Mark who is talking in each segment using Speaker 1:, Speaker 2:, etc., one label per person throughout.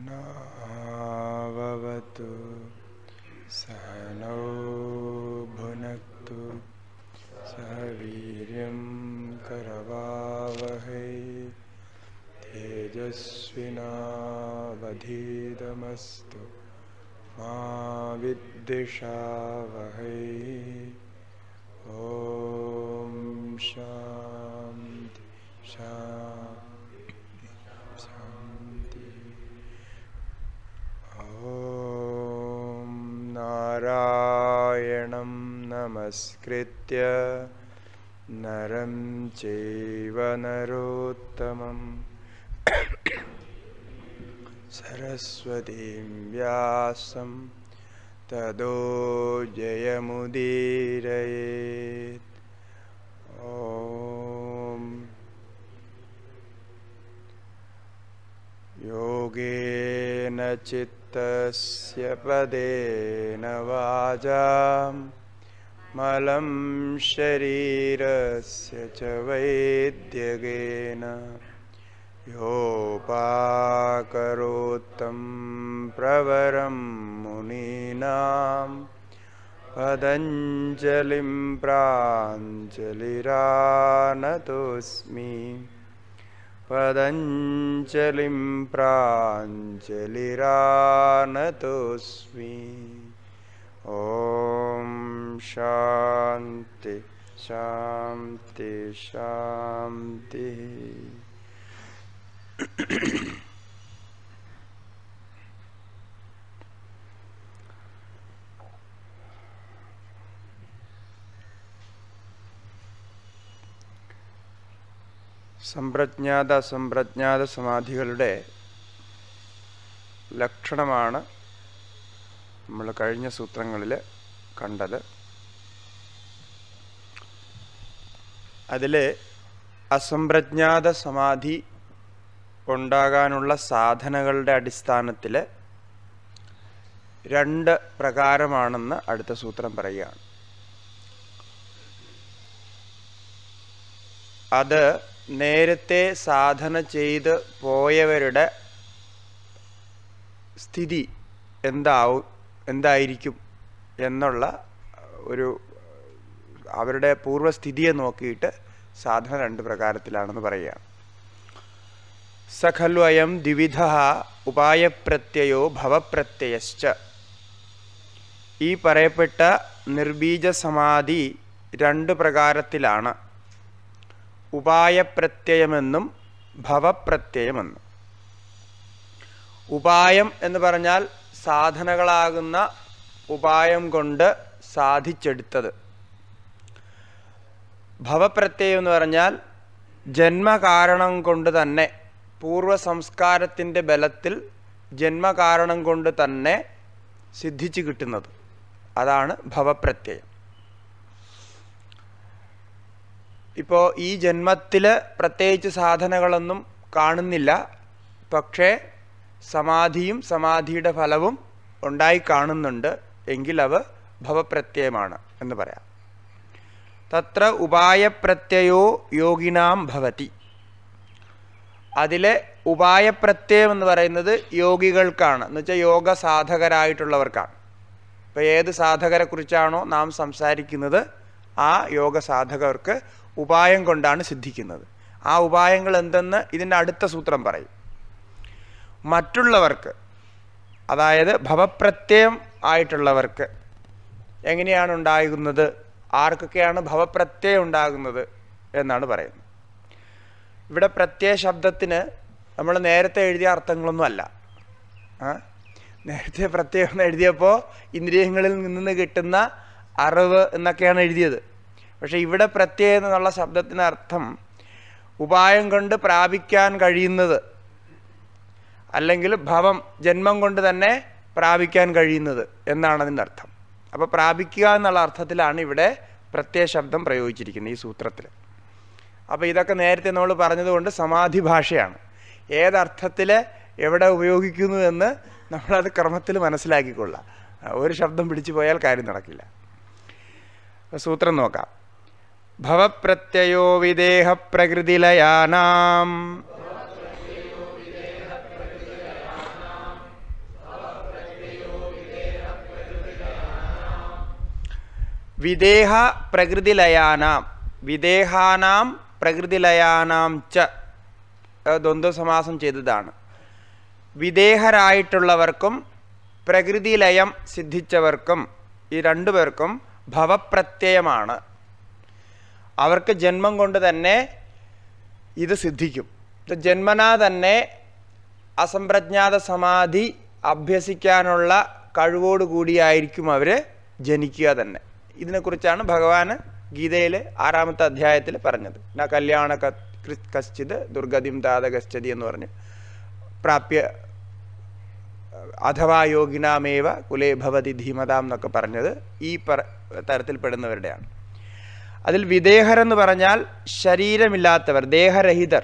Speaker 1: सहनावतु सहनौ भुनक्तु सह वीर्यं करवावहै तेजस्विनावधीतमस्तु मा विद्विषावहै। ॐ शान्ति शान्ति शान्ति। ॐ नारायणं नमस्कृत्य नरं चैव नरोत्तमं सरस्वतीं व्यासं ततो जयमुदीरयेत्। ॐ योगेन चित्तस्य पदेन वाचां मलं शरीरस्य च वैद्यकेन योपाकरोत्तं प्रवरं मुनीनां पतञ्जलिं प्राञ्जलिरानतोऽस्मि पतञ्जलिं प्राञ्जलिरानतोऽस्मि। ॐ शान्ति शान्ति शान्ति। സംപ്രജ്ഞാത അസംപ്രജ്ഞാത സമാധികളുടെ ലക്ഷണമാണ് നമ്മൾ കഴിഞ്ഞ സൂത്രങ്ങളിൽ കണ്ടത്. അതിൽ അസംപ്രജ്ഞാത സമാധി ഉണ്ടാകാനുള്ള സാധനകളുടെ അടിസ്ഥാനത്തിൽ രണ്ട് പ്രകാരമാണെന്ന് അടുത്ത സൂത്രം പറയുകയാണ്. അത് നേരത്തെ സാധന ചെയ്ത് പോയവരുടെ സ്ഥിതി എന്തായിരിക്കും എന്നുള്ള ഒരു അവരുടെ പൂർവ്വസ്ഥിതിയെ നോക്കിയിട്ട് സാധന രണ്ട് പ്രകാരത്തിലാണെന്ന് പറയുകയാണ്. സഖലു അയം ദ്വിവിധ ഉപായപ്രത്യയോ ഭവപ്രത്യയശ്ച. ഈ പറയപ്പെട്ട നിർബീജ സമാധി രണ്ട് പ്രകാരത്തിലാണ്, ഉപായപ്രത്യയമെന്നും ഭവപ്രത്യയമെന്നും. ഉപായം എന്ന് പറഞ്ഞാൽ സാധനകളാകുന്ന ഉപായം കൊണ്ട് സാധിച്ചെടുത്തത്. ഭവപ്രത്യയം എന്ന് പറഞ്ഞാൽ ജന്മകാരണം കൊണ്ട് തന്നെ, പൂർവ സംസ്കാരത്തിൻ്റെ ബലത്തിൽ ജന്മകാരണം കൊണ്ട് തന്നെ സിദ്ധിച്ചു കിട്ടുന്നത്. അതാണ് ഭവപ്രത്യയം. ഇപ്പോൾ ഈ ജന്മത്തിൽ പ്രത്യേകിച്ച് സാധനങ്ങളൊന്നും കാണുന്നില്ല, പക്ഷേ സമാധിയും സമാധിയുടെ ഫലവും ഉണ്ടായി കാണുന്നുണ്ട്, എങ്കിൽ അവ ഭവപ്രത്യയമാണ് എന്ന് പറയാം. തത്ര ഉപായപ്രത്യയോ യോഗിനാം ഭവതി. അതിലെ ഉപായപ്രത്യയം എന്ന് പറയുന്നത് യോഗികൾക്കാണ്, എന്ന് വെച്ചാൽ യോഗ സാധകരായിട്ടുള്ളവർക്കാണ്. ഇപ്പോൾ ഏത് സാധകരെ കുറിച്ചാണോ നാം സംസാരിക്കുന്നത് ആ യോഗ സാധകർക്ക് ഉപായം കൊണ്ടാണ് സിദ്ധിക്കുന്നത്. ആ ഉപായങ്ങൾ എന്തെന്ന് ഇതിൻ്റെ അടുത്ത സൂത്രം പറയും. മറ്റുള്ളവർക്ക്, അതായത് ഭവപ്രത്യയം ആയിട്ടുള്ളവർക്ക് എങ്ങനെയാണ് ഉണ്ടാകുന്നത്, ആർക്കൊക്കെയാണ് ഭവപ്രത്യയം ഉണ്ടാകുന്നത് എന്നാണ് പറയുന്നത്. ഇവിടെ പ്രത്യയ ശബ്ദത്തിന് നമ്മൾ നേരത്തെ എഴുതിയ അർത്ഥങ്ങളൊന്നും അല്ല. നേരത്തെ പ്രത്യയം എഴുതിയപ്പോൾ ഇന്ദ്രിയങ്ങളിൽ നിന്ന് കിട്ടുന്ന അറിവ് എന്നൊക്കെയാണ് എഴുതിയത്. പക്ഷെ ഇവിടെ പ്രത്യയം എന്നുള്ള ശബ്ദത്തിന് അർത്ഥം ഉപായം കൊണ്ട് പ്രാപിക്കാൻ കഴിയുന്നത്, അല്ലെങ്കിൽ ഭവം ജന്മം കൊണ്ട് തന്നെ പ്രാപിക്കാൻ കഴിയുന്നത് എന്നാണ് അതിൻ്റെ അർത്ഥം. അപ്പോൾ പ്രാപിക്കുക എന്നുള്ള അർത്ഥത്തിലാണ് ഇവിടെ പ്രത്യയ ശബ്ദം പ്രയോഗിച്ചിരിക്കുന്നത് ഈ സൂത്രത്തിൽ. അപ്പോൾ ഇതൊക്കെ നേരത്തെ നമ്മൾ പറഞ്ഞതുകൊണ്ട് സമാധി ഭാഷയാണ്. ഏതർത്ഥത്തിൽ എവിടെ ഉപയോഗിക്കുന്നു എന്ന് നമ്മളത് ക്രമത്തിൽ മനസ്സിലാക്കിക്കൊള്ളാം. ഒരു ശബ്ദം പിടിച്ചു പോയാൽ കാര്യം നടക്കില്ല. സൂത്രം നോക്കാം. ഭവപ്രത്യയോ വിദേഹ പ്രകൃതിലയാനാം വിദേഹ പ്രകൃതിലയാനാം വിദേഹാനാം പ്രകൃതിലയാനാം ച ദ്വന്ദ്വസമാസം ചെയ്തതാണ്. വിദേഹരായിട്ടുള്ളവർക്കും പ്രകൃതിലയം സിദ്ധിച്ചവർക്കും ഈ രണ്ടുപേർക്കും ഭവപ്രത്യയമാണ്. അവർക്ക് ജന്മം കൊണ്ട് തന്നെ ഇത് സിദ്ധിക്കും. ജന്മനാ തന്നെ അസംപ്രജ്ഞാത സമാധി അഭ്യസിക്കാനുള്ള കഴിവോടുകൂടിയായിരിക്കും അവർ ജനിക്കുക തന്നെ. ഇതിനെക്കുറിച്ചാണ് ഭഗവാൻ ഗീതയിൽ 6-ാമത്തെ അധ്യായത്തിൽ പറഞ്ഞത്. ന കല്യാണ കശ്ചിത് ദുർഗതിം താത ഗച്ഛതി എന്ന് പറഞ്ഞു. പ്രാപ്യ അഥവാ യോഗിനാമേവ കുലേ ഭവതി ധീമതാം എന്നൊക്കെ പറഞ്ഞത് ഈ തരത്തിൽപ്പെടുന്നവരുടെയാണ്. അതിൽ വിദേഹരെന്ന് പറഞ്ഞാൽ ശരീരമില്ലാത്തവർ, ദേഹരഹിതർ,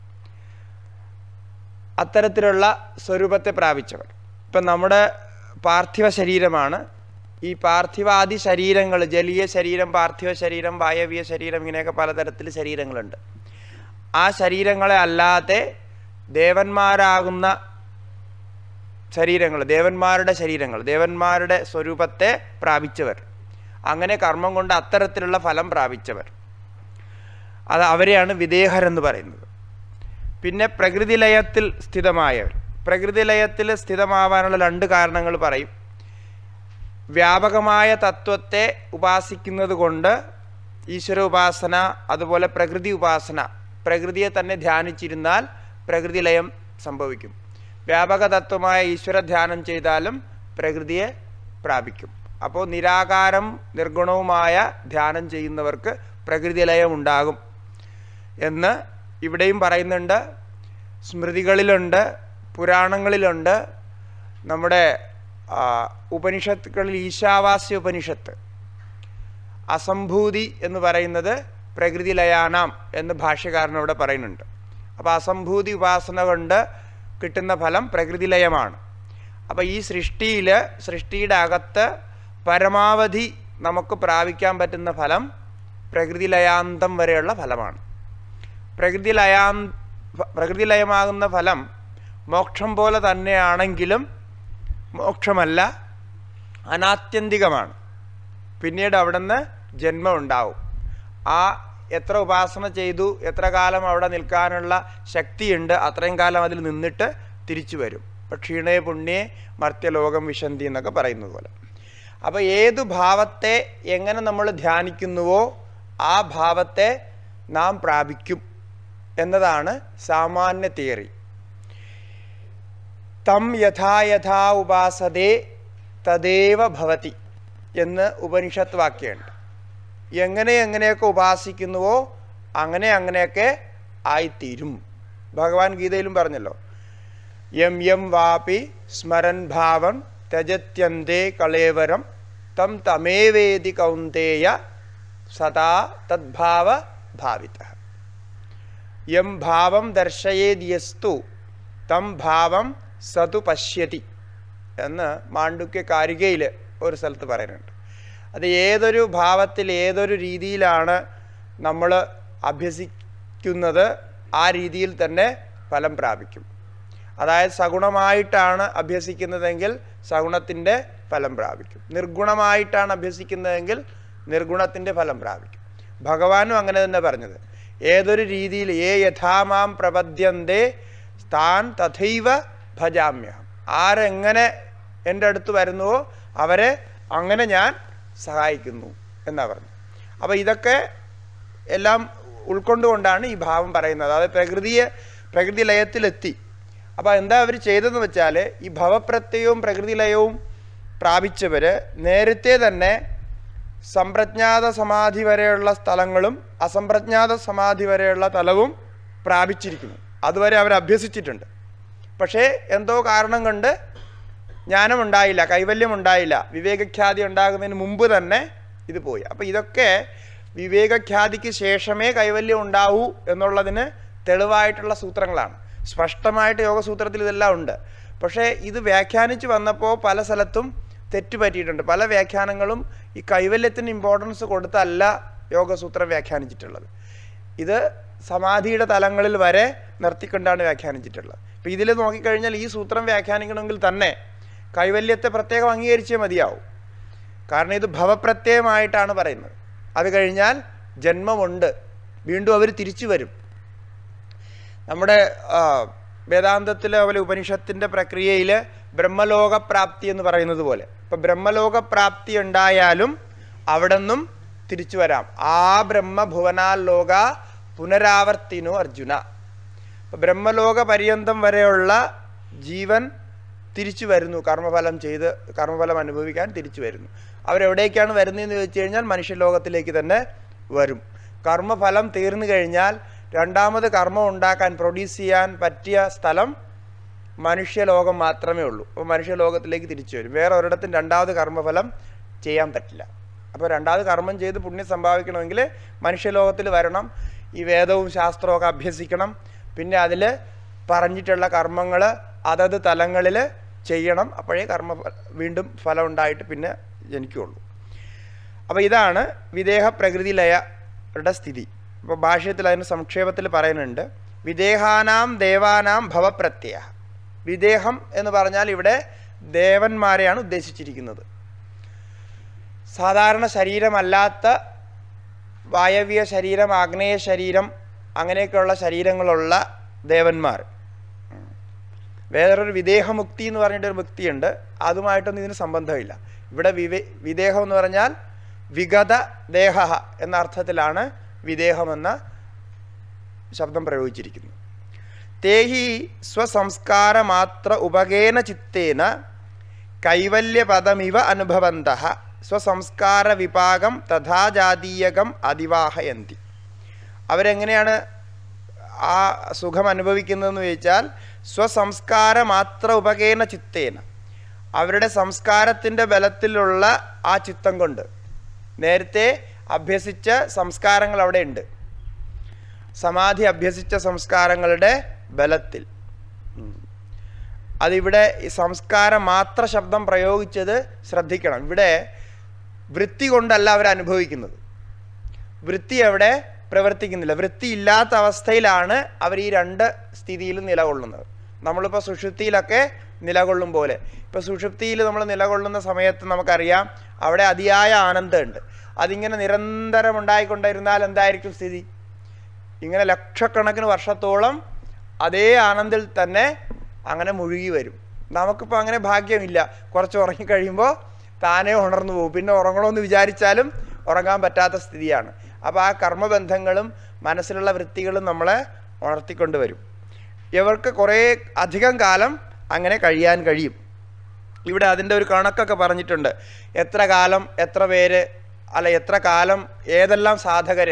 Speaker 1: അത്തരത്തിലുള്ള സ്വരൂപത്തെ പ്രാപിച്ചവർ. ഇപ്പം നമ്മുടെ പാർത്ഥിവ ശരീരമാണ്. ഈ പാർത്ഥിവാദി ശരീരങ്ങൾ, ജലീയ ശരീരം, പാർത്ഥിവ ശരീരം, വായവീയ ശരീരം, ഇങ്ങനെയൊക്കെ പലതരത്തിൽ ശരീരങ്ങളുണ്ട്. ആ ശരീരങ്ങളെ അല്ലാതെ ദേവന്മാരാകുന്ന ശരീരങ്ങൾ, ദേവന്മാരുടെ ശരീരങ്ങൾ, ദേവന്മാരുടെ സ്വരൂപത്തെ പ്രാപിച്ചവർ, അങ്ങനെ കർമ്മം കൊണ്ട് അത്തരത്തിലുള്ള ഫലം പ്രാപിച്ചവർ, അത് അവരെയാണ് വിദേഹരെന്ന് പറയുന്നത്. പിന്നെ പ്രകൃതിലയത്തിൽ സ്ഥിതമായവർ. പ്രകൃതിലയത്തിൽ സ്ഥിതമാവാനുള്ള 2 കാരണങ്ങൾ പറയും. വ്യാപകമായ തത്വത്തെ ഉപാസിക്കുന്നത് കൊണ്ട് ഈശ്വര ഉപാസന, അതുപോലെ പ്രകൃതി ഉപാസന, പ്രകൃതിയെ തന്നെ ധ്യാനിച്ചിരുന്നാൽ പ്രകൃതിലയം സംഭവിക്കും. വ്യാപക തത്വമായ ഈശ്വര ധ്യാനം ചെയ്താലും പ്രകൃതിയെ പ്രാപിക്കും. അപ്പോൾ നിരാകാരം നിർഗുണവുമായ ധ്യാനം ചെയ്യുന്നവർക്ക് പ്രകൃതിലയം ഉണ്ടാകും എന്ന് ഇവിടെയും പറയുന്നുണ്ട്. സ്മൃതികളിലുണ്ട്, പുരാണങ്ങളിലുണ്ട്. നമ്മുടെ ഉപനിഷത്തുകളിൽ ഈശാവാസ്യ ഉപനിഷത്ത് അസംഭൂതി എന്ന് പറയുന്നത് പ്രകൃതിലയാനാം എന്ന് ഭാഷ്യകാരൻ ഇവിടെ പറയുന്നുണ്ട്. അപ്പോൾ അസംഭൂതി ഉപാസന കൊണ്ട് കിട്ടുന്ന ഫലം പ്രകൃതിലയമാണ്. അപ്പോൾ ഈ സൃഷ്ടിയുടെ അകത്ത് പരമാവധി നമുക്ക് പ്രാപിക്കാൻ പറ്റുന്ന ഫലം പ്രകൃതിലയാന്തം വരെയുള്ള ഫലമാണ്. പ്രകൃതിലയമാകുന്ന ഫലം മോക്ഷം പോലെ തന്നെയാണെങ്കിലും മോക്ഷമല്ല, അനാത്യന്തികമാണ്. പിന്നീട് അവിടുന്ന് ജന്മം ഉണ്ടാവും. ആ എത്ര ഉപാസന ചെയ്തു, എത്ര കാലം അവിടെ നിൽക്കാനുള്ള ശക്തിയുണ്ട്, അത്രയും കാലം അതിൽ നിന്നിട്ട് തിരിച്ചു വരും. ക്ഷീണേ പുണ്യേ മർത്യലോകം വിശന്തി എന്നൊക്കെ പറയുന്നത് പോലെ. അപ്പോൾ ഏതു ഭാവത്തെ എങ്ങനെ നമ്മൾ ധ്യാനിക്കുന്നുവോ ആ ഭാവത്തെ നാം പ്രാപിക്കും എന്നതാണ് സാമാന്യ തിയറി. തം യഥാ ഉപാസതേ തദേവ ഭവതി എന്ന് ഉപനിഷത്ത് വാക്യമുണ്ട്. എങ്ങനെയൊക്കെ ഉപാസിക്കുന്നുവോ അങ്ങനെയൊക്കെ ആയിത്തീരും. ഭഗവാൻ ഗീതയിലും പറഞ്ഞല്ലോ, യം വാപി സ്മരൻ ഭാവം ത്യജത്യന്തേ കളേവരം തം തമേവേദി കൗന്തേയ സദാ തദ്ഭാവ ഭാവിതഃ. യം ഭാവം ദർശയേദ്യസ്തു തം ഭാവം സതു പശ്യതി എന്ന് മാണ്ഡുക്യ കാരികയിൽ ഒരു സ്ഥലത്ത് പറയുന്നുണ്ട്. അത് ഏതൊരു ഭാവത്തിൽ ഏതൊരു രീതിയിലാണ് നമ്മൾ അഭ്യസിക്കുന്നത് ആ രീതിയിൽ തന്നെ ഫലം പ്രാപിക്കും. അതായത് സഗുണമായിട്ടാണ് അഭ്യസിക്കുന്നതെങ്കിൽ സഗുണത്തിൻ്റെ ഫലം പ്രാപിക്കും. നിർഗുണമായിട്ടാണ് അഭ്യസിക്കുന്നതെങ്കിൽ നിർഗുണത്തിൻ്റെ ഫലം പ്രാപിക്കും. ഭഗവാനും അങ്ങനെ തന്നെ പറഞ്ഞത്, ഏതൊരു രീതിയിൽ യഥാമാം പ്രപദ്യന്തേ താൻ തഥൈവ ഭജാമ്യഹം. ആരെങ്ങനെ എൻ്റെ അടുത്ത് വരുന്നുവോ അവരെ അങ്ങനെ ഞാൻ സഹായിക്കുന്നു എന്നാണ് പറഞ്ഞു. അപ്പോൾ ഇതൊക്കെ എല്ലാം ഉൾക്കൊണ്ടുകൊണ്ടാണ് ഈ ഭാവം പറയുന്നത്. അതായത് പ്രകൃതി ലയത്തിലെത്തി. അപ്പോൾ എന്താ അവർ ചെയ്തതെന്ന് വെച്ചാൽ, ഈ ഭവപ്രത്യയവും പ്രകൃതിലയവും പ്രാപിച്ചവർ നേരത്തെ തന്നെ സംപ്രജ്ഞാത സമാധി വരെയുള്ള സ്ഥലങ്ങളും അസംപ്രജ്ഞാത സമാധി വരെയുള്ള തലവും പ്രാപിച്ചിരിക്കുന്നു. അതുവരെ അവർ അഭ്യസിച്ചിട്ടുണ്ട്. പക്ഷേ എന്തോ കാരണം കൊണ്ട് ജ്ഞാനമുണ്ടായില്ല, കൈവല്യമുണ്ടായില്ല. വിവേകഖ്യാതി ഉണ്ടാകുന്നതിന് മുമ്പ് തന്നെ ഇത് പോയി. അപ്പോൾ ഇതൊക്കെ വിവേകഖ്യാതിക്ക് ശേഷമേ കൈവല്യം ഉണ്ടാവൂ എന്നുള്ളതിന് തെളിവായിട്ടുള്ള സൂത്രങ്ങളാണ്. സ്പഷ്ടമായിട്ട് യോഗസൂത്രത്തിൽ ഇതെല്ലാം ഉണ്ട്. പക്ഷേ ഇത് വ്യാഖ്യാനിച്ച് വന്നപ്പോൾ പല സ്ഥലത്തും തെറ്റുപറ്റിയിട്ടുണ്ട്. പല വ്യാഖ്യാനങ്ങളും ഈ കൈവല്യത്തിന് ഇമ്പോർട്ടൻസ് കൊടുത്തല്ല യോഗസൂത്രം വ്യാഖ്യാനിച്ചിട്ടുള്ളത്. ഇത് സമാധിയുടെ തലങ്ങളിൽ വരെ നിർത്തിക്കൊണ്ടാണ് വ്യാഖ്യാനിച്ചിട്ടുള്ളത്. അപ്പോൾ ഇതിൽ നോക്കിക്കഴിഞ്ഞാൽ ഈ സൂത്രം വ്യാഖ്യാനിക്കണമെങ്കിൽ തന്നെ കൈവല്യത്തെ പ്രത്യേകം അംഗീകരിച്ചേ മതിയാവും. കാരണം ഇത് ഭവപ്രത്യയമായിട്ടാണ് പറയുന്നത്. അത് കഴിഞ്ഞാൽ ജന്മമുണ്ട്, വീണ്ടും അവർ തിരിച്ചു വരും. നമ്മുടെ വേദാന്തത്തിലെ അതുപോലെ ഉപനിഷത്തിൻ്റെ പ്രക്രിയയിൽ ബ്രഹ്മലോകപ്രാപ്തി എന്ന് പറയുന്നത് പോലെ, ഇപ്പം ബ്രഹ്മലോകപ്രാപ്തി ഉണ്ടായാലും അവിടെ നിന്നും തിരിച്ചു വരാം. ആ ബ്രഹ്മഭുവനാലോക പുനരാവർത്തിനു അർജുന. ഇപ്പം ബ്രഹ്മലോക പര്യന്തം വരെയുള്ള ജീവൻ തിരിച്ചു വരുന്നു, കർമ്മഫലം ചെയ്ത് കർമ്മഫലം അനുഭവിക്കാൻ തിരിച്ചു വരുന്നു. അവരെവിടേക്കാണ് വരുന്നതെന്ന് ചോദിച്ചു കഴിഞ്ഞാൽ മനുഷ്യലോകത്തിലേക്ക് തന്നെ വരും. കർമ്മഫലം തീർന്നു കഴിഞ്ഞാൽ രണ്ടാമത് കർമ്മം ഉണ്ടാക്കാൻ പ്രൊഡ്യൂസ് ചെയ്യാൻ പറ്റിയ സ്ഥലം മനുഷ്യലോകം മാത്രമേ ഉള്ളൂ. അപ്പോൾ മനുഷ്യലോകത്തിലേക്ക് തിരിച്ചു വരും. വേറെ ഒരിടത്തും രണ്ടാമത് കർമ്മഫലം ചെയ്യാൻ പറ്റില്ല. അപ്പോൾ രണ്ടാമത് കർമ്മം ചെയ്ത് പുണ്യം സമ്പാദിക്കണമെങ്കിൽ മനുഷ്യലോകത്തിൽ വരണം, ഈ വേദവും ശാസ്ത്രമൊക്കെ അഭ്യസിക്കണം, പിന്നെ അതിൽ പറഞ്ഞിട്ടുള്ള കർമ്മങ്ങൾ അതത് തലങ്ങളിൽ ചെയ്യണം. അപ്പോഴേ വീണ്ടും ഫലം ഉണ്ടായിട്ട് പിന്നെ ജനിക്കുകയുള്ളൂ. അപ്പോൾ ഇതാണ് വിദേഹ പ്രകൃതി ലയയുടെ സ്ഥിതി. ഇപ്പോൾ ഭാഷ്യത്തിൽ അതിന് സംക്ഷേപത്തിൽ പറയുന്നുണ്ട്, വിദേഹാനാം ദേവാനാം ഭവപ്രത്യയ. വിദേഹം എന്ന് പറഞ്ഞാൽ ഇവിടെ ദേവന്മാരെയാണ് ഉദ്ദേശിച്ചിരിക്കുന്നത്. സാധാരണ ശരീരമല്ലാത്ത വായവ്യ ശരീരം, ആഗ്നേയ ശരീരം, അങ്ങനെയൊക്കെയുള്ള ശരീരങ്ങളുള്ള ദേവന്മാർ. വേറൊരു വിദേഹമുക്തി എന്ന് പറഞ്ഞിട്ടൊരു മുക്തിയുണ്ട്, അതുമായിട്ടൊന്നും ഇതിന് സംബന്ധമില്ല. ഇവിടെ വിദേഹം എന്ന് പറഞ്ഞാൽ വിഗത ദേഹ എന്ന അർത്ഥത്തിലാണ് വിദേഹമെന്ന ശബ്ദം പ്രയോഗിച്ചിരിക്കുന്നത്. തേഹി സ്വസംസ്കാരമാത്ര ഉപകേന ചിത്തേന കൈവല്യപദമിവ അനുഭവന്തഃ സ്വസംസ്കാര വിഭാഗം തഥാ ജാതീയകം അതിവാഹയന്തി. അവരെങ്ങനെയാണ് ആ സുഖം അനുഭവിക്കുന്നതെന്ന് ചോദിച്ചാൽ, സ്വസംസ്കാരമാത്ര ഉപകേന ചിത്തേന, അവരുടെ സംസ്കാരത്തിൻ്റെ ബലത്തിലുള്ള ആ ചിത്തം കൊണ്ട്, നേരത്തെ അഭ്യസിച്ച സംസ്കാരങ്ങൾ അവിടെ ഉണ്ട്, സമാധി അഭ്യസിച്ച സംസ്കാരങ്ങളുടെ ബലത്തിൽ. അതിവിടെ ഈ സംസ്കാരം മാത്ര ശബ്ദം പ്രയോഗിച്ചത് ശ്രദ്ധിക്കണം. ഇവിടെ വൃത്തി കൊണ്ടല്ല അവരനുഭവിക്കുന്നത്, വൃത്തി അവിടെ പ്രവർത്തിക്കുന്നില്ല. വൃത്തി ഇല്ലാത്ത അവസ്ഥയിലാണ് അവർ ഈ രണ്ട് സ്ഥിതിയിലും നിലകൊള്ളുന്നത്. നമ്മളിപ്പോൾ സുഷുപ്തിയിലൊക്കെ നിലകൊള്ളും പോലെ, ഇപ്പോൾ സുഷുപ്തിയിൽ നമ്മൾ നിലകൊള്ളുന്ന സമയത്ത് നമുക്കറിയാം അവിടെ അതിയായ ആനന്ദമുണ്ട്. അതിങ്ങനെ നിരന്തരം ഉണ്ടായിക്കൊണ്ടിരുന്നാൽ എന്തായിരിക്കും സ്ഥിതി? ഇങ്ങനെ ലക്ഷക്കണക്കിന് വർഷത്തോളം അതേ ആനന്ദിൽ തന്നെ അങ്ങനെ മുഴുകി വരും. നമുക്കിപ്പോൾ അങ്ങനെ ഭാഗ്യമില്ല. കുറച്ച് ഉറങ്ങിക്കഴിയുമ്പോൾ താനേ ഉണർന്നു പോകും. പിന്നെ ഉറങ്ങണമെന്ന് വിചാരിച്ചാലും ഉറങ്ങാൻ പറ്റാത്ത സ്ഥിതിയാണ്. അപ്പോൾ ആ കർമ്മബന്ധങ്ങളും മനസ്സിലുള്ള വൃത്തികളും നമ്മളെ ഉണർത്തിക്കൊണ്ട് വരും. ഇവർക്ക് കുറേ അധികം കാലം അങ്ങനെ കഴിയാൻ കഴിയും. ഇവിടെ അതിൻ്റെ ഒരു കണക്കൊക്കെ പറഞ്ഞിട്ടുണ്ട്. എത്ര കാലം എത്ര പേര്, അല്ല എത്ര കാലം ഏതെല്ലാം സാധകർ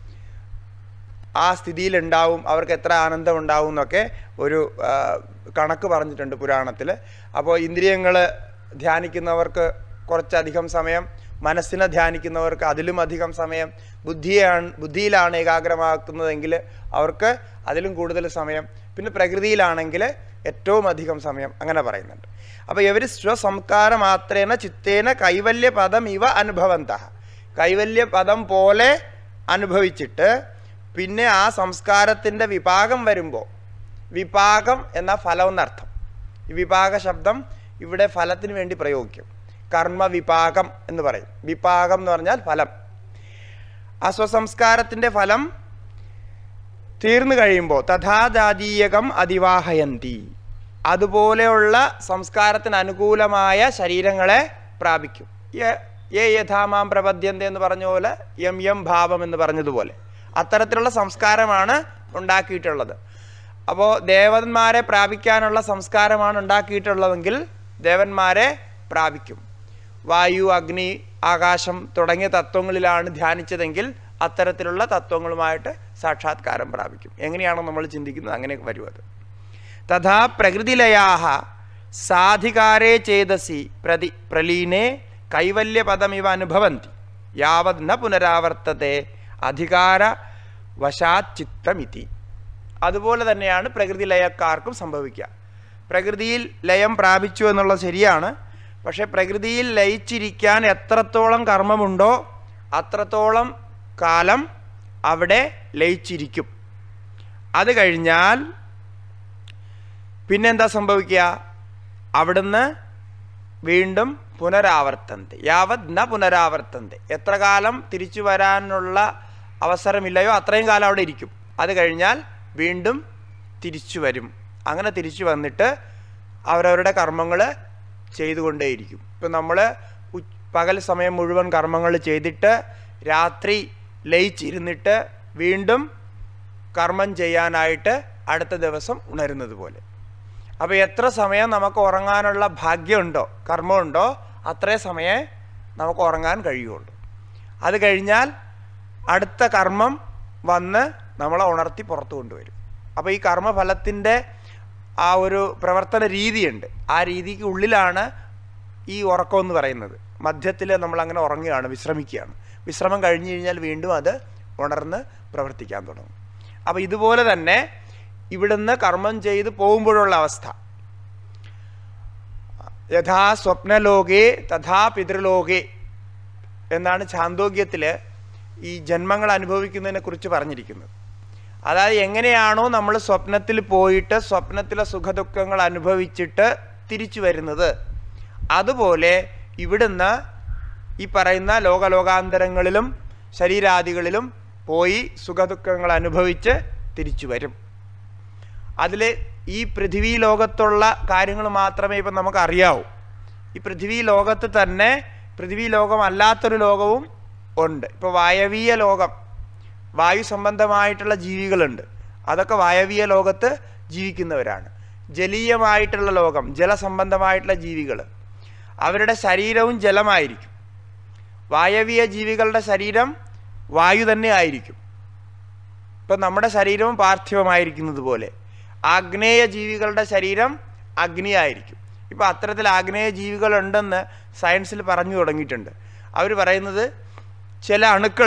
Speaker 1: ആ സ്ഥിതിയിലുണ്ടാവും, അവർക്ക് എത്ര ആനന്ദം ഉണ്ടാവും എന്നൊക്കെ ഒരു കണക്ക് പറഞ്ഞിട്ടുണ്ട് പുരാണത്തിൽ. അപ്പോൾ ഇന്ദ്രിയങ്ങൾ ധ്യാനിക്കുന്നവർക്ക് കുറച്ചധികം സമയം, മനസ്സിനെ ധ്യാനിക്കുന്നവർക്ക് അതിലും അധികം സമയം, ബുദ്ധിയിലാണ് ഏകാഗ്രമാക്കുന്നതെങ്കിൽ അവർക്ക് അതിലും കൂടുതൽ സമയം, പിന്നെ പ്രകൃതിയിലാണെങ്കിൽ ഏറ്റവും അധികം സമയം, അങ്ങനെ പറയുന്നുണ്ട്. അപ്പോൾ ഇവർ സ്വസംസ്കാരമാത്രേന ചിത്തേന കൈവല്യപദം ഇവ അനുഭവന്തഃ, കൈവല്യപദം പോലെ അനുഭവിച്ചിട്ട് പിന്നെ ആ സംസ്കാരത്തിൻ്റെ വിഭാഗം വരുമ്പോൾ, വിഭാഗം എന്ന ഫലം എന്നർത്ഥം. ഈ വിഭാഗ ശബ്ദം ഇവിടെ ഫലത്തിന് വേണ്ടി പ്രയോഗിക്കും. കർമ്മവിഭാഗം എന്ന് പറയും. വിഭാഗം എന്ന് പറഞ്ഞാൽ ഫലം. ആ സ്വസംസ്കാരത്തിൻ്റെ ഫലം തീർന്നു കഴിയുമ്പോൾ തഥാ ജാതീയകം അതിവാഹയന്തി, അതുപോലെയുള്ള സംസ്കാരത്തിന് അനുകൂലമായ ശരീരങ്ങളെ പ്രാപിക്കും. യഥാമാം പ്രപദ്യന്ത എന്ന് പറഞ്ഞ പോലെ യം യം ഭാവം എന്ന് പറഞ്ഞതുപോലെ അത്തരത്തിലുള്ള സംസ്കാരമാണ് ഉണ്ടാക്കിയിട്ടുള്ളത്. അപ്പോൾ ദേവന്മാരെ പ്രാപിക്കാനുള്ള സംസ്കാരമാണ് ഉണ്ടാക്കിയിട്ടുള്ളതെങ്കിൽ ദേവന്മാരെ പ്രാപിക്കും. വായു, അഗ്നി, ആകാശം തുടങ്ങിയ തത്വങ്ങളിലാണ് ധ്യാനിച്ചതെങ്കിൽ അത്തരത്തിലുള്ള തത്വങ്ങളുമായിട്ട് സാക്ഷാത്കാരം പ്രാപിക്കും. എങ്ങനെയാണോ നമ്മൾ ചിന്തിക്കുന്നത് അങ്ങനെ വരും അത്. തഥാ പ്രകൃതിലയാഹ സാധികാരേ ചേതസി പ്രലീനേ കൈവല്യപദമിവ അനുഭവന്തി യാവത് ന പുനരാവർത്തത്തെ അധികാര വശാച്ചിത്തമിതി. അതുപോലെ തന്നെയാണ് പ്രകൃതി ലയക്കാർക്കും സംഭവിക്കുക. പ്രകൃതിയിൽ ലയം പ്രാപിച്ചു എന്നുള്ളത് ശരിയാണ്. പക്ഷേ പ്രകൃതിയിൽ ലയിച്ചിരിക്കാൻ എത്രത്തോളം കർമ്മമുണ്ടോ അത്രത്തോളം കാലം അവിടെ ലയിച്ചിരിക്കും. അത് കഴിഞ്ഞാൽ പിന്നെന്താ സംഭവിക്കുക? അവിടുന്ന് വീണ്ടും പുനരാവർത്തന്തെ യാവത് ന പുനരാവർത്തന്തെ. എത്ര കാലം തിരിച്ചു വരാനുള്ള അവസരമില്ലയോ അത്രയും കാലം അവിടെ ഇരിക്കും. അത് കഴിഞ്ഞാൽ വീണ്ടും തിരിച്ചു വരും. അങ്ങനെ തിരിച്ചു വന്നിട്ട് അവരവരുടെ കർമ്മങ്ങൾ ചെയ്തുകൊണ്ടേയിരിക്കും. ഇപ്പം നമ്മൾ പകൽ സമയം മുഴുവൻ കർമ്മങ്ങൾ ചെയ്തിട്ട് രാത്രി ലയിച്ചിരുന്നിട്ട് വീണ്ടും കർമ്മം ചെയ്യാനായിട്ട് അടുത്ത ദിവസം ഉണരുന്നത് പോലെ. അപ്പോൾ എത്ര സമയം നമുക്ക് ഉറങ്ങാനുള്ള ഭാഗ്യമുണ്ടോ, കർമ്മമുണ്ടോ, അത്രേ സമയമേ നമുക്ക് ഉറങ്ങാൻ കഴിയുള്ളൂ. അത് കഴിഞ്ഞാൽ അടുത്ത കർമ്മം വന്ന് നമ്മളെ ഉണർത്തി പുറത്തു കൊണ്ടുവരും. അപ്പോൾ ഈ കർമ്മഫലത്തിൻ്റെ ആ ഒരു പ്രവർത്തന രീതിയുണ്ട്. ആ രീതിക്ക് ഉള്ളിലാണ് ഈ ഉറക്കം എന്ന് പറയുന്നത്. മധ്യത്തിൽ നമ്മളങ്ങനെ ഉറങ്ങുകയാണ്, വിശ്രമിക്കുകയാണ്. വിശ്രമം കഴിഞ്ഞ് കഴിഞ്ഞാൽ വീണ്ടും അത് ഉണർന്ന് പ്രവർത്തിക്കാൻ തുടങ്ങും. അപ്പോൾ ഇതുപോലെ തന്നെ ഇവിടുന്ന് കർമ്മം ചെയ്ത് പോകുമ്പോഴുള്ള അവസ്ഥ, യഥാ സ്വപ്നലോകേ തഥാ പിതൃലോകേ എന്നാണ് ഛാന്തോഗ്യത്തിൽ ഈ ജന്മങ്ങൾ അനുഭവിക്കുന്നതിനെ കുറിച്ച് പറഞ്ഞിരിക്കുന്നത്. അതായത് എങ്ങനെയാണോ നമ്മൾ സ്വപ്നത്തിൽ പോയിട്ട് സ്വപ്നത്തിലെ സുഖദുഃഖങ്ങൾ അനുഭവിച്ചിട്ട് തിരിച്ചു വരുന്നത്, അതുപോലെ ഇവിടുന്ന് ഈ പറയുന്ന ലോകലോകാന്തരങ്ങളിലും ശരീരാദികളിലും പോയി സുഖദുഃഖങ്ങൾ അനുഭവിച്ച് തിരിച്ചു വരും. അതിൽ ഈ പൃഥ്വി ലോകത്തുള്ള കാര്യങ്ങൾ മാത്രമേ ഇപ്പം നമുക്ക് അറിയാവൂ. ഈ പൃഥ്വി ലോകത്ത് തന്നെ പൃഥ്വി ലോകമല്ലാത്തൊരു ലോകവും ഉണ്ട്. ഇപ്പോൾ വായവീയ ലോകം, വായു സംബന്ധമായിട്ടുള്ള ജീവികളുണ്ട്. അതൊക്കെ വായവീയ ലോകത്ത് ജീവിക്കുന്നവരാണ്. ജലീയമായിട്ടുള്ള ലോകം, ജലസംബന്ധമായിട്ടുള്ള ജീവികൾ, അവരുടെ ശരീരവും ജലമായിരിക്കും. വായവീയ ജീവികളുടെ ശരീരം വായു തന്നെ ആയിരിക്കും. ഇപ്പം നമ്മുടെ ശരീരവും പാർത്ഥിവമായിരിക്കുന്നത് പോലെ ആഗ്നേയ ജീവികളുടെ ശരീരം അഗ്നിയായിരിക്കും. ഇപ്പം അത്തരത്തിൽ ആഗ്നേയ ജീവികളുണ്ടെന്ന് സയൻസിൽ പറഞ്ഞു തുടങ്ങിയിട്ടുണ്ട്. അവർ പറയുന്നത് ചില അണുക്കൾ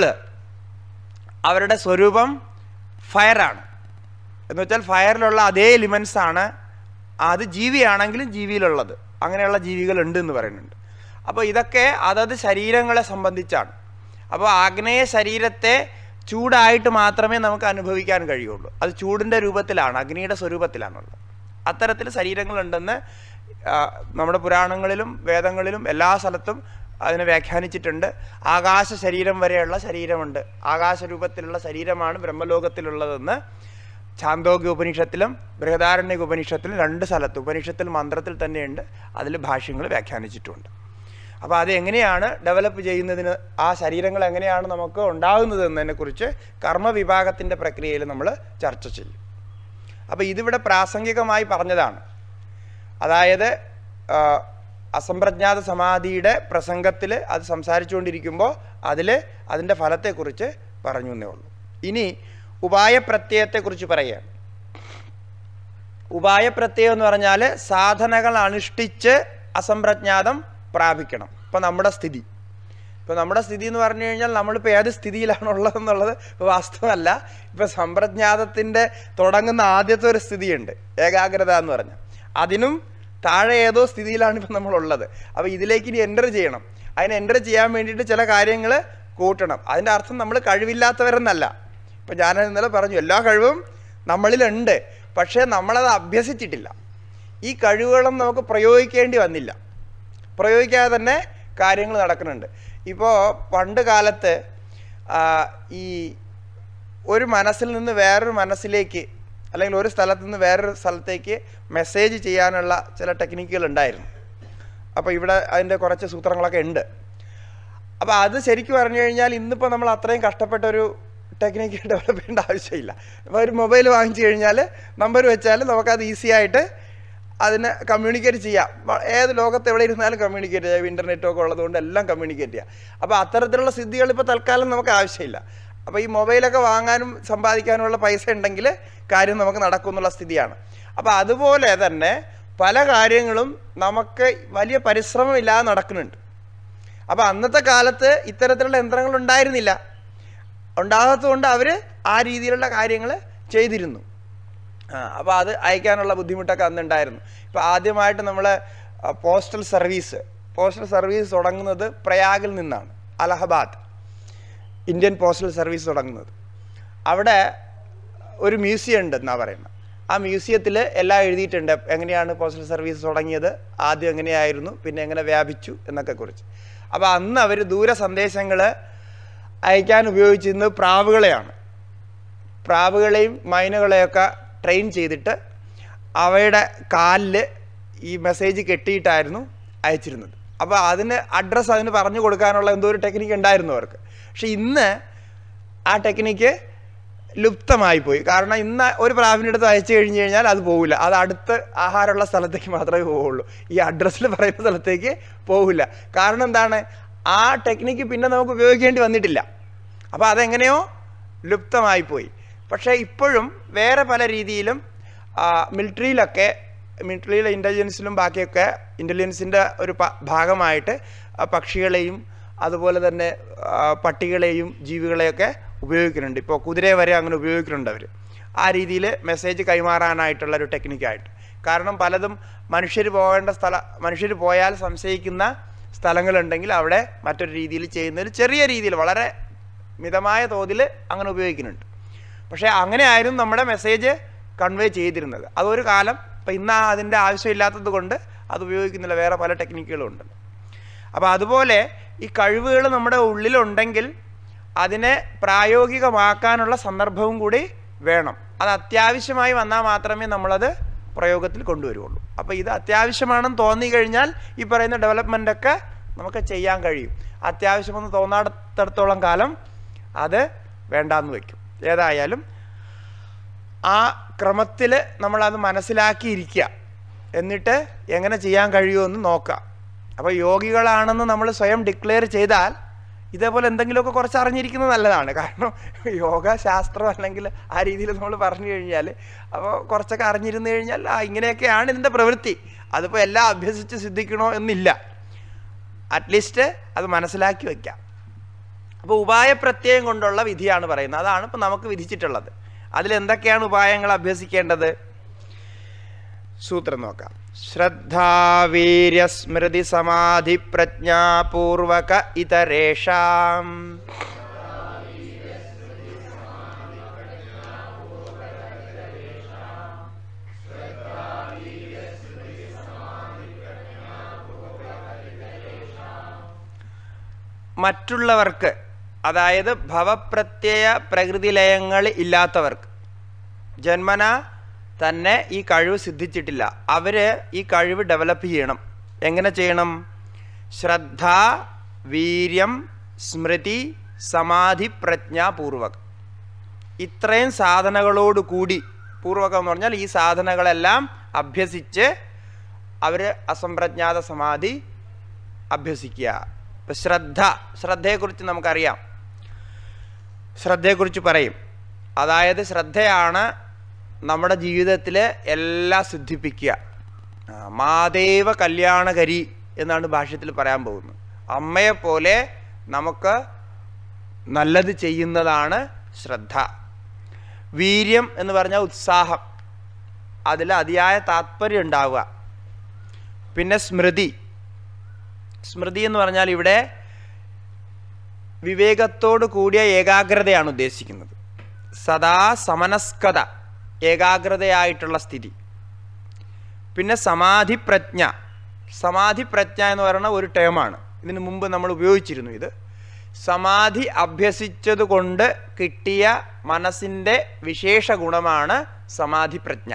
Speaker 1: അവരുടെ സ്വരൂപം ഫയറാണ്. എന്ന് വെച്ചാൽ ഫയറിലുള്ള അതേ എലിമെൻസാണ് അത് ജീവിയാണെങ്കിലും ജീവിയിലുള്ളത്. അങ്ങനെയുള്ള ജീവികളുണ്ട് എന്ന് പറയുന്നുണ്ട്. അപ്പോൾ ഇതൊക്കെ അതത് ശരീരങ്ങളെ സംബന്ധിച്ചാണ്. അപ്പോൾ ആഗ്നേയ ശരീരത്തെ ചൂടായിട്ട് മാത്രമേ നമുക്ക് അനുഭവിക്കാൻ കഴിയുള്ളൂ. അത് ചൂടിൻ്റെ രൂപത്തിലാണ്, അഗ്നിയുടെ സ്വരൂപത്തിലാണുള്ളത്. അത്തരത്തിൽ ശരീരങ്ങളുണ്ടെന്ന് നമ്മുടെ പുരാണങ്ങളിലും വേദങ്ങളിലും എല്ലാ സ്ഥലത്തും അതിനെ വ്യാഖ്യാനിച്ചിട്ടുണ്ട്. ആകാശ ശരീരം വരെയുള്ള ശരീരമുണ്ട്. ആകാശരൂപത്തിലുള്ള ശരീരമാണ് ബ്രഹ്മലോകത്തിലുള്ളതെന്ന് ഛാന്തോഗ്യ ഉപനിഷത്തിലും ബൃഹദാരണ്യക ഉപനിഷത്തിലും രണ്ട് സ്ഥലത്ത്, ഉപനിഷത്തിൽ മന്ത്രത്തിൽ തന്നെയുണ്ട്, അതിൽ ഭാഷ്യങ്ങൾ വ്യാഖ്യാനിച്ചിട്ടുണ്ട്. അപ്പോൾ അത് എങ്ങനെയാണ് ഡെവലപ്പ് ചെയ്യുന്നതിന്, ആ ശരീരങ്ങൾ എങ്ങനെയാണ് നമുക്ക് ഉണ്ടാകുന്നത് എന്നതിനെക്കുറിച്ച് കർമ്മവിഭാഗത്തിൻ്റെ പ്രക്രിയയിൽ നമ്മൾ ചർച്ച ചെയ്യും. അപ്പോൾ ഇതിവിടെ പ്രാസംഗികമായി പറഞ്ഞതാണ്. അതായത് അസംപ്രജ്ഞാത സമാധിയുടെ പ്രസംഗത്തിൽ അത് സംസാരിച്ചുകൊണ്ടിരിക്കുമ്പോൾ അതിൻ്റെ ഫലത്തെക്കുറിച്ച് പറഞ്ഞു എന്നേ ഉള്ളൂ. ഇനി ഉപായപ്രത്യയത്തെക്കുറിച്ച് പറയുകയാണ്. ഉപായപ്രത്യയം എന്ന് പറഞ്ഞാൽ സാധനകൾ അനുഷ്ഠിച്ച് അസംപ്രജ്ഞാതം പ്രാപിക്കണം. ഇപ്പം നമ്മുടെ സ്ഥിതി എന്ന് പറഞ്ഞു കഴിഞ്ഞാൽ നമ്മളിപ്പോൾ ഏത് സ്ഥിതിയിലാണുള്ളതെന്നുള്ളത് വാസ്തവമല്ല. ഇപ്പം സമ്പ്രജ്ഞാതത്തിൻ്റെ തുടങ്ങുന്ന ആദ്യത്തെ ഒരു സ്ഥിതിയുണ്ട്, ഏകാഗ്രത എന്ന് പറഞ്ഞാൽ. അതിനും താഴെ ഏതോ സ്ഥിതിയിലാണ് ഇപ്പം നമ്മളുള്ളത്. അപ്പോൾ ഇതിലേക്ക് ഇനി എൻ്റർ ചെയ്യണം. അതിന് എൻ്റർ ചെയ്യാൻ വേണ്ടിയിട്ട് ചില കാര്യങ്ങൾ കൂട്ടണം. അതിൻ്റെ അർത്ഥം നമ്മൾ കഴിവില്ലാത്തവരെന്നല്ല. ഇപ്പം ഞാൻ ഇന്നലെ പറഞ്ഞു, എല്ലാ കഴിവും നമ്മളിലുണ്ട്, പക്ഷേ നമ്മളത് അഭ്യസിച്ചിട്ടില്ല. ഈ കഴിവുകളും നമുക്ക് പ്രയോഗിക്കേണ്ടി വന്നില്ല. പ്രയോഗിക്കാതെ തന്നെ കാര്യങ്ങൾ നടക്കുന്നുണ്ട്. ഇപ്പോൾ പണ്ട് കാലത്ത് ഈ ഒരു മനസ്സിൽ നിന്ന് വേറൊരു മനസ്സിലേക്ക്, അല്ലെങ്കിൽ ഒരു സ്ഥലത്ത് നിന്ന് വേറൊരു സ്ഥലത്തേക്ക് മെസ്സേജ് ചെയ്യാനുള്ള ചില ടെക്നിക്കുകൾ ഉണ്ടായിരുന്നു. അപ്പോൾ ഇവിടെ അതിൻ്റെ കുറച്ച് സൂത്രങ്ങളൊക്കെ ഉണ്ട്. അപ്പോൾ അത് ശരിക്കും പറഞ്ഞു കഴിഞ്ഞാൽ ഇന്നിപ്പോൾ നമ്മൾ അത്രയും കഷ്ടപ്പെട്ടൊരു ടെക്നിക്ക് ഡെവലപ്പ് ചെയ്യേണ്ട ആവശ്യമില്ല. ഇപ്പോൾ ഒരു മൊബൈൽ വാങ്ങിച്ചു കഴിഞ്ഞാൽ നമ്പർ വെച്ചാൽ നമുക്കത് ഈസി ആയിട്ട് അതിനെ കമ്മ്യൂണിക്കേറ്റ് ചെയ്യാം. ഏത് ലോകത്ത് എവിടെ ഇരുന്നാലും കമ്മ്യൂണിക്കേറ്റ് ചെയ്യാം. ഇൻ്റർനെറ്റൊക്കെ ഉള്ളതുകൊണ്ട് എല്ലാം കമ്മ്യൂണിക്കേറ്റ് ചെയ്യാം. അപ്പോൾ അത്തരത്തിലുള്ള സിദ്ധികൾ ഇപ്പോൾ തൽക്കാലം നമുക്ക് ആവശ്യമില്ല. അപ്പോൾ ഈ മൊബൈലൊക്കെ വാങ്ങാനും സമ്പാദിക്കാനുമുള്ള പൈസ ഉണ്ടെങ്കിൽ കാര്യം നമുക്ക് നടക്കുമെന്നുള്ള സ്ഥിതിയാണ്. അപ്പോൾ അതുപോലെ തന്നെ പല കാര്യങ്ങളും നമുക്ക് വലിയ പരിശ്രമമില്ലാതെ നടക്കുന്നുണ്ട്. അപ്പോൾ അന്നത്തെ കാലത്ത് ഇത്തരത്തിലുള്ള യന്ത്രങ്ങൾ ഉണ്ടായിരുന്നില്ല. ഉണ്ടാകാത്തതുകൊണ്ട് അവർ ആ രീതിയിലുള്ള കാര്യങ്ങൾ ചെയ്തിരുന്നു. അപ്പോൾ അത് അയക്കാനുള്ള ബുദ്ധിമുട്ടൊക്കെ അന്നുണ്ടായിരുന്നു. ഇപ്പോൾ ആദ്യമായിട്ട് നമ്മൾ പോസ്റ്റൽ സർവീസ് തുടങ്ങുന്നത് പ്രയാഗിൽ നിന്നാണ്. അലഹബാദ് ഇന്ത്യൻ പോസ്റ്റൽ സർവീസ് തുടങ്ങുന്നത്. അവിടെ ഒരു മ്യൂസിയം ഉണ്ട് എന്നാണ് പറയുന്നത്. ആ മ്യൂസിയത്തിൽ എല്ലാം എഴുതിയിട്ടുണ്ട്. എങ്ങനെയാണ് പോസ്റ്റൽ സർവീസ് തുടങ്ങിയത്, ആദ്യം എങ്ങനെയായിരുന്നു, പിന്നെ എങ്ങനെ വ്യാപിച്ചു എന്നൊക്കെ കുറിച്ച്. അപ്പോൾ അന്ന് അവർ ദൂര സന്ദേശങ്ങൾ അയക്കാൻ ഉപയോഗിച്ചിരുന്നത് പ്രാവുകളെയാണ്. പ്രാവുകളെയും മൈനകളെയൊക്കെ ട്രെയിൻ ചെയ്തിട്ട് അവയുടെ കാലിൽ ഈ മെസ്സേജ് കെട്ടിയിട്ടായിരുന്നു അയച്ചിരുന്നത്. അപ്പോൾ അഡ്രസ്സ് അതിന് പറഞ്ഞു കൊടുക്കാനുള്ള എന്തോ ഒരു ടെക്നിക്ക് ഉണ്ടായിരുന്നു അവർക്ക്. പക്ഷെ ഇന്ന് ആ ടെക്നിക്ക് ലുപ്തമായി പോയി. കാരണം ഇന്ന് ഒരു പ്രാവിൻ്റെ അടുത്ത് അയച്ചു കഴിഞ്ഞ് കഴിഞ്ഞാൽ അത് പോവില്ല. അത് അടുത്ത് ആഹാരമുള്ള സ്ഥലത്തേക്ക് മാത്രമേ പോവുള്ളൂ. ഈ അഡ്രസ്സിൽ പറയുന്ന സ്ഥലത്തേക്ക് പോവില്ല. കാരണം എന്താണ്, ആ ടെക്നിക്ക് പിന്നെ നമുക്ക് ഉപയോഗിക്കേണ്ടി വന്നിട്ടില്ല. അപ്പോൾ അതെങ്ങനെയോ ലുപ്തമായി പോയി. പക്ഷേ ഇപ്പോഴും വേറെ പല രീതിയിലും മിലിറ്ററിയിലെ ഇൻ്റലിജൻസിലും ബാക്കിയൊക്കെ ഇൻ്റലിജൻസിൻ്റെ ഒരു ഭാഗമായിട്ട് പക്ഷികളെയും അതുപോലെ തന്നെ പട്ടികളെയും ജീവികളെയൊക്കെ ഉപയോഗിക്കുന്നുണ്ട്. ഇപ്പോൾ കുതിരയെ വരെ അങ്ങനെ ഉപയോഗിക്കുന്നുണ്ട് അവർ. ആ രീതിയിൽ മെസ്സേജ് കൈമാറാനായിട്ടുള്ളൊരു ടെക്നിക്കായിട്ട്. കാരണം പലതും മനുഷ്യർ പോയാൽ സംശയിക്കുന്ന സ്ഥലങ്ങളുണ്ടെങ്കിൽ അവിടെ മറ്റൊരു രീതിയിൽ ചെയ്യുന്നതിൽ ചെറിയ രീതിയിൽ വളരെ മിതമായ തോതിൽ അങ്ങനെ ഉപയോഗിക്കുന്നുണ്ട്. പക്ഷേ അങ്ങനെ ആയിരുന്നു നമ്മുടെ മെസ്സേജ് കൺവേ ചെയ്തിരുന്നത്. അതൊരു കാലം. ഇപ്പം ഇന്ന് അതിൻ്റെ ആവശ്യമില്ലാത്തത് കൊണ്ട് അത് ഉപയോഗിക്കുന്നില്ല. വേറെ പല ടെക്നിക്കുകളും ഉണ്ട്. അപ്പോൾ അതുപോലെ ഈ കഴിവുകൾ നമ്മുടെ ഉള്ളിലുണ്ടെങ്കിൽ അതിനെ പ്രായോഗികമാക്കാനുള്ള സന്ദർഭവും കൂടി വേണം. അത് അത്യാവശ്യമായി വന്നാൽ മാത്രമേ നമ്മളത് പ്രയോഗത്തിൽ കൊണ്ടുവരുള്ളൂ. അപ്പോൾ ഇത് അത്യാവശ്യമാണെന്ന് തോന്നി കഴിഞ്ഞാൽ ഈ പറയുന്ന ഡെവലപ്മെൻ്റൊക്കെ നമുക്ക് ചെയ്യാൻ കഴിയും. അത്യാവശ്യമെന്ന് തോന്നാത്തിടത്തോളം കാലം അത് വേണ്ടാന്ന് വയ്ക്കും. ഏതായാലും ആ ക്രമത്തിൽ നമ്മളത് മനസ്സിലാക്കിയിരിക്കുക. എന്നിട്ട് എങ്ങനെ ചെയ്യാൻ കഴിയുമെന്ന് നോക്കുക. അപ്പോൾ യോഗികളാണെന്ന് നമ്മൾ സ്വയം ഡിക്ലെയർ ചെയ്താൽ ഇതേപോലെ എന്തെങ്കിലുമൊക്കെ കുറച്ച് അറിഞ്ഞിരിക്കുന്നത് നല്ലതാണ്. കാരണം യോഗ ശാസ്ത്രം അല്ലെങ്കിൽ ആ രീതിയിൽ നമ്മൾ പറഞ്ഞു കഴിഞ്ഞാൽ അപ്പോൾ കുറച്ചൊക്കെ അറിഞ്ഞിരുന്നു കഴിഞ്ഞാൽ ഇങ്ങനെയൊക്കെയാണ് ഇതിൻ്റെ പ്രവൃത്തി. അതിപ്പോൾ എല്ലാം അഭ്യസിച്ച് സിദ്ധിക്കണോ എന്നില്ല. അറ്റ്ലീസ്റ്റ് അത് മനസ്സിലാക്കി വയ്ക്കാം. അപ്പോൾ ഉപായപ്രത്യയം കൊണ്ടുള്ള വിധിയാണ് പറയുന്നത്. അതാണ് ഇപ്പോൾ നമുക്ക് വിധിച്ചിട്ടുള്ളത്. അതിലെന്തൊക്കെയാണ് ഉപായങ്ങൾ അഭ്യസിക്കേണ്ടത്? സൂത്രം നോക്കാം. ശ്രദ്ധാവീര്യ സ്മൃതി സമാധി പ്രജ്ഞാപൂർവക ഇതരേഷാം മറ്റുള്ളവർക്ക്, അതായത് ഭവപ്രത്യയ പ്രകൃതിലയങ്ങൾ ഇല്ലാത്തവർക്ക്, ജന്മന തന്നെ ഈ കഴിവ് സിദ്ധിച്ചിട്ടില്ല, അവർ ഈ കഴിവ് ഡെവലപ്പ് ചെയ്യണം. എങ്ങനെ ചെയ്യണം? ശ്രദ്ധ, വീര്യം, സ്മൃതി, സമാധി, പ്രജ്ഞാപൂർവകം. ഇത്രയും സാധനകളോട് കൂടി, പൂർവകം എന്ന് പറഞ്ഞാൽ ഈ സാധനങ്ങളെല്ലാം അഭ്യസിച്ച് അവർ അസംപ്രജ്ഞാത സമാധി അഭ്യസിക്കുക. ഇപ്പം ശ്രദ്ധയെക്കുറിച്ച് നമുക്കറിയാം. ശ്രദ്ധയെക്കുറിച്ച് പറയും. അതായത് ശ്രദ്ധയാണ് നമ്മുടെ ജീവിതത്തിൽ എല്ലാം സിദ്ധിപ്പിക്കുക. മാതേവ കല്യാണകരി എന്നാണ് ഭാഷ്യത്തിൽ പറയാൻ പോകുന്നത്. അമ്മയെപ്പോലെ നമുക്ക് നല്ലത് ചെയ്യുന്നതാണ് ശ്രദ്ധ. വീര്യം എന്ന് പറഞ്ഞാൽ ഉത്സാഹം, അതിൽ അതിയായ താത്പര്യം ഉണ്ടാവുക. പിന്നെ സ്മൃതി എന്ന് പറഞ്ഞാൽ ഇവിടെ വിവേകത്തോട് കൂടിയ ഏകാഗ്രതയാണ് ഉദ്ദേശിക്കുന്നത്. സദാ സമനസ്കത, ഏകാഗ്രതയായിട്ടുള്ള സ്ഥിതി. പിന്നെ സമാധി പ്രജ്ഞ എന്ന് പറയുന്ന ഒരു ടേമാണ്. ഇതിനു മുമ്പ് നമ്മൾ ഉപയോഗിച്ചിരുന്നു. ഇത് സമാധി അഭ്യസിച്ചത് കൊണ്ട് കിട്ടിയ മനസ്സിൻ്റെ വിശേഷ ഗുണമാണ് സമാധി പ്രജ്ഞ.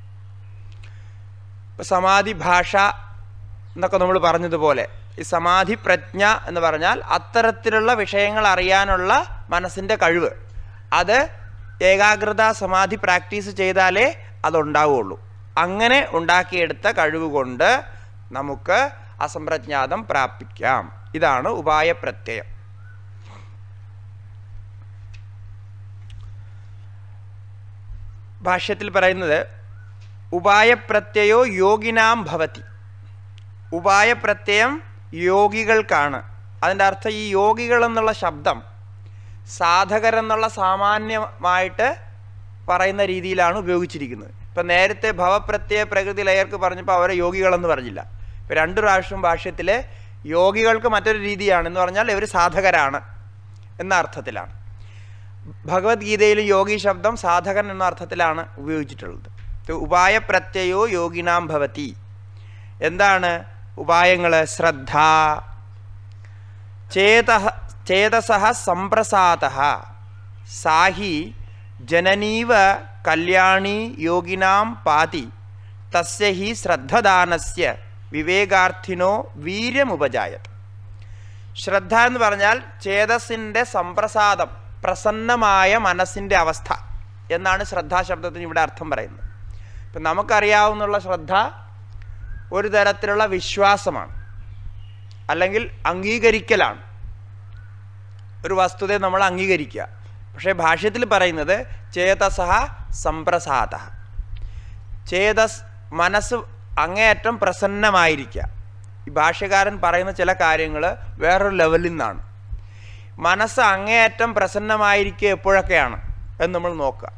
Speaker 1: സമാധി ഭാഷ എന്നൊക്കെ നമ്മൾ പറഞ്ഞതുപോലെ ഈ സമാധി പ്രജ്ഞ എന്ന് പറഞ്ഞാൽ അത്തരത്തിലുള്ള വിഷയങ്ങൾ അറിയാനുള്ള മനസ്സിൻ്റെ കഴിവ്. അത് ഏകാഗ്രത സമാധി പ്രാക്ടീസ് ചെയ്താലേ അതുണ്ടാവുള്ളൂ. അങ്ങനെ ഉണ്ടാക്കിയെടുത്ത കഴിവ് കൊണ്ട് നമുക്ക് അസംപ്രജ്ഞാതം പ്രാപിക്കാം. ഇതാണ് ഉപായപ്രത്യയം. ഭാഷ്യത്തിൽ പറയുന്നത് ഉപായപ്രത്യയോ യോഗിനാം ഭവതി. ഉപായപ്രത്യയം യോഗികൾക്കാണ്. അതിൻ്റെ അർത്ഥം ഈ യോഗികൾ എന്നുള്ള ശബ്ദം സാധകരെന്നുള്ള സാമാന്യമായിട്ട് പറയുന്ന രീതിയിലാണ് ഉപയോഗിച്ചിരിക്കുന്നത്. ഇപ്പം നേരത്തെ ഭവപ്രത്യയ പ്രകൃതി ലയർക്ക് പറഞ്ഞപ്പോൾ അവരെ യോഗികളെന്ന് പറഞ്ഞില്ല. ഇപ്പം 2 പ്രാവശ്യം ഭാഷ്യത്തിൽ യോഗികൾക്ക് മറ്റൊരു രീതിയാണ് എന്ന് പറഞ്ഞാൽ ഇവർ സാധകരാണ് എന്ന അർത്ഥത്തിലാണ്. ഭഗവത്ഗീതയിൽ യോഗി ശബ്ദം സാധകൻ എന്ന അർത്ഥത്തിലാണ് ഉപയോഗിച്ചിട്ടുള്ളത്. ഉപായപ്രത്യയോ യോഗിനാം ഭവതി. എന്താണ് ഉപായങ്ങൾ? ശ്രദ്ധ, ചേതസഃ സംപ്രസാദഃ സാഹി ജനനീവ കല്യാണി യോഗിനാം പാതി തസ്യ ഹി ശ്രദ്ധദാനസ്യ വിവേകാർത്ഥിനോ വീര്യമുപജായത്. ശ്രദ്ധ എന്ന് പറഞ്ഞാൽ ചേതസിൻ്റെ സംപ്രസാദം, പ്രസന്നമായ മനസ്സിൻ്റെ അവസ്ഥ എന്നാണ് ശ്രദ്ധാശബ്ദത്തിന് ഇവിടെ അർത്ഥം പറയുന്നത്. ഇപ്പം നമുക്കറിയാവുന്ന ശ്രദ്ധ ഒരു തരത്തിലുള്ള വിശ്വാസമാണ്, അല്ലെങ്കിൽ അംഗീകരിക്കലാണ്. ഒരു വസ്തുതയെ നമ്മൾ അംഗീകരിക്കുക. പക്ഷേ ഭാഷ്യത്തിൽ പറയുന്നത് ചേതസഃ സംപ്രസാദഃ, ചേതസ് മനസ്സ് അങ്ങേയറ്റം പ്രസന്നമായിരിക്കുക. ഈ ഭാഷ്യകാരൻ പറയുന്ന ചില കാര്യങ്ങൾ വേറൊരു ലെവലിൽ നിന്നാണ്. മനസ്സ് അങ്ങേയറ്റം പ്രസന്നമായിരിക്കുക എപ്പോഴൊക്കെയാണ് എന്ന് നമ്മൾ നോക്കുക.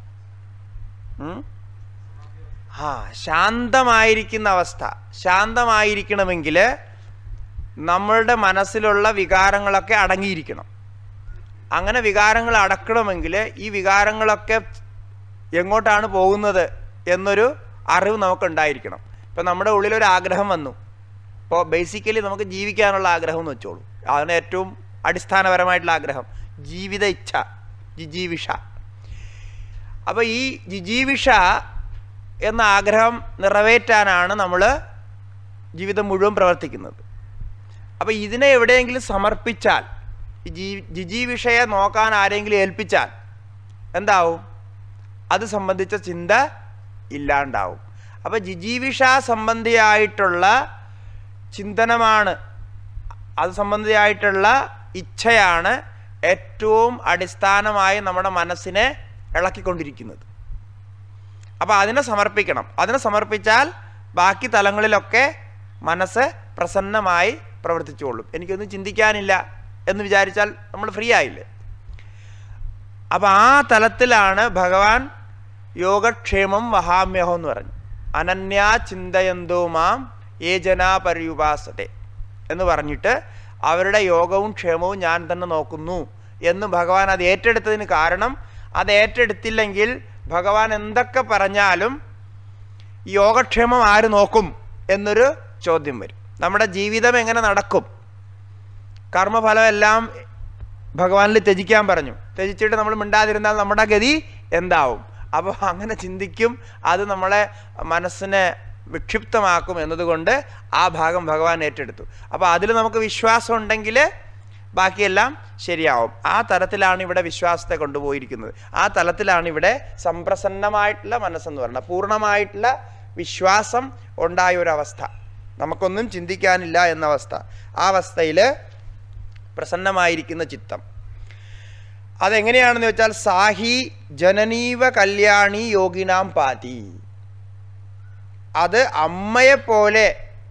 Speaker 1: ശാന്തമായിരിക്കുന്ന അവസ്ഥ. ശാന്തമായിരിക്കണമെങ്കിൽ നമ്മളുടെ മനസ്സിലുള്ള വികാരങ്ങളൊക്കെ അടങ്ങിയിരിക്കണം. അങ്ങനെ വികാരങ്ങൾ അടക്കണമെങ്കിൽ ഈ വികാരങ്ങളൊക്കെ എങ്ങോട്ടാണ് പോകുന്നത് എന്നൊരു അറിവ് നമുക്കുണ്ടായിരിക്കണം. ഇപ്പം നമ്മുടെ ഉള്ളിലൊരു ആഗ്രഹം വന്നു. ഇപ്പോൾ ബേസിക്കലി നമുക്ക് ജീവിക്കാനുള്ള ആഗ്രഹം എന്ന് വെച്ചോളൂ. അതിന് ഏറ്റവും അടിസ്ഥാനപരമായിട്ടുള്ള ആഗ്രഹം ജീവിത ഇച്ഛ, ജിജീവിഷ. അപ്പോൾ ഈ ജിജീവിഷ എന്ന ആഗ്രഹം നിറവേറ്റാനാണ് നമ്മൾ ജീവിതം മുഴുവൻ പ്രവർത്തിക്കുന്നത്. അപ്പോൾ ഇതിനെ എവിടെയെങ്കിലും സമർപ്പിച്ചാൽ, ജിജീവിഷയെ നോക്കാൻ ആരെങ്കിലും ഏൽപ്പിച്ചാൽ എന്താവും? അത് സംബന്ധിച്ച ചിന്ത ഇല്ലാണ്ടാവും. അപ്പോൾ ജിജീവിഷ സംബന്ധിയായിട്ടുള്ള ചിന്തനമാണ്, അത് സംബന്ധിയായിട്ടുള്ള ഇച്ഛയാണ് ഏറ്റവും അടിസ്ഥാനമായി നമ്മുടെ മനസ്സിനെ ഇളക്കിക്കൊണ്ടിരിക്കുന്നത്. അപ്പോൾ അതിനെ സമർപ്പിക്കണം. അതിനെ സമർപ്പിച്ചാൽ ബാക്കി തലങ്ങളിലൊക്കെ മനസ്സ് പ്രസന്നമായി പ്രവർത്തിച്ചുകൊള്ളും. എനിക്കൊന്നും ചിന്തിക്കാനില്ല എന്ന് വിചാരിച്ചാൽ നമ്മൾ ഫ്രീ ആയില്ലേ. അപ്പോൾ ആ തലത്തിലാണ് ഭഗവാൻ യോഗക്ഷേമം വഹാമ്യഹോ എന്ന് പറഞ്ഞു. അനന്യാ ചിന്തയന്തോ മാം ഏ ജനാ പര്യുപാസത്തെ എന്ന് പറഞ്ഞിട്ട് അവരുടെ യോഗവും ക്ഷേമവും ഞാൻ തന്നെ നോക്കുന്നു എന്ന് ഭഗവാൻ അത് ഏറ്റെടുത്തതിന് കാരണം, അത് ഏറ്റെടുത്തില്ലെങ്കിൽ ഭഗവാൻ എന്തൊക്കെ പറഞ്ഞാലും യോഗക്ഷേമം ആര് നോക്കും എന്നൊരു ചോദ്യം വരും. നമ്മുടെ ജീവിതം എങ്ങനെ നടക്കും? കർമ്മഫലം എല്ലാം ഭഗവാനിൽ ത്യജിക്കാൻ പറഞ്ഞു. ത്യജിച്ചിട്ട് നമ്മൾ മിണ്ടാതിരുന്നാൽ നമ്മുടെ ഗതി എന്താവും? അപ്പോൾ അങ്ങനെ ചിന്തിക്കും. അത് നമ്മളെ മനസ്സിനെ വിക്ഷിപ്തമാക്കും എന്നതുകൊണ്ട് ആ ഭാഗം ഭഗവാൻ ഏറ്റെടുത്തു. അപ്പോൾ അതിൽ നമുക്ക് വിശ്വാസം ഉണ്ടെങ്കിൽ ബാക്കിയെല്ലാം ശരിയാവും. ആ തലത്തിലാണ് ഇവിടെ വിശ്വാസത്തെ കൊണ്ടുപോയിരിക്കുന്നത്. ആ തലത്തിലാണ് ഇവിടെ സംപ്രസന്നമായിട്ടുള്ള മനസ്സെന്ന് പറയുന്നത്. പൂർണ്ണമായിട്ടുള്ള വിശ്വാസം ഉണ്ടായ ഒരവസ്ഥ, നമുക്കൊന്നും ചിന്തിക്കാനില്ല എന്ന അവസ്ഥ. ആ അവസ്ഥയിൽ പ്രസന്നമായിരിക്കുന്ന ചിത്തം അതെങ്ങനെയാണെന്ന് വെച്ചാൽ സാഹി ജനനീവ കല്യാണി യോഗിനാം പാതി. അത് അമ്മയെപ്പോലെ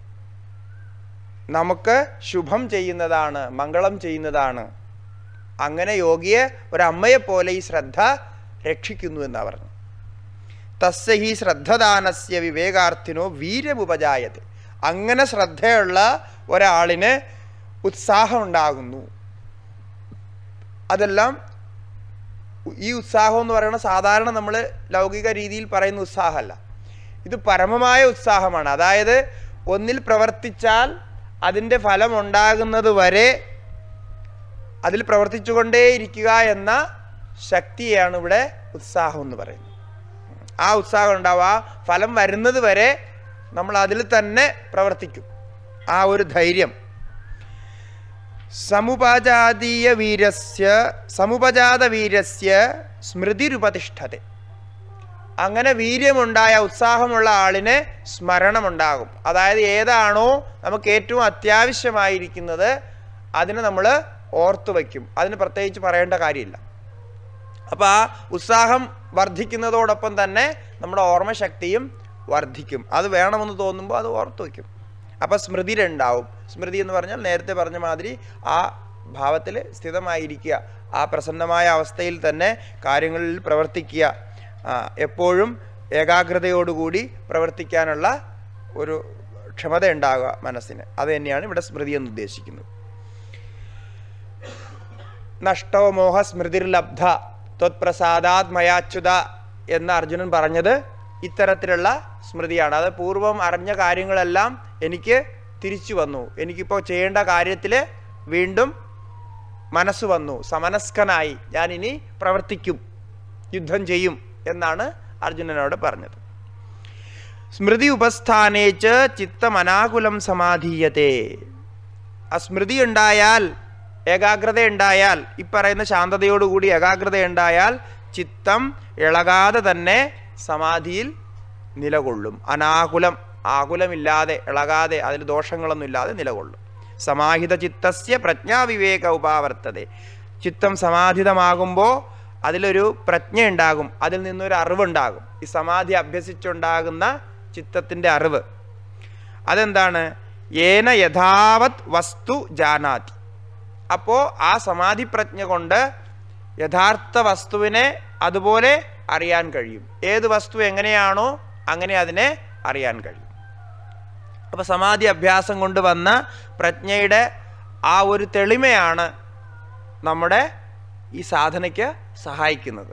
Speaker 1: നമുക്ക് ശുഭം ചെയ്യുന്നതാണ്, മംഗളം ചെയ്യുന്നതാണ്. അങ്ങനെ യോഗിയെ ഒരമ്മയെപ്പോലെ ഈ ശ്രദ്ധ രക്ഷിക്കുന്നു എന്നാണ് പറഞ്ഞു. തസ്യ ഹി ശ്രദ്ധദാനസ്യ വിവേകാർത്ഥിനോ വീര്യമുപജായത്തെ. അങ്ങനെ ശ്രദ്ധയുള്ള ഒരാളിന് ഉത്സാഹം ഉണ്ടാകുന്നു. അതെല്ലാം ഈ ഉത്സാഹം എന്ന് പറയുന്നത് സാധാരണ നമ്മൾ ലൗകിക രീതിയിൽ പറയുന്ന ഉത്സാഹമല്ല. ഇത് പരമമായ ഉത്സാഹമാണ്. അതായത് ഒന്നിൽ പ്രവർത്തിച്ചാൽ അതിൻ്റെ ഫലം ഉണ്ടാകുന്നത് വരെ അതിൽ പ്രവർത്തിച്ചുകൊണ്ടേയിരിക്കുക എന്ന ശക്തിയാണ് ഇവിടെ ഉത്സാഹം എന്ന് പറയുന്നത്. ആ ഉത്സാഹം ഉണ്ടാവുക, ഫലം വരുന്നത് വരെ നമ്മൾ അതിൽ തന്നെ പ്രവർത്തിക്കും. ആ ഒരു ധൈര്യം. സമുപജാത വീര്യസ്യ സ്മൃതിരുപതിഷ്ഠത്തെ. അങ്ങനെ വീര്യമുണ്ടായ ഉത്സാഹമുള്ള ആളിന് സ്മരണമുണ്ടാകും. അതായത് ഏതാണോ നമുക്ക് ഏറ്റവും അത്യാവശ്യമായിരിക്കുന്നത് അതിനെ നമ്മൾ ഓർത്തു വയ്ക്കും. അതിന് പ്രത്യേകിച്ച് പറയേണ്ട കാര്യമില്ല. അപ്പോൾ ആ ഉത്സാഹം വർദ്ധിക്കുന്നതോടൊപ്പം തന്നെ നമ്മുടെ ഓർമ്മശക്തിയും വർദ്ധിക്കും. അത് വേണമെന്ന് തോന്നുമ്പോൾ അത് ഓർത്തു വയ്ക്കും. അപ്പോൾ സ്മൃതിയിലുണ്ടാവും. സ്മൃതി എന്ന് പറഞ്ഞാൽ നേരത്തെ പറഞ്ഞ മാതിരി ആ ഭാവത്തിൽ സ്ഥിതമായിരിക്കുക, ആ പ്രസന്നമായ അവസ്ഥയിൽ തന്നെ കാര്യങ്ങളിൽ പ്രവർത്തിക്കുക, എപ്പോഴും ഏകാഗ്രതയോടുകൂടി പ്രവർത്തിക്കാനുള്ള ഒരു ക്ഷമത ഉണ്ടാകുക മനസ്സിന്. അത് തന്നെയാണ് ഇവിടെ സ്മൃതി എന്ന് ഉദ്ദേശിക്കുന്നത്. നഷ്ടോ മോഹ സ്മൃതിർലബ്ധ ത്വത്പ്രസാദാത് മയാച്യുത എന്ന് അർജുനൻ പറഞ്ഞത് ഇത്തരത്തിലുള്ള സ്മൃതിയാണ്. അത് പൂർവം അറിഞ്ഞ കാര്യങ്ങളെല്ലാം എനിക്ക് തിരിച്ചു വന്നു, എനിക്കിപ്പോൾ ചെയ്യേണ്ട കാര്യത്തിൽ വീണ്ടും മനസ്സ് വന്നു, സമനസ്കനായി ഞാനിനി പ്രവർത്തിക്കും, യുദ്ധം ചെയ്യും എന്നാണ് അർജുനനോട് പറഞ്ഞത്. സ്മൃതി ഉപസ്ഥാനേച്ച് ചിത്തമനാകുലം സമാധീയത്തെ. ആ സ്മൃതി ഉണ്ടായാൽ, ഏകാഗ്രത ഉണ്ടായാൽ, ഈ പറയുന്ന ശാന്തതയോടുകൂടി ഏകാഗ്രത ഉണ്ടായാൽ ചിത്തം ഇളകാതെ തന്നെ സമാധിയിൽ നിലകൊള്ളും. അനാകുലം, ആകുലമില്ലാതെ, ഇളകാതെ, അതിൽ ദോഷങ്ങളൊന്നും ഇല്ലാതെ നിലകൊള്ളും. സമാഹിത ചിത്തസ്യ പ്രജ്ഞാവിവേക ഉപാവർത്തതെ. ചിത്തം സമാധിതമാകുമ്പോൾ അതിലൊരു പ്രജ്ഞ ഉണ്ടാകും, അതിൽ നിന്നൊരു അറിവുണ്ടാകും. ഈ സമാധി അഭ്യസിച്ചുണ്ടാകുന്ന ചിത്തത്തിൻ്റെ അറിവ് അതെന്താണ്? ഏന യഥാവത് വസ്തു ജാനാതി. അപ്പോൾ ആ സമാധി പ്രജ്ഞ കൊണ്ട് യഥാർത്ഥ വസ്തുവിനെ അതുപോലെ അറിയാൻ കഴിയും. ഏത് വസ്തു എങ്ങനെയാണോ അങ്ങനെ അതിനെ അറിയാൻ കഴിയും. അപ്പോൾ സമാധി അഭ്യാസം കൊണ്ട് വന്ന പ്രജ്ഞയുടെ ആ ഒരു തെളിമയാണ് നമ്മുടെ ഈ സാധനയ്ക്ക് സഹായിക്കുന്നത്.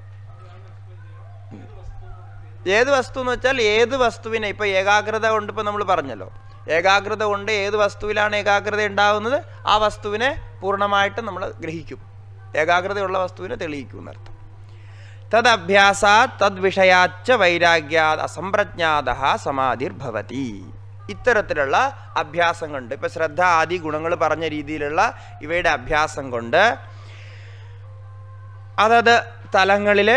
Speaker 1: ഏത് വസ്തു എന്ന് വെച്ചാൽ ഏത് വസ്തുവിനെ, ഇപ്പോൾ ഏകാഗ്രത കൊണ്ട് ഇപ്പോൾ നമ്മൾ പറഞ്ഞല്ലോ, ഏകാഗ്രത കൊണ്ട് ഏത് വസ്തുവിലാണ് ഏകാഗ്രത ഉണ്ടാകുന്നത് ആ വസ്തുവിനെ പൂർണ്ണമായിട്ട് നമ്മൾ ഗ്രഹിക്കും. ഏകാഗ്രതയുള്ള വസ്തുവിനെ തെളിയിക്കും എന്നർത്ഥം. തദഭ്യാസാത് തദ്വിഷയാച്ച വൈരാഗ്യാത് അസംപ്രജ്ഞാത സമാധിർഭവതി. ഇത്തരത്തിലുള്ള അഭ്യാസം കൊണ്ട്, ഇപ്പം ശ്രദ്ധ ആദി ഗുണങ്ങൾ പറഞ്ഞ രീതിയിലുള്ള ഇവയുടെ അഭ്യാസം കൊണ്ട് അതത് തലങ്ങളിൽ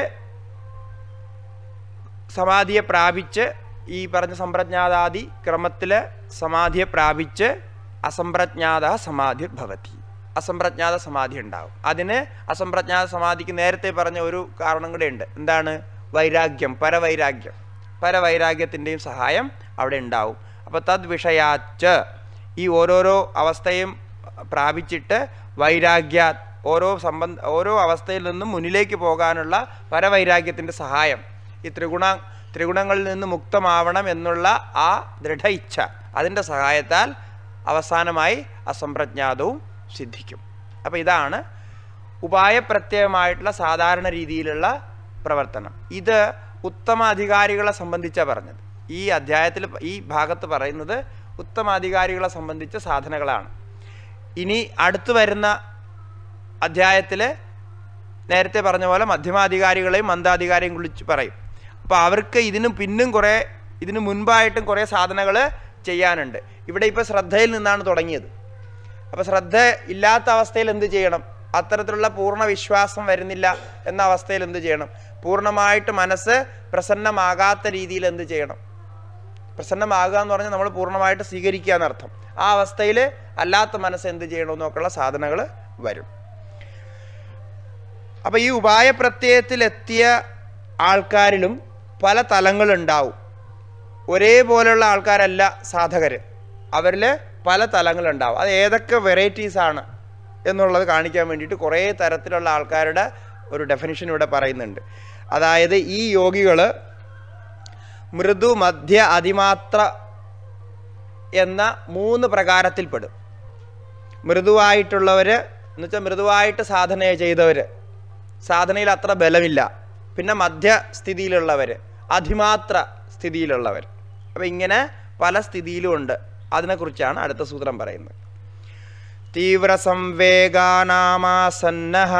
Speaker 1: സമാധിയെ പ്രാപിച്ച്, ഈ പറഞ്ഞ സമ്പ്രജ്ഞാതാദി ക്രമത്തിൽ സമാധിയെ പ്രാപിച്ച് അസംപ്രജ്ഞാത സമാധിർഭവതി. അസംപ്രജ്ഞാത സമാധി ഉണ്ടാകും. അതിന് അസംപ്രജ്ഞാത സമാധിക്ക് നേരത്തെ പറഞ്ഞ ഒരു കാരണം കൂടെ ഉണ്ട്. എന്താണ്? വൈരാഗ്യം, പരവൈരാഗ്യം. പരവൈരാഗ്യത്തിൻ്റെയും സഹായം അവിടെ ഉണ്ടാവും. അപ്പോൾ തദ്വിഷയാച്ച്, ഈ ഓരോരോ അവസ്ഥയും പ്രാപിച്ചിട്ട് വൈരാഗ്യ, ഓരോ അവസ്ഥയിൽ നിന്നും മുന്നിലേക്ക് പോകാനുള്ള പരവൈരാഗ്യത്തിൻ്റെ സഹായം, ഈ ത്രിഗുണങ്ങളിൽ നിന്ന് മുക്തമാവണം എന്നുള്ള ആ ദൃഢ ഇച്ഛ, അതിൻ്റെ സഹായത്താൽ അവസാനമായി അസംപ്രജ്ഞാതവും സിദ്ധിക്കും. അപ്പോൾ ഇതാണ് ഉപായപ്രത്യയമായിട്ടുള്ള സാധാരണ രീതിയിലുള്ള പ്രവർത്തനം. ഇത് ഉത്തമ അധികാരികളെ സംബന്ധിച്ചാണ് പറഞ്ഞത്. ഈ അധ്യായത്തിൽ, ഈ ഭാഗത്ത് പറയുന്നത് ഉത്തമാധികാരികളെ സംബന്ധിച്ച സാധനകളാണ്. ഇനി അടുത്തു വരുന്ന അധ്യായത്തിൽ നേരത്തെ പറഞ്ഞ പോലെ മധ്യമാധികാരികളെയും മന്ദാധികാരിയും കുറിച്ച് പറയും. അപ്പോൾ അവർക്ക് ഇതിനു മുൻപായിട്ടും കുറേ സാധനകൾ ചെയ്യാനുണ്ട്. ഇവിടെ ഇപ്പോൾ ശ്രദ്ധയിൽ നിന്നാണ് തുടങ്ങിയത്. അപ്പോൾ ശ്രദ്ധ ഇല്ലാത്ത അവസ്ഥയിൽ എന്ത് ചെയ്യണം? അത്തരത്തിലുള്ള പൂർണ്ണ വിശ്വാസം വരുന്നില്ല എന്ന അവസ്ഥയിൽ എന്ത് ചെയ്യണം? പൂർണ്ണമായിട്ട് മനസ്സ് പ്രസന്നമാകാത്ത രീതിയിൽ എന്ത് ചെയ്യണം? പ്രസന്നമാകുക എന്ന് പറഞ്ഞാൽ നമ്മൾ പൂർണ്ണമായിട്ട് സ്വീകരിക്കുക എന്നർത്ഥം. ആ അവസ്ഥയിൽ അല്ലാത്ത മനസ്സ് എന്ത് ചെയ്യണമെന്നൊക്കെയുള്ള സാധനങ്ങൾ വരും. അപ്പോൾ ഈ ഉപായപ്രത്യയത്തിലെത്തിയ ആൾക്കാരിലും പല തലങ്ങളുണ്ടാവും. ഒരേപോലെയുള്ള ആൾക്കാരല്ല സാധകർ, അവരിൽ പല തലങ്ങളുണ്ടാവും. അത് ഏതൊക്കെ വെറൈറ്റീസാണ് എന്നുള്ളത് കാണിക്കാൻ വേണ്ടിയിട്ട് കുറേ തരത്തിലുള്ള ആൾക്കാരുടെ ഒരു ഡെഫിനിഷൻ ഇവിടെ പറയുന്നുണ്ട്. അതായത് ഈ യോഗികൾ മൃദു, മധ്യ, അതിമാത്ര എന്ന 3 പ്രകാരത്തിൽപ്പെടും. മൃദുവായിട്ടുള്ളവർ എന്നുവെച്ചാൽ മൃദുവായിട്ട് സാധന ചെയ്തവർ, സാധനയിൽ അത്ര ബലമില്ല. പിന്നെ മധ്യസ്ഥിതിയിലുള്ളവർ, അതിമാത്ര സ്ഥിതിയിലുള്ളവർ. അപ്പം ഇങ്ങനെ പല സ്ഥിതിയിലും ഉണ്ട്. അതിനെക്കുറിച്ചാണ് അടുത്ത സൂത്രം പറയുന്നത്. തീവ്ര സംവേഗാനാമാസന്നഃ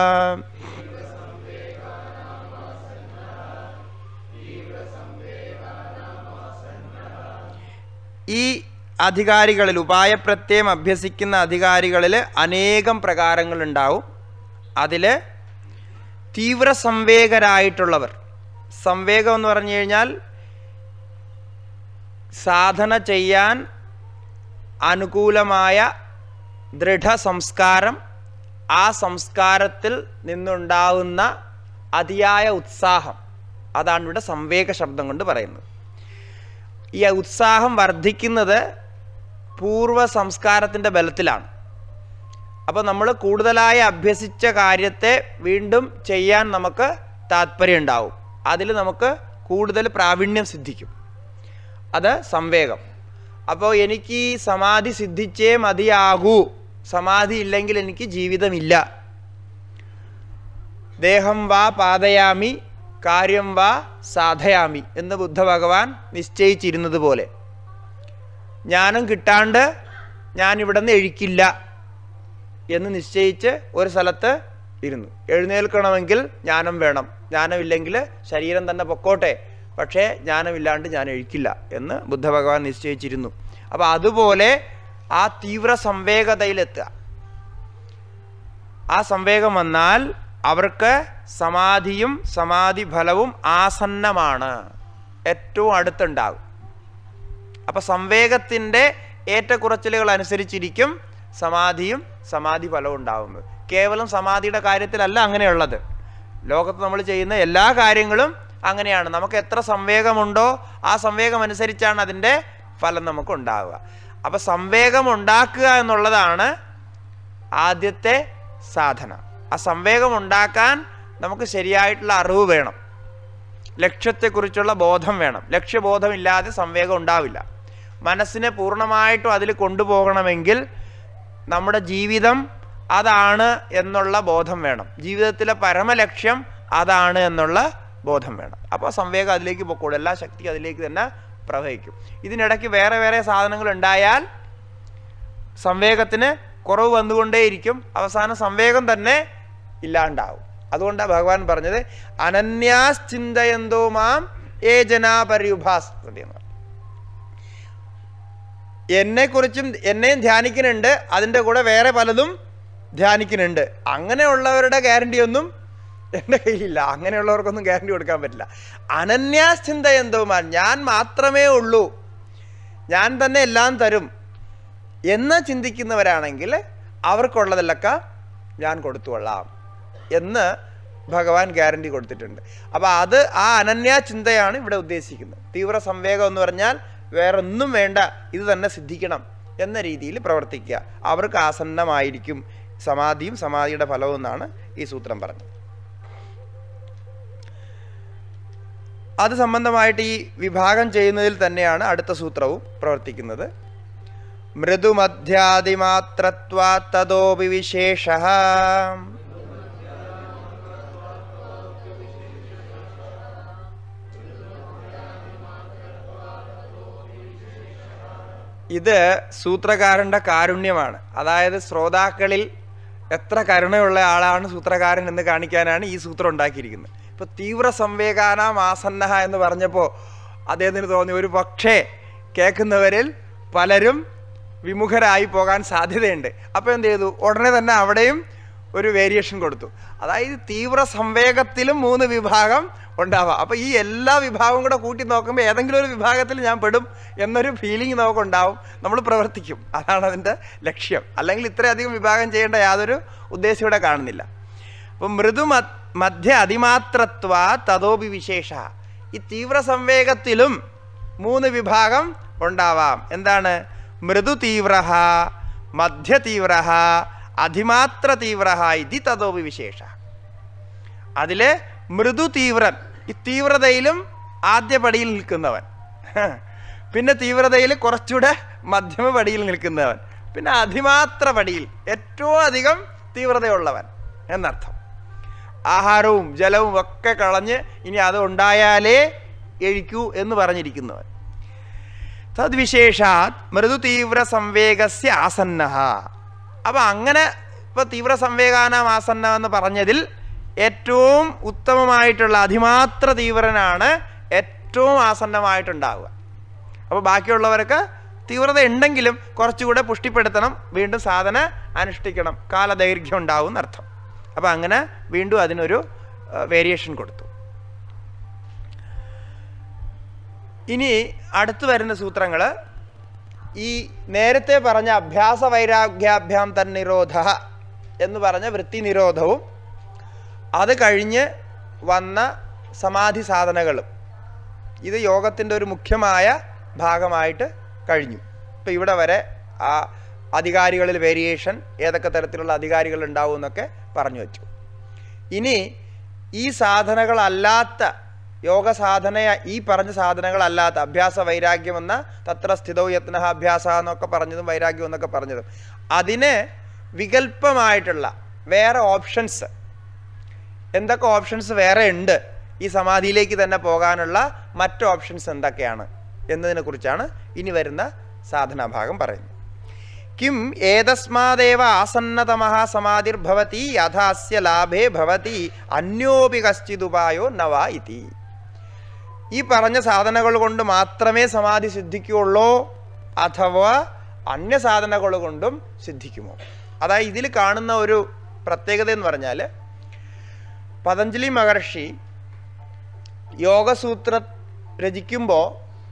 Speaker 1: ഈ അധികാരികളിൽ, ഉപായപ്രത്യയം അഭ്യസിക്കുന്ന അധികാരികളിൽ അനേകം പ്രകാരങ്ങളുണ്ടാവും. അതിൽ തീവ്ര സംവേഗരായിട്ടുള്ളവർ, സംവേഗം എന്ന് പറഞ്ഞു കഴിഞ്ഞാൽ സാധന ചെയ്യാൻ അനുകൂലമായ ദൃഢ സംസ്കാരം, ആ സംസ്കാരത്തിൽ നിന്നുണ്ടാവുന്ന അതിയായ ഉത്സാഹം, അതാണ് ഇവിടെ സംവേഗ ശബ്ദം കൊണ്ട് പറയുന്നത്. ഈ ഉത്സാഹം വർദ്ധിക്കുന്നത് പൂർവ സംസ്കാരത്തിൻ്റെ ബലത്തിലാണ്. അപ്പോൾ നമ്മൾ കൂടുതലായി അഭ്യസിച്ച കാര്യത്തെ വീണ്ടും ചെയ്യാൻ നമുക്ക് താല്പര്യം ഉണ്ടാവും. അതിൽ നമുക്ക് കൂടുതൽ പ്രാവീണ്യം സിദ്ധിക്കും. അത് സംവേഗം. അപ്പോൾ എനിക്ക് ഈ സമാധി സിദ്ധിച്ചേ മതിയാകൂ, സമാധി ഇല്ലെങ്കിൽ എനിക്ക് ജീവിതമില്ല. ദേഹം വാ പാതയാമി കാര്യം വാ സാധയാമി എന്ന് ബുദ്ധഭഗവാൻ നിശ്ചയിച്ചിരുന്നത് പോലെ ജ്ഞാനം കിട്ടാണ്ട് ഞാനിവിടെ നിന്ന് എഴിക്കില്ല എന്ന് നിശ്ചയിച്ച് ഒരു സ്ഥലത്ത് ഇരുന്നു. എഴുന്നേൽക്കണമെങ്കിൽ ജ്ഞാനം വേണം, ജ്ഞാനമില്ലെങ്കിൽ ശരീരം തന്നെ പൊക്കോട്ടെ, പക്ഷേ ജ്ഞാനമില്ലാണ്ട് ഞാൻ എഴിക്കില്ല എന്ന് ബുദ്ധഭഗവാൻ നിശ്ചയിച്ചിരുന്നു. അപ്പോൾ അതുപോലെ ആ തീവ്ര സംവേഗതയിലെത്തുക. ആ സംവേഗം വന്നാൽ അവർക്ക് സമാധിയും സമാധി ഫലവും ആസന്നമാണ്, ഏറ്റവും അടുത്തുണ്ടാകും. അപ്പം സംവേഗത്തിൻ്റെ ഏറ്റക്കുറച്ചിലുകൾ അനുസരിച്ചിരിക്കും സമാധിയും സമാധി ഫലവും ഉണ്ടാകുന്നത്. കേവലം സമാധിയുടെ കാര്യത്തിലല്ല അങ്ങനെയുള്ളത്. ലോകത്ത് നമ്മൾ ചെയ്യുന്ന എല്ലാ കാര്യങ്ങളും അങ്ങനെയാണ്. നമുക്ക് എത്ര സംവേഗമുണ്ടോ ആ സംവേഗം അനുസരിച്ചാണ് അതിൻ്റെ ഫലം നമുക്ക് ഉണ്ടാവുക. അപ്പം സംവേഗം ഉണ്ടാക്കുക എന്നുള്ളതാണ് ആദ്യത്തെ സാധന. ആ സംവേഗം ഉണ്ടാക്കാൻ നമുക്ക് ശരിയായിട്ടുള്ള അറിവ് വേണം, ലക്ഷ്യത്തെക്കുറിച്ചുള്ള ബോധം വേണം. ലക്ഷ്യബോധമില്ലാതെ സംവേഗം ഉണ്ടാവില്ല. മനസ്സിനെ പൂർണ്ണമായിട്ടും അതിൽ കൊണ്ടുപോകണമെങ്കിൽ നമ്മുടെ ജീവിതം അതാണ് എന്നുള്ള ബോധം വേണം, ജീവിതത്തിലെ പരമലക്ഷ്യം അതാണ് എന്നുള്ള ബോധം വേണം. അപ്പോൾ സംവേഗം അതിലേക്ക് പൊക്കോളും, എല്ലാ ശക്തിയും അതിലേക്ക് തന്നെ പ്രവഹിക്കും. ഇതിനിടയ്ക്ക് വേറെ വേറെ സാധനങ്ങൾ ഉണ്ടായാൽ സംവേഗത്തിന് കുറവ് വന്നുകൊണ്ടേയിരിക്കും, അവസാനം സംവേഗം തന്നെ ഇല്ലാണ്ടാവും. അതുകൊണ്ടാണ് ഭഗവാൻ പറഞ്ഞത് അനന്യാശ്ചിന്തയന്തോ മാം ഏ ജനാപര്യുഭാസ്തി എന്ന്. എന്നെക്കുറിച്ചും എന്നെയും ധ്യാനിക്കുന്നുണ്ട്, അതിൻ്റെ കൂടെ വേറെ പലതും ധ്യാനിക്കുന്നുണ്ട്. അങ്ങനെയുള്ളവരുടെ ഗ്യാരണ്ടി ഒന്നും എൻ്റെ കയ്യിലില്ല, അങ്ങനെയുള്ളവർക്കൊന്നും ഗ്യാരണ്ടി കൊടുക്കാൻ പറ്റില്ല. അനന്യാശ്ചിന്തയന്തോമാൻ, ഞാൻ മാത്രമേ ഉള്ളൂ, ഞാൻ തന്നെ എല്ലാം തരും എന്ന് ചിന്തിക്കുന്നവരാണെങ്കിൽ അവർക്കുള്ളതിലൊക്കെ ഞാൻ കൊടുത്തുകൊള്ളാം എന്ന് ഭഗവാൻ ഗ്യാരണ്ടി കൊടുത്തിട്ടുണ്ട്. അപ്പോൾ അത് ആ അനന്യചിന്തയാണ് ഇവിടെ ഉദ്ദേശിക്കുന്നത്. തീവ്ര സംവേഗം എന്ന് പറഞ്ഞാൽ വേറൊന്നും വേണ്ട, ഇത് തന്നെ സിദ്ധിക്കണം എന്ന രീതിയിൽ പ്രവർത്തിക്കുക. അവർക്ക് ആസന്നമായിരിക്കും സമാധിയും സമാധിയുടെ ഫലവും എന്നാണ് ഈ സൂത്രം പറഞ്ഞത്. അത് സംബന്ധമായിട്ട് ഈ വിഭാഗം ചെയ്യുന്നതിൽ തന്നെയാണ് അടുത്ത സൂത്രവും പ്രവർത്തിക്കുന്നത്. മൃദുമധ്യാദിമാത്രത്വാ തദോപി വിശേഷഃ. ഇത് സൂത്രകാരൻ്റെ കാരുണ്യമാണ്. അതായത് ശ്രോതാക്കളിൽ എത്ര കരുണയുള്ള ആളാണ് സൂത്രകാരൻ എന്ന് കാണിക്കാനാണ് ഈ സൂത്രം ഉണ്ടാക്കിയിരിക്കുന്നത്. ഇപ്പോൾ തീവ്ര സംവേഗാനാം ആസന്നഃ എന്ന് പറഞ്ഞപ്പോൾ അദ്ദേഹത്തിന് തോന്നി ഒരു പക്ഷേ കേൾക്കുന്നവരിൽ പലരും വിമുഖരായി പോകാൻ സാധ്യതയുണ്ട്. അപ്പോൾ എന്ത് ചെയ്തു, ഉടനെ തന്നെ അവിടെയും ഒരു വേരിയേഷൻ കൊടുത്തു. അതായത് തീവ്ര സംവേഗത്തിലും 3 വിഭാഗം ഉണ്ടാവാം. അപ്പോൾ ഈ എല്ലാ വിഭാഗവും കൂടെ കൂട്ടി നോക്കുമ്പോൾ ഏതെങ്കിലും ഒരു വിഭാഗത്തിൽ ഞാൻ പെടും എന്നൊരു ഫീലിംഗ് നമുക്കുണ്ടാവും, നമ്മൾ പ്രവർത്തിക്കും. അതാണ് അതിൻ്റെ ലക്ഷ്യം. അല്ലെങ്കിൽ ഇത്രയധികം വിഭാഗം ചെയ്യേണ്ട യാതൊരു ഉദ്ദേശം ഇവിടെ കാണുന്നില്ല. അപ്പം മധ്യ അതിമാത്രത്വ തതോപി വിശേഷ. ഈ തീവ്ര സംവേഗത്തിലും 3 വിഭാഗം ഉണ്ടാവാം. എന്താണ്? മൃദു തീവ്ര, മധ്യ തീവ്ര, അതിമാത്ര തീവ്ര ഇതി തതോപി വിശേഷ. അതിൽ മൃദു തീവ്രൻ, ഈ തീവ്രതയിലും ആദ്യ പടിയിൽ നിൽക്കുന്നവൻ, പിന്നെ തീവ്രതയിൽ കുറച്ചുകൂടെ മധ്യമ പടിയിൽ നിൽക്കുന്നവൻ, പിന്നെ അതിമാത്ര പടിയിൽ ഏറ്റവും അധികം തീവ്രതയുള്ളവൻ എന്നർത്ഥം. ആഹാരവും ജലവും ഒക്കെ കളഞ്ഞ് ഇനി അത് ഉണ്ടായാലേ എഴിക്കൂ എന്ന് പറഞ്ഞിരിക്കുന്നവൻ. തദ്വിശേഷാത് മൃദു തീവ്ര സംവേഗസ്യ ആസന്നഃ. അപ്പം അങ്ങനെ ഇപ്പോൾ തീവ്ര സംവേഗാനാം ആസന്ന എന്ന് പറഞ്ഞതിൽ ഏറ്റവും ഉത്തമമായിട്ടുള്ള അതിമാത്ര തീവ്രനാണ് ഏറ്റവും ആസന്നമായിട്ടുണ്ടാവുക. അപ്പോൾ ബാക്കിയുള്ളവർക്ക് തീവ്രത ഉണ്ടെങ്കിലും കുറച്ചുകൂടെ പുഷ്ടിപ്പെടുത്തണം, വീണ്ടും സാധന അനുഷ്ഠിക്കണം, കാലദൈർഘ്യം ഉണ്ടാവും എന്നർത്ഥം. അപ്പം അങ്ങനെ വീണ്ടും അതിനൊരു വേരിയേഷൻ കൊടുത്തു. ഇനി അടുത്തു വരുന്ന സൂത്രങ്ങൾ ഈ നേരത്തെ പറഞ്ഞ അഭ്യാസ വൈരാഗ്യാഭ്യാം തന്നിരോധ എന്ന് പറഞ്ഞ വൃത്തി നിരോധവും അത് കഴിഞ്ഞ് വന്ന സമാധി സാധനകളും, ഇത് യോഗത്തിൻ്റെ ഒരു മുഖ്യമായ ഭാഗമായിട്ട് കഴിഞ്ഞു. ഇപ്പം ഇവിടെ വരെ ആ അധികാരികളിൽ വേരിയേഷൻ, ഏതൊക്കെ തരത്തിലുള്ള അധികാരികൾ ഉണ്ടാവും എന്നൊക്കെ പറഞ്ഞു വച്ചു. ഇനി ഈ സാധനകളല്ലാത്ത യോഗ സാധന, ഈ പറഞ്ഞ സാധനങ്ങളല്ലാത്ത അഭ്യാസ വൈരാഗ്യം എന്ന തത്ര സ്ഥിതോ യത്നഃ അഭ്യാസ എന്നൊക്കെ പറഞ്ഞതും വൈരാഗ്യം എന്നൊക്കെ പറഞ്ഞതും അതിന് വികല്പമായിട്ടുള്ള വേറെ ഓപ്ഷൻസ്, എന്തൊക്കെ ഓപ്ഷൻസ് വേറെ ഉണ്ട് ഈ സമാധിയിലേക്ക് തന്നെ പോകാനുള്ള മറ്റ് ഓപ്ഷൻസ് എന്തൊക്കെയാണ് എന്നതിനെക്കുറിച്ചാണ് ഇനി വരുന്ന സാധനാഭാഗം പറയുന്നത്. കിം ഏതസ്മാദേവ ആസന്നതമഃ സമാധിർഭവതി യഥാസ്യ ലാഭേ ഭവതി അന്യോപി കശ്ചിതുപായോ നവ ഇതി. ഈ പറഞ്ഞ സാധനകൾ കൊണ്ട് മാത്രമേ സമാധി സിദ്ധിക്കുകയുള്ളൂ അഥവാ അന്യ സാധനകൾ കൊണ്ടും സിദ്ധിക്കുമോ? അതായത് ഇതിൽ കാണുന്ന ഒരു പ്രത്യേകത എന്ന് പറഞ്ഞാൽ, പതഞ്ജലി മഹർഷി യോഗസൂത്ര രചിക്കുമ്പോൾ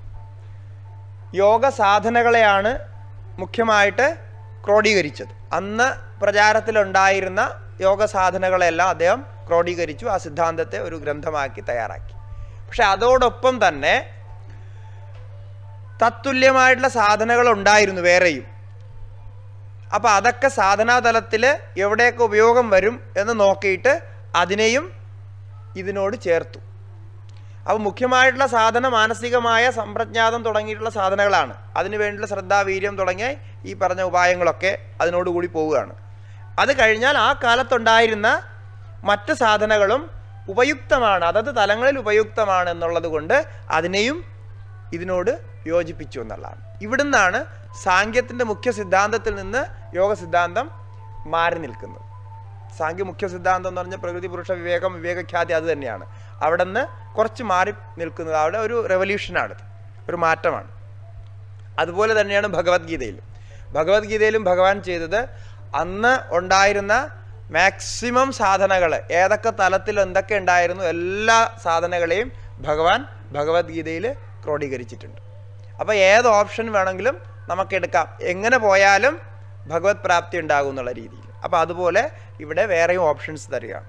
Speaker 1: യോഗ സാധനകളെയാണ് മുഖ്യമായിട്ട് ക്രോഡീകരിച്ചത്. അന്ന് പ്രചാരത്തിലുണ്ടായിരുന്ന യോഗ സാധനങ്ങളെല്ലാം അദ്ദേഹം ക്രോഡീകരിച്ചു, ആ സിദ്ധാന്തത്തെ ഒരു ഗ്രന്ഥമാക്കി തയ്യാറാക്കി. പക്ഷെ അതോടൊപ്പം തന്നെ തത്തുല്യമായിട്ടുള്ള സാധനകൾ ഉണ്ടായിരുന്നു വേറെയും. അപ്പം അതൊക്കെ സാധനാതലത്തിൽ എവിടെയൊക്കെ ഉപയോഗം വരും എന്ന് നോക്കിയിട്ട് അതിനെയും ഇതിനോട് ചേർത്തു. അപ്പോൾ മുഖ്യമായിട്ടുള്ള സാധന മാനസികമായ സമ്പ്രജ്ഞാതം തുടങ്ങിയിട്ടുള്ള സാധനങ്ങളാണ്. അതിനു വേണ്ടിയുള്ള ശ്രദ്ധാവീര്യം തുടങ്ങിയ ഈ പറഞ്ഞ ഉപായങ്ങളൊക്കെ അതിനോടുകൂടി പോവുകയാണ്. അത് കഴിഞ്ഞാൽ ആ കാലത്തുണ്ടായിരുന്ന മറ്റ് സാധനകളും ഉപയുക്തമാണ്, അതത് തലങ്ങളിൽ ഉപയുക്തമാണ് എന്നുള്ളത് കൊണ്ട് അതിനെയും ഇതിനോട് യോജിപ്പിച്ചു എന്നുള്ളതാണ്. ഇവിടുന്നാണ് സാങ്ക്യത്തിൻ്റെ മുഖ്യ സിദ്ധാന്തത്തിൽ നിന്ന് യോഗ സിദ്ധാന്തം മാറി നിൽക്കുന്നത്. സാങ്ക്യ മുഖ്യ സിദ്ധാന്തം എന്ന് പറഞ്ഞാൽ പ്രകൃതി പുരുഷ വിവേകം വിവേകഖ്യാതി അത് തന്നെയാണ്. അവിടെ നിന്ന് കുറച്ച് മാറി നിൽക്കുന്നത്, അവിടെ ഒരു റെവല്യൂഷനാണ്, ഒരു മാറ്റമാണ്. അതുപോലെ തന്നെയാണ് ഭഗവത്ഗീതയിലും. ഭഗവത്ഗീതയിലും ഭഗവാൻ ചെയ്തത് അന്ന് ഉണ്ടായിരുന്ന മാക്സിമം സാധനകൾ ഏതൊക്കെ തലത്തിൽ എന്തൊക്കെ ഉണ്ടായിരുന്നു എല്ലാ സാധനങ്ങളെയും ഭഗവാൻ ഭഗവത്ഗീതയിൽ ക്രോഡീകരിച്ചിട്ടുണ്ട്. അപ്പോൾ ഏത് ഓപ്ഷൻ വേണമെങ്കിലും നമുക്കെടുക്കാം, എങ്ങനെ പോയാലും ഭഗവത് പ്രാപ്തി ഉണ്ടാകും എന്നുള്ള രീതിയിൽ. അപ്പോൾ അതുപോലെ ഇവിടെ വേറെയും ഓപ്ഷൻസ് തരികയാണ്.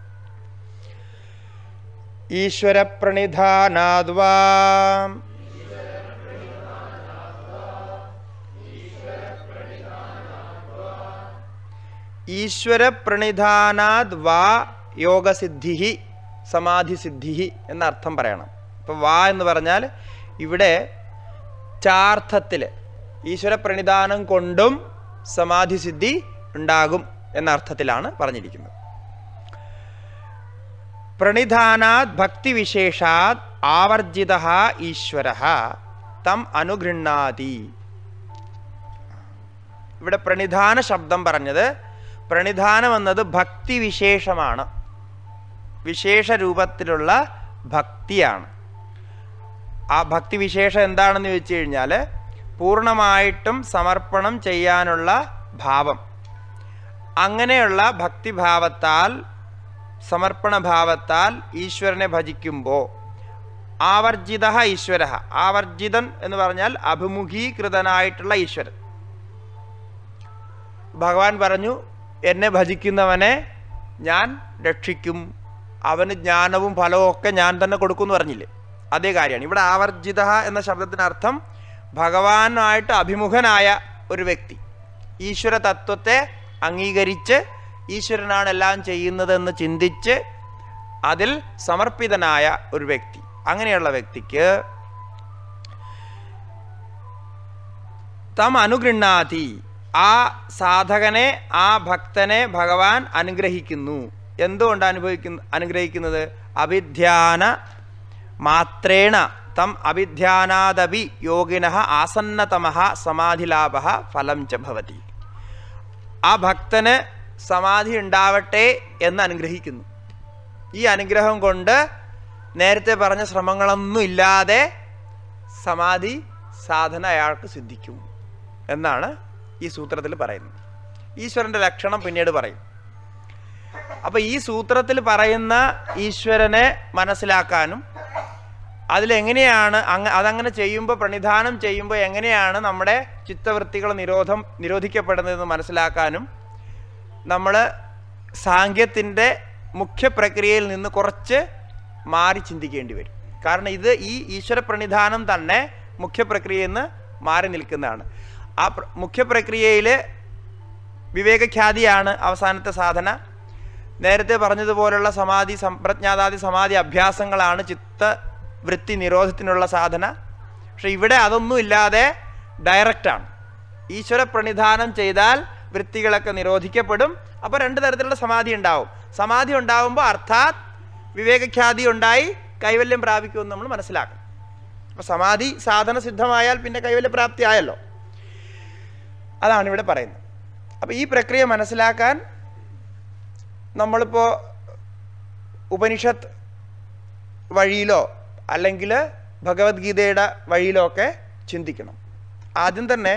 Speaker 1: ഈശ്വര പ്രണിധാനാദ്വാ ഈശ്വര പ്രണിധാനാദ് വാ യോഗസിദ്ധി സമാധിസിദ്ധി എന്നർത്ഥം പറയണം. ഇപ്പം വാ എന്ന് പറഞ്ഞാൽ ഇവിടെ ചാർത്ഥത്തിൽ ഈശ്വര പ്രണിധാനം കൊണ്ടും സമാധിസിദ്ധി ഉണ്ടാകും എന്ന അർത്ഥത്തിലാണ് പറഞ്ഞിരിക്കുന്നത്. പ്രണിധാനാത് ഭക്തിവിശേഷാത് ആവർജിതഃ ഈശ്വരഃ തം അനുഗൃഹാതി. ഇവിടെ പ്രണിധാന ശബ്ദം പറഞ്ഞത്, പ്രണിധാനം എന്നത് ഭക്തിവിശേഷമാണ്, വിശേഷ രൂപത്തിലുള്ള ഭക്തിയാണ്. ആ ഭക്തിവിശേഷം എന്താണെന്ന് ചോദിച്ചു കഴിഞ്ഞാൽ പൂർണ്ണമായിട്ടും സമർപ്പണം ചെയ്യാനുള്ള ഭാവം. അങ്ങനെയുള്ള ഭക്തിഭാവത്താൽ സമർപ്പണഭാവത്താൽ ഈശ്വരനെ ഭജിക്കുമ്പോൾ ആവർജിത ഈശ്വര, ആവർജിതൻ എന്ന് പറഞ്ഞാൽ അഭിമുഖീകൃതനായിട്ടുള്ള ഈശ്വരൻ. ഭഗവാൻ പറഞ്ഞു, എന്നെ ഭജിക്കുന്നവനെ ഞാൻ രക്ഷിക്കും, അവന് ജ്ഞാനവും ഫലവും ഒക്കെ ഞാൻ തന്നെ കൊടുക്കുമെന്ന് പറഞ്ഞില്ലേ, അതേ കാര്യമാണ് ഇവിടെ ആവർജിത എന്ന ശബ്ദത്തിനർത്ഥം ഭഗവാനായിട്ട് അഭിമുഖനായ ഒരു വ്യക്തി, ഈശ്വര തത്വത്തെ അംഗീകരിച്ച് ഈശ്വരനാണ് എല്ലാം ചെയ്യുന്നതെന്ന് ചിന്തിച്ച് അതിൽ സമർപ്പിതനായ ഒരു വ്യക്തി. അങ്ങനെയുള്ള വ്യക്തിക്ക് തം അനുഗൃഹാതി, ആ സാധകനെ ആ ഭക്തനെ ഭഗവാൻ അനുഗ്രഹിക്കുന്നു. എന്തുകൊണ്ട് അനുഗ്രഹിക്കുന്നത്? അഭിധ്യാന മാത്രേണ തം അഭിധ്യാനാദപി യോഗിനഃ ആസന്നതമഃ സമാധിലാഭഃ ഫലം ച ഭവതി. ആ ഭക്തന് സമാധി ഉണ്ടാവട്ടെ എന്ന് അനുഗ്രഹിക്കുന്നു. ഈ അനുഗ്രഹം കൊണ്ട് നേരത്തെ പറഞ്ഞ ശ്രമങ്ങളൊന്നും ഇല്ലാതെ സമാധി സാധന അയാൾക്ക് സിദ്ധിക്കും എന്നാണ് ഈ സൂത്രത്തിൽ പറയുന്നത്. ഈശ്വരൻ്റെ ലക്ഷണം പിന്നീട് പറയും. അപ്പോൾ ഈ സൂത്രത്തിൽ പറയുന്ന ഈശ്വരനെ മനസ്സിലാക്കാനും അതിലെങ്ങനെയാണ് അതങ്ങനെ ചെയ്യുമ്പോൾ, പ്രണിധാനം ചെയ്യുമ്പോൾ എങ്ങനെയാണ് നമ്മുടെ ചിത്തവൃത്തികൾ നിരോധിക്കപ്പെടുന്നതെന്ന് മനസ്സിലാക്കാനും നമ്മൾ സാങ്ക്യത്തിൻ്റെ മുഖ്യ പ്രക്രിയയിൽ നിന്ന് കുറച്ച് മാറി ചിന്തിക്കേണ്ടി വരും. കാരണം ഇത് ഈ ഈശ്വര പ്രണിധാനം തന്നെ മുഖ്യ പ്രക്രിയയിൽ നിന്ന് മാറി നിൽക്കുന്നതാണ്. ആ മുഖ്യ പ്രക്രിയയിൽ വിവേകഖ്യാതിയാണ് അവസാനത്തെ സാധന. നേരത്തെ പറഞ്ഞതുപോലുള്ള സമാധി സമ്പ്രജ്ഞാതാദി സമാധി അഭ്യാസങ്ങളാണ് ചിത്തവൃത്തി നിരോധത്തിനുള്ള സാധന. പക്ഷെ ഇവിടെ അതൊന്നും ഇല്ലാതെ ഡയറക്റ്റാണ്. ഈശ്വര പ്രണിധാനം ചെയ്താൽ വൃത്തികളൊക്കെ നിരോധിക്കപ്പെടും. അപ്പോൾ രണ്ട് തരത്തിലുള്ള സമാധി ഉണ്ടാവും. സമാധി ഉണ്ടാവുമ്പോൾ അർത്ഥാത് വിവേകഖ്യാതി ഉണ്ടായി കൈവല്യം പ്രാപിക്കുമെന്ന് നമ്മൾ മനസ്സിലാക്കണം. അപ്പോൾ സമാധി സാധന സിദ്ധമായാൽ പിന്നെ കൈവല്യപ്രാപ്തി ആയല്ലോ. അതാണ് ഇവിടെ പറയുന്നത്. അപ്പോൾ ഈ പ്രക്രിയ മനസ്സിലാക്കാൻ നമ്മളിപ്പോൾ ഉപനിഷത്ത് വഴിയിലോ അല്ലെങ്കിൽ ഭഗവത്ഗീതയുടെ വഴിയിലോ ഒക്കെ ചിന്തിക്കണം. ആദ്യം തന്നെ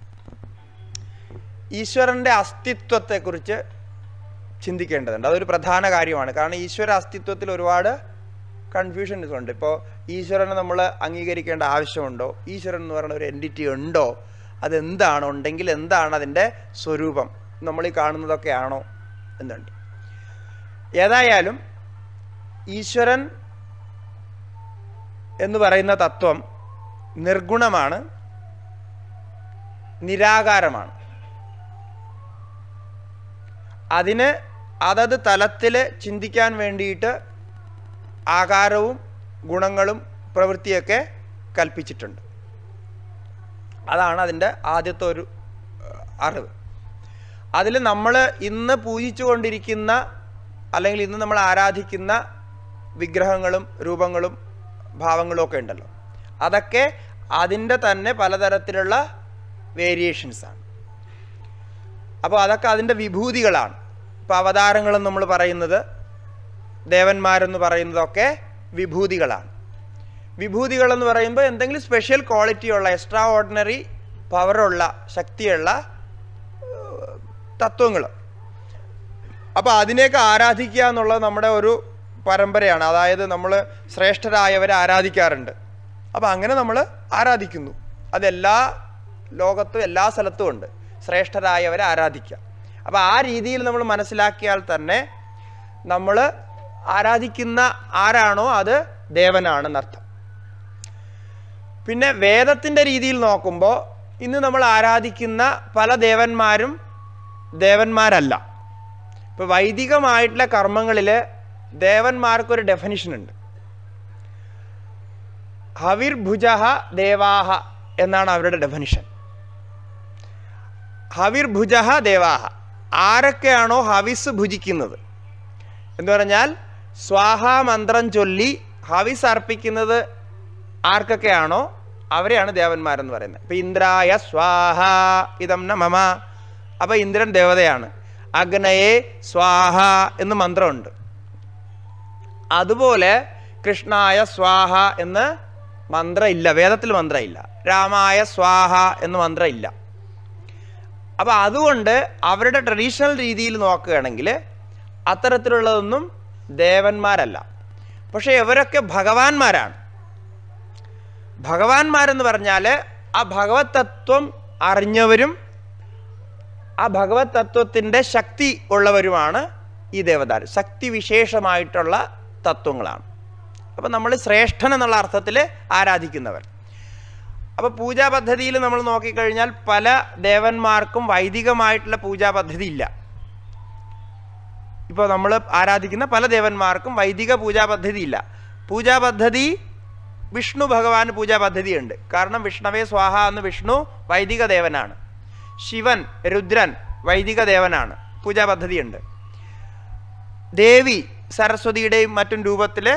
Speaker 1: ഈശ്വരൻ്റെ അസ്തിത്വത്തെക്കുറിച്ച് ചിന്തിക്കേണ്ടതുണ്ട്. അതൊരു പ്രധാന കാര്യമാണ്. കാരണം ഈശ്വര അസ്തിത്വത്തിൽ ഒരുപാട് കൺഫ്യൂഷൻസ് ഉണ്ട്. ഇപ്പോൾ ഈശ്വരനെ നമ്മൾ അംഗീകരിക്കേണ്ട ആവശ്യമുണ്ടോ? ഈശ്വരൻ എന്ന് പറയുന്ന ഒരു എൻറ്റിറ്റി ഉണ്ടോ? അതെന്താണ്? ഉണ്ടെങ്കിൽ എന്താണ് അതിൻ്റെ സ്വരൂപം? നമ്മൾ ഈ കാണുന്നതൊക്കെ ആണോ എന്നുണ്ട്. ഏതായാലും ഈശ്വരൻ എന്ന് പറയുന്ന തത്വം നിർഗുണമാണ്, നിരാകാരമാണ്. അതിന് അതത് തലത്തിൽ ചിന്തിക്കാൻ വേണ്ടിയിട്ട് ആകാരവും ഗുണങ്ങളും പ്രവൃത്തിയൊക്കെ കൽപ്പിച്ചിട്ടുണ്ട്. അതാണ് അതിൻ്റെ ആദ്യത്തെ ഒരു അറിവ്. അതിൽ നമ്മൾ ഇന്ന് പൂജിച്ചു കൊണ്ടിരിക്കുന്ന അല്ലെങ്കിൽ ഇന്ന് നമ്മൾ ആരാധിക്കുന്ന വിഗ്രഹങ്ങളും രൂപങ്ങളും ഭാവങ്ങളും ഒക്കെ ഉണ്ടല്ലോ, അതൊക്കെ അതിൻ്റെ തന്നെ പലതരത്തിലുള്ള വേരിയേഷൻസാണ്. അപ്പോൾ അതൊക്കെ അതിൻ്റെ വിഭൂതികളാണ്. ഇപ്പോൾ അവതാരങ്ങളെന്ന് നമ്മൾ പറയുന്നത്, ദേവന്മാരെന്ന് പറയുന്നതൊക്കെ വിഭൂതികളാണ്. വിഭൂതികളെന്ന് പറയുമ്പോൾ എന്തെങ്കിലും സ്പെഷ്യൽ ക്വാളിറ്റിയുള്ള, എക്സ്ട്രാ ഓർഡിനറി പവറുള്ള, ശക്തിയുള്ള തത്വങ്ങൾ. അപ്പോൾ അതിനെയൊക്കെ ആരാധിക്കുക എന്നുള്ളത് നമ്മുടെ ഒരു പരമ്പരയാണ്. അതായത് നമ്മൾ ശ്രേഷ്ഠരായവരെ ആരാധിക്കാറുണ്ട്. അപ്പോൾ അങ്ങനെ നമ്മൾ ആരാധിക്കുന്നു. അതെല്ലാ ലോകത്തും എല്ലാ സ്ഥലത്തും ഉണ്ട്, ശ്രേഷ്ഠരായവരെ ആരാധിക്കുക. അപ്പോൾ ആ രീതിയിൽ നമ്മൾ മനസ്സിലാക്കിയാൽ തന്നെ നമ്മൾ ആരാധിക്കുന്ന ആരാണോ അത് ദേവനാണെന്നർത്ഥം. പിന്നെ വേദത്തിൻ്റെ രീതിയിൽ നോക്കുമ്പോൾ ഇന്ന് നമ്മൾ ആരാധിക്കുന്ന പല ദേവന്മാരും ദേവന്മാരല്ല. ഇപ്പോൾ വൈദികമായിട്ടുള്ള കർമ്മങ്ങളിൽ ദേവന്മാർക്കൊരു ഡെഫിനിഷനുണ്ട്. ഹവിർഭുജഃ ദേവാഹ എന്നാണ് അവരുടെ ഡെഫിനിഷൻ. ഹവിർഭുജഃ ദേവാഹ, ആരൊക്കെയാണോ ഹവിസ് ഭുജിക്കുന്നത് എന്ന് പറഞ്ഞാൽ സ്വാഹ മന്ത്രം ചൊല്ലി ഹവിസ് അർപ്പിക്കുന്നത് ആർക്കൊക്കെയാണോ അവരെയാണ് ദേവന്മാരെന്ന് പറയുന്നത്. ഇപ്പം ഇന്ദ്രായ സ്വാഹ ഇദം ന മമ, അപ്പം ഇന്ദ്രൻ ദേവതയാണ്. അഗ്നയെ സ്വാഹ എന്ന് മന്ത്രമുണ്ട്. അതുപോലെ കൃഷ്ണായ സ്വാഹ എന്ന് മന്ത്രമില്ല, വേദത്തിൽ മന്ത്രമില്ല. രാമായ സ്വാഹ എന്ന് മന്ത്രമില്ല. അപ്പോൾ അതുകൊണ്ട് അവരുടെ ട്രഡീഷണൽ രീതിയിൽ നോക്കുകയാണെങ്കിൽ അത്തരത്തിലുള്ളതൊന്നും ദേവന്മാരല്ല. പക്ഷേ ഇവരൊക്കെ ഭഗവാന്മാരാണ്. ഭഗവാന്മാരെന്ന് പറഞ്ഞാൽ ആ ഭഗവത് തത്വം അറിഞ്ഞവരും ആ ഭഗവത് തത്വത്തിൻ്റെ ശക്തി ഉള്ളവരുമാണ് ഈ ദേവതാർ. ശക്തി വിശേഷമായിട്ടുള്ള തത്വങ്ങളാണ്. അപ്പോൾ നമ്മൾ ശ്രേഷ്ഠൻ എന്നുള്ള അർത്ഥത്തിൽ ആരാധിക്കുന്നവർ. അപ്പോൾ പൂജാ പദ്ധതിയിൽ നമ്മൾ നോക്കിക്കഴിഞ്ഞാൽ പല ദേവന്മാർക്കും വൈദികമായിട്ടുള്ള പൂജാ പദ്ധതി ഇല്ല. ഇപ്പോൾ നമ്മൾ ആരാധിക്കുന്ന പല ദേവന്മാർക്കും വൈദിക പൂജാ പദ്ധതി ഇല്ല. പൂജാ പദ്ധതി വിഷ്ണു ഭഗവാന് പൂജാ പദ്ധതിയുണ്ട്. കാരണം വിഷ്ണവേ സ്വാഹ എന്ന് വിഷ്ണു വൈദിക ദേവനാണ്. ശിവൻ രുദ്രൻ വൈദിക ദേവനാണ്, പൂജാ പദ്ധതിയുണ്ട്. ദേവി സരസ്വതിയുടെയും മറ്റും രൂപത്തിൽ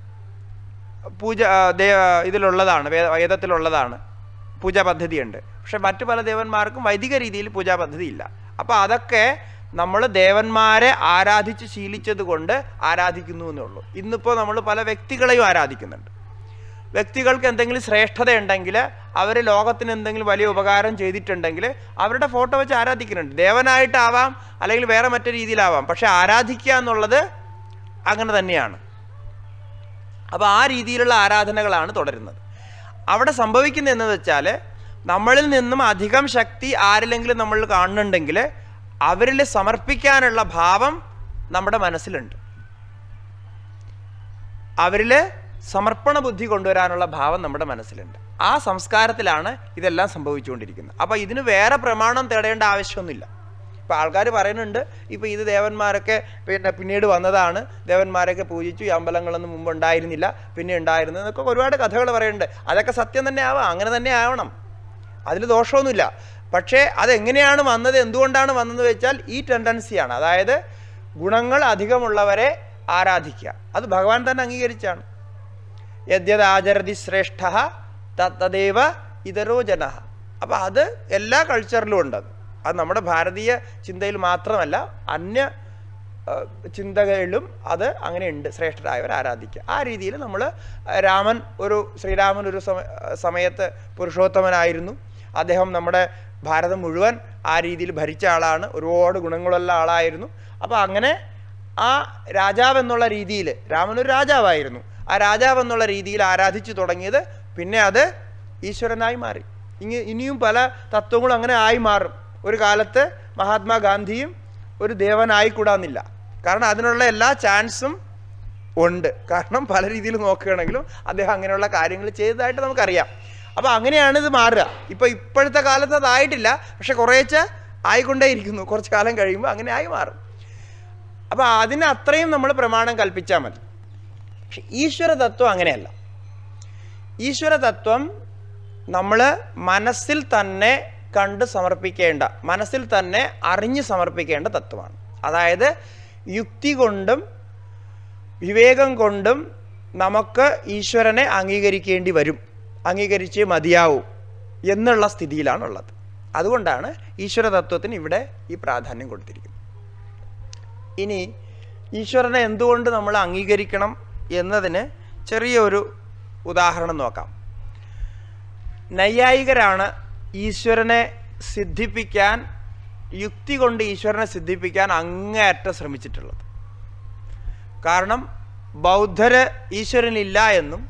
Speaker 1: പൂജ ഇതിലുള്ളതാണ്, വേദത്തിലുള്ളതാണ്, പൂജാ പദ്ധതിയുണ്ട്. പക്ഷെ മറ്റു പല ദേവന്മാർക്കും വൈദിക രീതിയിൽ പൂജാ പദ്ധതി ഇല്ല. അപ്പോൾ അതൊക്കെ നമ്മൾ ദേവന്മാരെ ആരാധിച്ച് ശീലിച്ചത് കൊണ്ട് ആരാധിക്കുന്നു എന്നുള്ളൂ. ഇന്നിപ്പോൾ നമ്മൾ പല വ്യക്തികളെയും ആരാധിക്കുന്നുണ്ട്. വ്യക്തികൾക്ക് എന്തെങ്കിലും ശ്രേഷ്ഠതയുണ്ടെങ്കിൽ, അവർ ലോകത്തിന് എന്തെങ്കിലും വലിയ ഉപകാരം ചെയ്തിട്ടുണ്ടെങ്കിൽ അവരുടെ ഫോട്ടോ വെച്ച് ആരാധിക്കുന്നുണ്ട്. ദേവനായിട്ടാവാം അല്ലെങ്കിൽ വേറെ മറ്റു രീതിയിലാവാം, പക്ഷെ ആരാധിക്കുക എന്നുള്ളത് അങ്ങനെ തന്നെയാണ്. അപ്പോൾ ആ രീതിയിലുള്ള ആരാധനകളാണ് തുടരുന്നത്. അവിടെ സംഭവിക്കുന്നത് എന്ന് വെച്ചാൽ നമ്മളിൽ നിന്നും അധികം ശക്തി ആരിലെങ്കിലും നമ്മൾ കാണുന്നുണ്ടെങ്കിൽ അവരിൽ സമർപ്പിക്കാനുള്ള ഭാവം നമ്മുടെ മനസ്സിലുണ്ട്. അവരിൽ സമർപ്പണ ബുദ്ധി കൊണ്ടുവരാനുള്ള ഭാവം നമ്മുടെ മനസ്സിലുണ്ട്. ആ സംസ്കാരത്തിലാണ് ഇതെല്ലാം സംഭവിച്ചുകൊണ്ടിരിക്കുന്നത്. അപ്പോൾ ഇതിന് വേറെ പ്രമാണം തേടേണ്ട ആവശ്യമൊന്നുമില്ല. ഇപ്പോൾ ആൾക്കാർ പറയുന്നുണ്ട്, ഇപ്പോൾ ഇത് ദേവന്മാരൊക്കെ പിന്നീട് വന്നതാണ്, ദേവന്മാരൊക്കെ പൂജിച്ചു, ഈ അമ്പലങ്ങളൊന്നും മുമ്പ് ഉണ്ടായിരുന്നില്ല, പിന്നെ ഉണ്ടായിരുന്നു എന്നൊക്കെ ഒരുപാട് കഥകൾ പറയുന്നുണ്ട്. അതൊക്കെ സത്യം തന്നെ ആവാം, അങ്ങനെ തന്നെ ആവണം, അതിൽ ദോഷമൊന്നുമില്ല. പക്ഷേ അതെങ്ങനെയാണ് വന്നത്, എന്തുകൊണ്ടാണ് വന്നതെന്ന് വെച്ചാൽ ഈ ടെൻഡൻസിയാണ്. അതായത് ഗുണങ്ങൾ അധികമുള്ളവരെ ആരാധിക്കുക. അത് ഭഗവാൻ തന്നെ അംഗീകരിച്ചാണ്. യദ്യദാചരതി ശ്രേഷ്ഠ തദ്ദേവ ഇതരോ ജന. അപ്പം അത് എല്ലാ കൾച്ചറിലും ഉണ്ട്. അത് നമ്മുടെ ഭാരതീയ ചിന്തയിൽ മാത്രമല്ല, അന്യ ചിന്തകളിലും അത് അങ്ങനെയുണ്ട്. ശ്രേഷ്ഠരായവർ ആരാധിക്കുക. ആ രീതിയിൽ നമ്മൾ ശ്രീരാമൻ ഒരു സമയത്ത് പുരുഷോത്തമനായിരുന്നു. അദ്ദേഹം നമ്മുടെ ഭാരതം മുഴുവൻ ആ രീതിയിൽ ഭരിച്ച ആളാണ്. ഒരുപാട് ഗുണങ്ങളുള്ള ആളായിരുന്നു. അപ്പോൾ അങ്ങനെ ആ രാജാവെന്നുള്ള രീതിയിൽ, രാമനൊരു രാജാവായിരുന്നു, ആ രാജാവെന്നുള്ള രീതിയിൽ ആരാധിച്ചു തുടങ്ങിയത് പിന്നെ അത് ഈശ്വരനായി മാറി. ഇനിയും പല തത്വങ്ങളും അങ്ങനെ ആയി മാറും. ഒരു കാലത്ത് മഹാത്മാഗാന്ധിയും ഒരു ദേവനായിക്കൂടാന്നില്ല. കാരണം അതിനുള്ള എല്ലാ ചാൻസും ഉണ്ട്. കാരണം പല രീതിയിൽ നോക്കുകയാണെങ്കിലും അദ്ദേഹം അങ്ങനെയുള്ള കാര്യങ്ങൾ ചെയ്തതായിട്ട് നമുക്കറിയാം. അപ്പോൾ അങ്ങനെയാണ് ഇത് മാറുക. ഇപ്പോഴത്തെ കാലത്ത് അതായിട്ടില്ല, പക്ഷെ കുറേശ്ശെ ആയിക്കൊണ്ടേയിരിക്കുന്നു. കുറച്ച് കാലം കഴിയുമ്പോൾ അങ്ങനെ ആയി മാറും. അപ്പോൾ അതിന് അത്രയും നമ്മൾ പ്രമാണം കൽപ്പിച്ചാൽ മതി. പക്ഷെ ഈശ്വരതത്വം അങ്ങനെയല്ല. ഈശ്വരതത്വം നമ്മൾ മനസ്സിൽ തന്നെ കണ്ട് സമർപ്പിക്കേണ്ട, മനസ്സിൽ തന്നെ അറിഞ്ഞ് സമർപ്പിക്കേണ്ട തത്വമാണ്. അതായത് യുക്തി കൊണ്ടും വിവേകം കൊണ്ടും നമുക്ക് ഈശ്വരനെ അംഗീകരിക്കേണ്ടി വരും, അംഗീകരിച്ചേ മതിയാവൂ എന്നുള്ള സ്ഥിതിയിലാണുള്ളത്. അതുകൊണ്ടാണ് ഈശ്വരതത്വത്തിന് ഇവിടെ ഈ പ്രാധാന്യം കൊടുത്തിരിക്കുന്നത്. ഇനി ഈശ്വരനെ എന്തുകൊണ്ട് നമ്മൾ അംഗീകരിക്കണം എന്നതിന് ചെറിയൊരു ഉദാഹരണം നോക്കാം. നൈയായികരാണ് ഈശ്വരനെ സിദ്ധിപ്പിക്കാൻ, യുക്തി കൊണ്ട് ഈശ്വരനെ സിദ്ധിപ്പിക്കാൻ അങ്ങേയറ്റം ശ്രമിച്ചിട്ടുള്ളത്. കാരണം ബൗദ്ധര് ഈശ്വരനില്ല എന്നും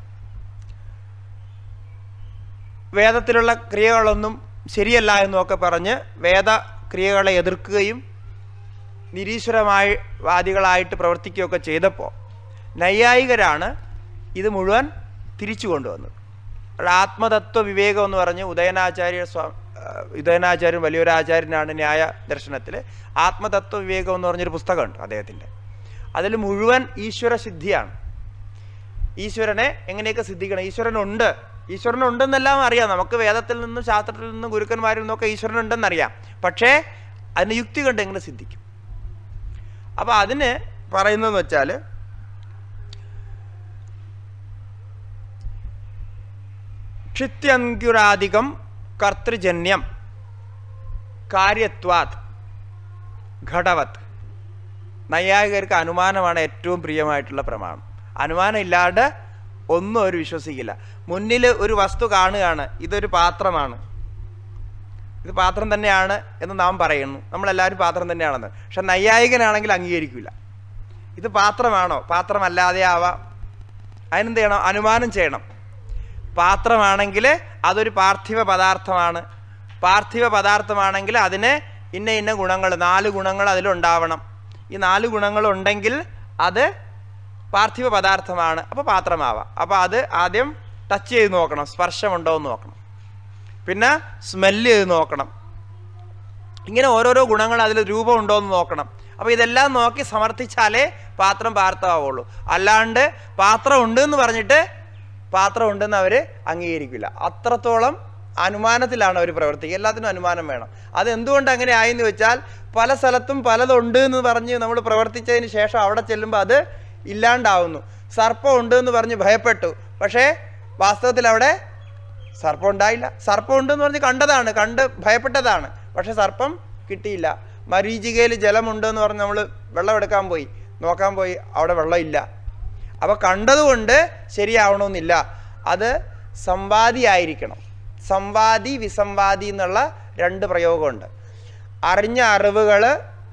Speaker 1: വേദത്തിലുള്ള ക്രിയകളൊന്നും ശരിയല്ല എന്നുമൊക്കെ പറഞ്ഞ് വേദക്രിയകളെ എതിർക്കുകയും നിരീശ്വരമായി വാദികളായിട്ട് പ്രവർത്തിക്കുകയൊക്കെ ചെയ്തപ്പോൾ നൈയായികരാണ് ഇത് മുഴുവൻ തിരിച്ചു കൊണ്ടുവന്നത്. ആത്മതത്വ വിവേകം എന്ന് പറഞ്ഞ് ഉദയനാചാര്യൻ വലിയൊരാചാര്യനാണ് ന്യായ ദർശനത്തിൽ. ആത്മതത്വ വിവേകം എന്ന് പറഞ്ഞൊരു പുസ്തകമുണ്ട് അദ്ദേഹത്തിൻ്റെ. അതിൽ മുഴുവൻ ഈശ്വര സിദ്ധിയാണ്. ഈശ്വരനെ എങ്ങനെയൊക്കെ സിദ്ധിക്കണം, ഈശ്വരനുണ്ടെന്നെല്ലാം അറിയാം. നമുക്ക് വേദത്തിൽ നിന്നും ശാസ്ത്രത്തിൽ നിന്നും ഗുരുക്കന്മാരിൽ നിന്നൊക്കെ ഈശ്വരനുണ്ടെന്നറിയാം. പക്ഷേ അതിന് യുക്തി കൊണ്ട് എങ്ങനെ സിദ്ധിക്കും? അപ്പം അതിന് പറയുന്നതെന്ന് വെച്ചാൽ ക്ഷിത്യങ്കുരാധികം കർത്തൃജന്യം കാര്യത്വാത് ഘടവത്. നൈയായികർക്ക് അനുമാനമാണ് ഏറ്റവും പ്രിയമായിട്ടുള്ള പ്രമാണം. അനുമാനം ഇല്ലാണ്ട് ഒന്നും അവർ വിശ്വസിക്കില്ല. മുന്നിൽ ഒരു വസ്തു കാണുകയാണ്, ഇതൊരു പാത്രമാണ്, ഇത് പാത്രം തന്നെയാണ് എന്ന് നാം പറയുന്നു, നമ്മളെല്ലാവരും പാത്രം തന്നെയാണെന്ന്. പക്ഷെ നൈയായികനാണെങ്കിൽ അംഗീകരിക്കില്ല. ഇത് പാത്രമാണോ? പാത്രമല്ലാതെ ആവാം. അതിനെന്ത് ചെയ്യണം? അനുമാനം ചെയ്യണം. പാത്രമാണെങ്കിൽ അതൊരു പാർത്ഥിവ പദാർത്ഥമാണ്. പാർത്ഥിവ പദാർത്ഥമാണെങ്കിൽ അതിന് ഇന്ന ഇന്ന ഗുണങ്ങൾ, 4 ഗുണങ്ങൾ അതിലുണ്ടാവണം. ഈ 4 ഗുണങ്ങളുണ്ടെങ്കിൽ അത് പാർത്ഥിവ പദാർത്ഥമാണ്, അപ്പോൾ പാത്രമാവാം. അപ്പോൾ അത് ആദ്യം ടച്ച് ചെയ്ത് നോക്കണം, സ്പർശമുണ്ടോ എന്ന് നോക്കണം. പിന്നെ സ്മെല്ല് ചെയ്ത് നോക്കണം. ഇങ്ങനെ ഓരോരോ ഗുണങ്ങൾ അതിൽ രൂപമുണ്ടോ എന്ന് നോക്കണം. അപ്പോൾ ഇതെല്ലാം നോക്കി സമർത്ഥിച്ചാലേ പാത്രം പാർത്ഥമാവുള്ളൂ. അല്ലാണ്ട് പാത്രം ഉണ്ടെന്ന് പറഞ്ഞിട്ട് പാത്രം ഉണ്ടെന്ന് അവർ അംഗീകരിക്കില്ല. അത്രത്തോളം അനുമാനത്തിലാണ് അവർ പ്രവർത്തിക്കുക. എല്ലാത്തിനും അനുമാനം വേണം. അതെന്തുകൊണ്ട് അങ്ങനെ ആയെന്ന് വെച്ചാൽ പല സ്ഥലത്തും പലതുണ്ട് എന്ന് പറഞ്ഞ് നമ്മൾ പ്രവർത്തിച്ചതിന് ശേഷം അവിടെ ചെല്ലുമ്പോൾ അത് ഇല്ലാണ്ടാവുന്നു. സർപ്പം ഉണ്ട് എന്ന് പറഞ്ഞ് ഭയപ്പെട്ടു, പക്ഷേ വാസ്തവത്തിൽ അവിടെ സർപ്പം ഉണ്ടായില്ല. സർപ്പം ഉണ്ടെന്ന് പറഞ്ഞ് കണ്ട് ഭയപ്പെട്ടതാണ്, പക്ഷെ സർപ്പം കിട്ടിയില്ല. മരീചികയിൽ ജലമുണ്ടെന്ന് പറഞ്ഞ് നമ്മൾ വെള്ളം എടുക്കാൻ പോയി, നോക്കാൻ പോയി, അവിടെ വെള്ളമില്ല. അപ്പോൾ കണ്ടതുകൊണ്ട് ശരിയാവണമെന്നില്ല. അത് സംവാദിയായിരിക്കണം. സംവാദി വിസംവാദി എന്നുള്ള 2 പ്രയോഗമുണ്ട്. അറിഞ്ഞ അറിവുകൾ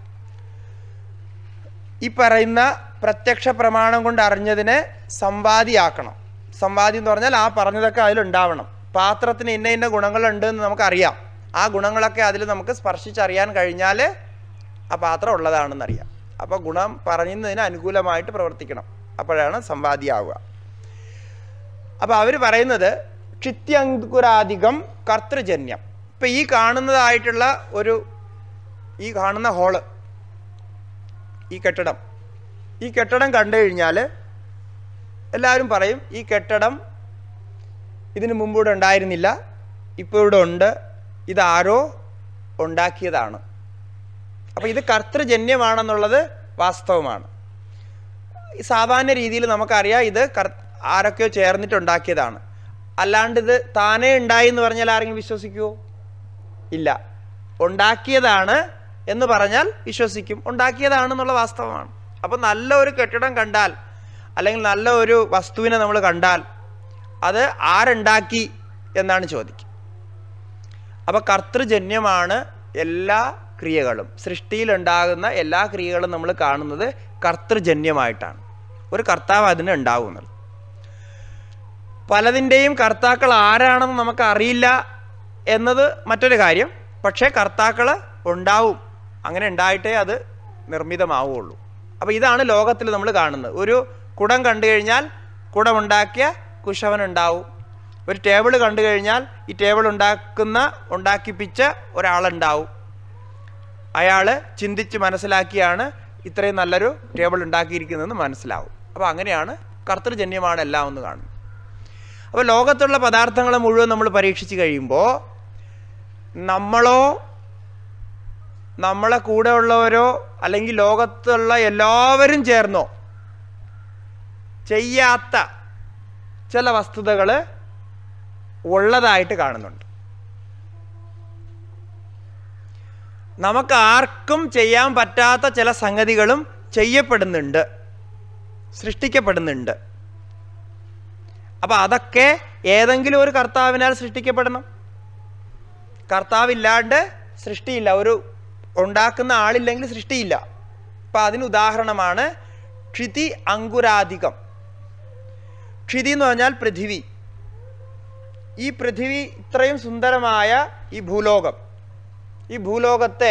Speaker 1: ഈ പറയുന്ന പ്രത്യക്ഷ പ്രമാണം കൊണ്ട് അറിഞ്ഞതിനെ സംവാദിയാക്കണം. സംവാദി എന്ന് പറഞ്ഞാൽ ആ പറഞ്ഞതൊക്കെ അതിലുണ്ടാവണം. പാത്രത്തിന് ഇന്ന ഇന്ന ഗുണങ്ങളുണ്ട് എന്ന് നമുക്കറിയാം. ആ ഗുണങ്ങളൊക്കെ അതിൽ നമുക്ക് സ്പർശിച്ചറിയാൻ കഴിഞ്ഞാൽ ആ പാത്രം ഉള്ളതാണെന്നറിയാം. അപ്പോൾ ഗുണം പറയുന്നതിന് അനുകൂലമായിട്ട് പ്രവർത്തിക്കണം. അപ്പോഴാണ് സംവാദിയാവുക. അപ്പോൾ അവർ പറയുന്നത് ക്ഷിത്യങ്കുരാധികം കർത്തൃജന്യം. ഇപ്പം ഈ കാണുന്നതായിട്ടുള്ള ഈ കാണുന്ന ഹോള്, ഈ കെട്ടിടം കണ്ടു കഴിഞ്ഞാൽ എല്ലാവരും പറയും ഈ കെട്ടിടം ഇതിനു മുമ്പ് ഇവിടെ ഉണ്ടായിരുന്നില്ല, ഇപ്പോൾ ഇവിടെ ഉണ്ട്, ഇതാരോ ഉണ്ടാക്കിയതാണ്. അപ്പോൾ ഇത് കർത്തൃജന്യമാണെന്നുള്ളത് വാസ്തവമാണ്. സാധാരണ രീതിയിൽ നമുക്കറിയാം ഇത് ആരൊക്കെയോ ചേർന്നിട്ടുണ്ടാക്കിയതാണ്. അല്ലാണ്ട് ഇത് താനേ ഉണ്ടായി എന്ന് പറഞ്ഞാൽ ആരെങ്കിലും വിശ്വസിക്കുമോ? ഇല്ല. ഉണ്ടാക്കിയതാണ് എന്ന് പറഞ്ഞാൽ വിശ്വസിക്കും. ഉണ്ടാക്കിയതാണെന്നുള്ള വാസ്തവമാണ്. അപ്പം നല്ല ഒരു കെട്ടിടം കണ്ടാൽ അല്ലെങ്കിൽ നല്ല ഒരു വസ്തുവിനെ നമ്മൾ കണ്ടാൽ അത് ആരുണ്ടാക്കി എന്നാണ് ചോദിക്കുക. അപ്പം കർത്തൃജന്യമാണ് എല്ലാ ക്രിയകളും. സൃഷ്ടിയിലുണ്ടാകുന്ന എല്ലാ ക്രിയകളും നമ്മൾ കാണുന്നത് കർത്തൃജന്യമായിട്ടാണ്. ഒരു കർത്താവ് അതിന് ഉണ്ടാവുന്നത്. പലതിൻ്റെയും കർത്താക്കൾ ആരാണെന്ന് നമുക്ക് അറിയില്ല എന്നത് മറ്റൊരു കാര്യം. പക്ഷേ കർത്താക്കൾ ഉണ്ടാവും. അങ്ങനെ ഉണ്ടായിട്ടേ അത് നിർമ്മിതമാവുള്ളൂ. അപ്പോൾ ഇതാണ് ലോകത്തിൽ നമ്മൾ കാണുന്നത്. ഒരു കുടം കണ്ടു കഴിഞ്ഞാൽ കുടമുണ്ടാക്കിയ കുശവനുണ്ടാവും. ഒരു ടേബിൾ കണ്ടു കഴിഞ്ഞാൽ ഈ ടേബിൾ ഉണ്ടാക്കിപ്പിച്ച ഒരാളുണ്ടാവും. അയാൾ ചിന്തിച്ച് മനസ്സിലാക്കിയാണ് ഇത്രയും നല്ലൊരു ടേബിൾ ഉണ്ടാക്കിയിരിക്കുന്നതെന്ന് മനസ്സിലാവും. അപ്പോൾ അങ്ങനെയാണ് കർത്തൃജന്യമാണ് എല്ലാം എന്ന് കാണുന്നത്. അപ്പോൾ ലോകത്തുള്ള പദാർത്ഥങ്ങളെ മുഴുവൻ നമ്മൾ പരീക്ഷിച്ച് കഴിയുമ്പോൾ നമ്മളോ നമ്മളെ കൂടെ ഉള്ളവരോ അല്ലെങ്കിൽ ലോകത്തുള്ള എല്ലാവരും ചേർന്നോ ചെയ്യാത്ത ചില വസ്തുതകൾ ഉള്ളതായിട്ട് കാണുന്നുണ്ട്. നമുക്ക് ആർക്കും ചെയ്യാൻ പറ്റാത്ത ചില സംഗതികളും ചെയ്യപ്പെടുന്നുണ്ട്, സൃഷ്ടിക്കപ്പെടുന്നുണ്ട്. അപ്പം അതൊക്കെ ഏതെങ്കിലും ഒരു കർത്താവിനാൽ സൃഷ്ടിക്കപ്പെടണം. കർത്താവില്ലാണ്ട് സൃഷ്ടിയില്ല. ഒരു ഉണ്ടാക്കുന്ന ആളില്ലെങ്കിൽ സൃഷ്ടിയില്ല. അപ്പം അതിന് ഉദാഹരണമാണ് ക്ഷിതി അങ്കുരാധികം. ക്ഷിതി എന്ന് പറഞ്ഞാൽ പൃഥിവി. ഈ പൃഥിവി ഇത്രയും സുന്ദരമായ ഈ ഭൂലോകം, ഈ ഭൂലോകത്തെ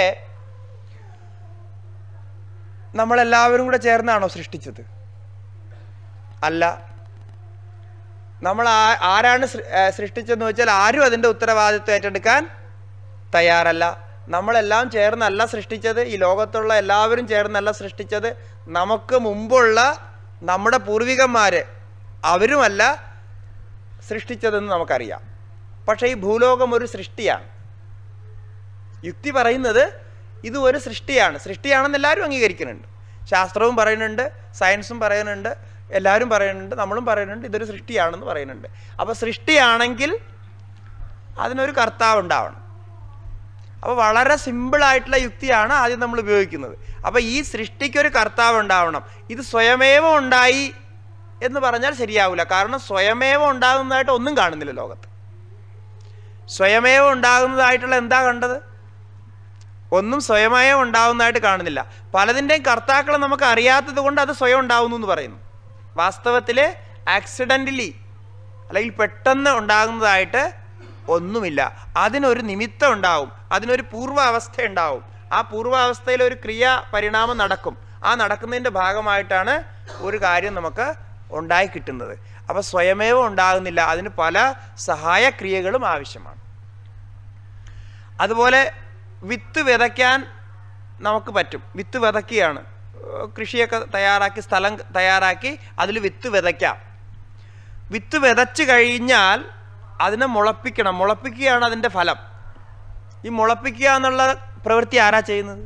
Speaker 1: നമ്മളെല്ലാവരും കൂടെ ചേർന്നാണോ സൃഷ്ടിച്ചത്? അല്ല. നമ്മൾ ആരാണ് സൃഷ്ടിച്ചതെന്ന് വെച്ചാൽ ആരും അതിൻ്റെ ഉത്തരവാദിത്വം ഏറ്റെടുക്കാൻ തയ്യാറല്ല. നമ്മളെല്ലാം ചേർന്നല്ല സൃഷ്ടിച്ചത്. ഈ ലോകത്തുള്ള എല്ലാവരും ചേർന്നല്ല സൃഷ്ടിച്ചത്. നമുക്ക് മുമ്പുള്ള നമ്മുടെ പൂർവികന്മാർ അവരുമല്ല സൃഷ്ടിച്ചതെന്ന് നമുക്കറിയാം. പക്ഷേ ഈ ഭൂലോകം ഒരു സൃഷ്ടിയാണ്. യുക്തി പറയുന്നത് ഇത് ഒരു സൃഷ്ടിയാണ്. സൃഷ്ടിയാണെന്ന് എല്ലാവരും അംഗീകരിക്കുന്നുണ്ട്. ശാസ്ത്രവും പറയുന്നുണ്ട്, സയൻസും പറയുന്നുണ്ട്, എല്ലാവരും പറയുന്നുണ്ട്, നമ്മളും പറയുന്നുണ്ട് ഇതൊരു സൃഷ്ടിയാണെന്ന് പറയുന്നുണ്ട്. അപ്പോൾ സൃഷ്ടിയാണെങ്കിൽ അതിനൊരു കർത്താവ് ഉണ്ടാവണം. അപ്പോൾ വളരെ സിമ്പിളായിട്ടുള്ള യുക്തിയാണ് ആദ്യം നമ്മൾ ഉപയോഗിക്കുന്നത്. അപ്പോൾ ഈ സൃഷ്ടിക്കൊരു കർത്താവ് ഉണ്ടാവണം. ഇത് സ്വയമേവ ഉണ്ടായി എന്ന് പറഞ്ഞാൽ ശരിയാവില്ല. കാരണം സ്വയമേവ ഉണ്ടാകുന്നതായിട്ട് ഒന്നും കാണുന്നില്ല ലോകത്ത്. സ്വയമേവ ഉണ്ടാകുന്നതായിട്ടുള്ള എന്താ കണ്ടത്? ഒന്നും സ്വയമേവ ഉണ്ടാകുന്നതായിട്ട് കാണുന്നില്ല. പലതിൻ്റെയും കർത്താക്കളെ നമുക്ക് അറിയാത്തത് കൊണ്ട് അത് സ്വയം ഉണ്ടാകുന്നു എന്ന് പറയുന്നു. വാസ്തവത്തിൽ ആക്സിഡൻ്റലി അല്ലെങ്കിൽ പെട്ടെന്ന് ഉണ്ടാകുന്നതായിട്ട് ഒന്നുമില്ല. അതിനൊരു നിമിത്തം ഉണ്ടാവും, അതിനൊരു പൂർവാവസ്ഥ ഉണ്ടാവും. ആ പൂർവാവസ്ഥയിൽ ഒരു ക്രിയ പരിണാമം നടക്കും. ആ നടക്കുന്നതിൻ്റെ ഭാഗമായിട്ടാണ് ഒരു കാര്യം നമുക്ക് ഉണ്ടായി കിട്ടുന്നത്. അപ്പോൾ സ്വയമേവ ഉണ്ടാകുന്നില്ല, അതിന് പല സഹായക്രിയകളും ആവശ്യമാണ്. അതുപോലെ വിത്ത് വിതയ്ക്കാൻ നമുക്ക് പറ്റും. വിത്ത് വിതയ്ക്കുകയാണ്, കൃഷിയൊക്കെ തയ്യാറാക്കി, സ്ഥലം തയ്യാറാക്കി അതിൽ വിത്ത് വിതയ്ക്കാം. വിത്ത് വിതച്ച് കഴിഞ്ഞാൽ അതിനെ മുളപ്പിക്കണം. മുളപ്പിക്കുകയാണ് അതിൻ്റെ ഫലം. ഈ മുളപ്പിക്കുക എന്നുള്ള പ്രവൃത്തി ആരാ ചെയ്യുന്നത്?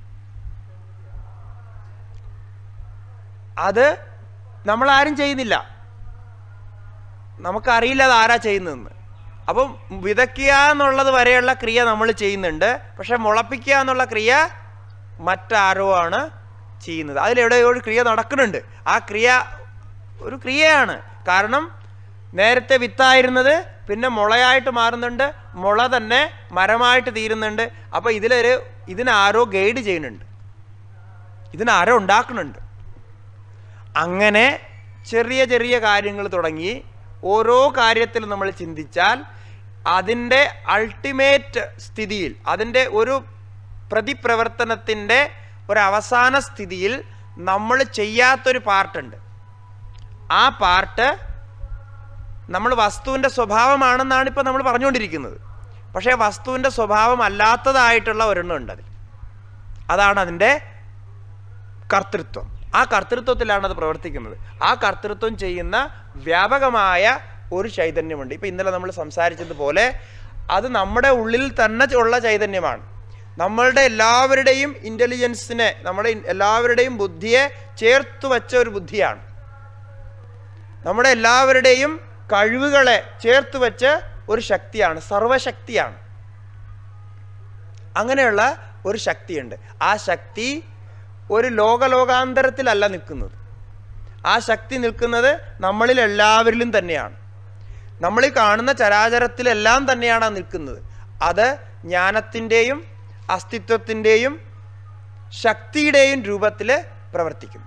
Speaker 1: അത് നമ്മളാരും ചെയ്യുന്നില്ല. നമുക്കറിയില്ല അത് ആരാ ചെയ്യുന്നതെന്ന്. അപ്പം വിതയ്ക്കുക എന്നുള്ളത് വരെയുള്ള ക്രിയ നമ്മൾ ചെയ്യുന്നുണ്ട്. പക്ഷെ മുളപ്പിക്കുക എന്നുള്ള ക്രിയ മറ്റാരോ ആണ് ചെയ്യുന്നത്. അതിലെവിടെയോ ഒരു ക്രിയ നടക്കുന്നുണ്ട്. ആ ക്രിയ ഒരു ക്രിയയാണ്. കാരണം നേരത്തെ വിത്തായിരുന്നത് പിന്നെ മുളയായിട്ട് മാറുന്നുണ്ട്, മുള തന്നെ മരമായിട്ട് തീരുന്നുണ്ട്. അപ്പോൾ ഇതിനാരോ ഗൈഡ് ചെയ്യുന്നുണ്ട്, ഇതിനാരോ ഉണ്ടാക്കുന്നുണ്ട്. അങ്ങനെ ചെറിയ ചെറിയ കാര്യങ്ങൾ തുടങ്ങി ഓരോ കാര്യത്തിൽ നമ്മൾ ചിന്തിച്ചാൽ അതിൻ്റെ അൾട്ടിമേറ്റ് സ്ഥിതിയിൽ, അതിൻ്റെ ഒരു പ്രതിപ്രവർത്തനത്തിൻ്റെ ഒരു അവസാന സ്ഥിതിയിൽ നമ്മൾ ചെയ്യാത്തൊരു പാർട്ടുണ്ട്. ആ പാർട്ട് നമ്മൾ വസ്തുവിൻ്റെ സ്വഭാവമാണെന്നാണ് ഇപ്പോൾ നമ്മൾ പറഞ്ഞുകൊണ്ടിരിക്കുന്നത്. പക്ഷേ വസ്തുവിൻ്റെ സ്വഭാവം അല്ലാത്തതായിട്ടുള്ള ഒരെണ്ണം ഉണ്ട് അതിൽ. അതാണ് അതിൻ്റെ കർത്തൃത്വം. ആ കർത്തൃത്വത്തിലാണ് അത് പ്രവർത്തിക്കുന്നത്. ആ കർത്തൃത്വം ചെയ്യുന്ന വ്യാപകമായ ഒരു ചൈതന്യമുണ്ട്. ഇപ്പോൾ ഇന്നലെ നമ്മൾ സംസാരിച്ചതുപോലെ അത് നമ്മുടെ ഉള്ളിൽ തന്നെ ഉള്ള ചൈതന്യമാണ്. നമ്മളുടെ എല്ലാവരുടെയും ഇൻ്റലിജൻസിനെ, നമ്മുടെ എല്ലാവരുടെയും ബുദ്ധിയെ ചേർത്ത് വച്ച ഒരു ബുദ്ധിയാണ്. നമ്മുടെ എല്ലാവരുടെയും കഴിവുകളെ ചേർത്ത് വെച്ച് ഒരു ശക്തിയാണ്, സർവശക്തിയാണ്. അങ്ങനെയുള്ള ഒരു ശക്തിയുണ്ട്. ആ ശക്തി ഒരു ലോകാന്തരത്തിലല്ല നിൽക്കുന്നത്. ആ ശക്തി നിൽക്കുന്നത് നമ്മളിൽ എല്ലാവരിലും തന്നെയാണ്. നമ്മൾ ഈ കാണുന്ന ചരാചരത്തിലെല്ലാം തന്നെയാണ് നിൽക്കുന്നത്. അത് ജ്ഞാനത്തിൻ്റെയും അസ്തിത്വത്തിൻ്റെയും ശക്തിയുടെയും രൂപത്തിൽ പ്രവർത്തിക്കുന്നു.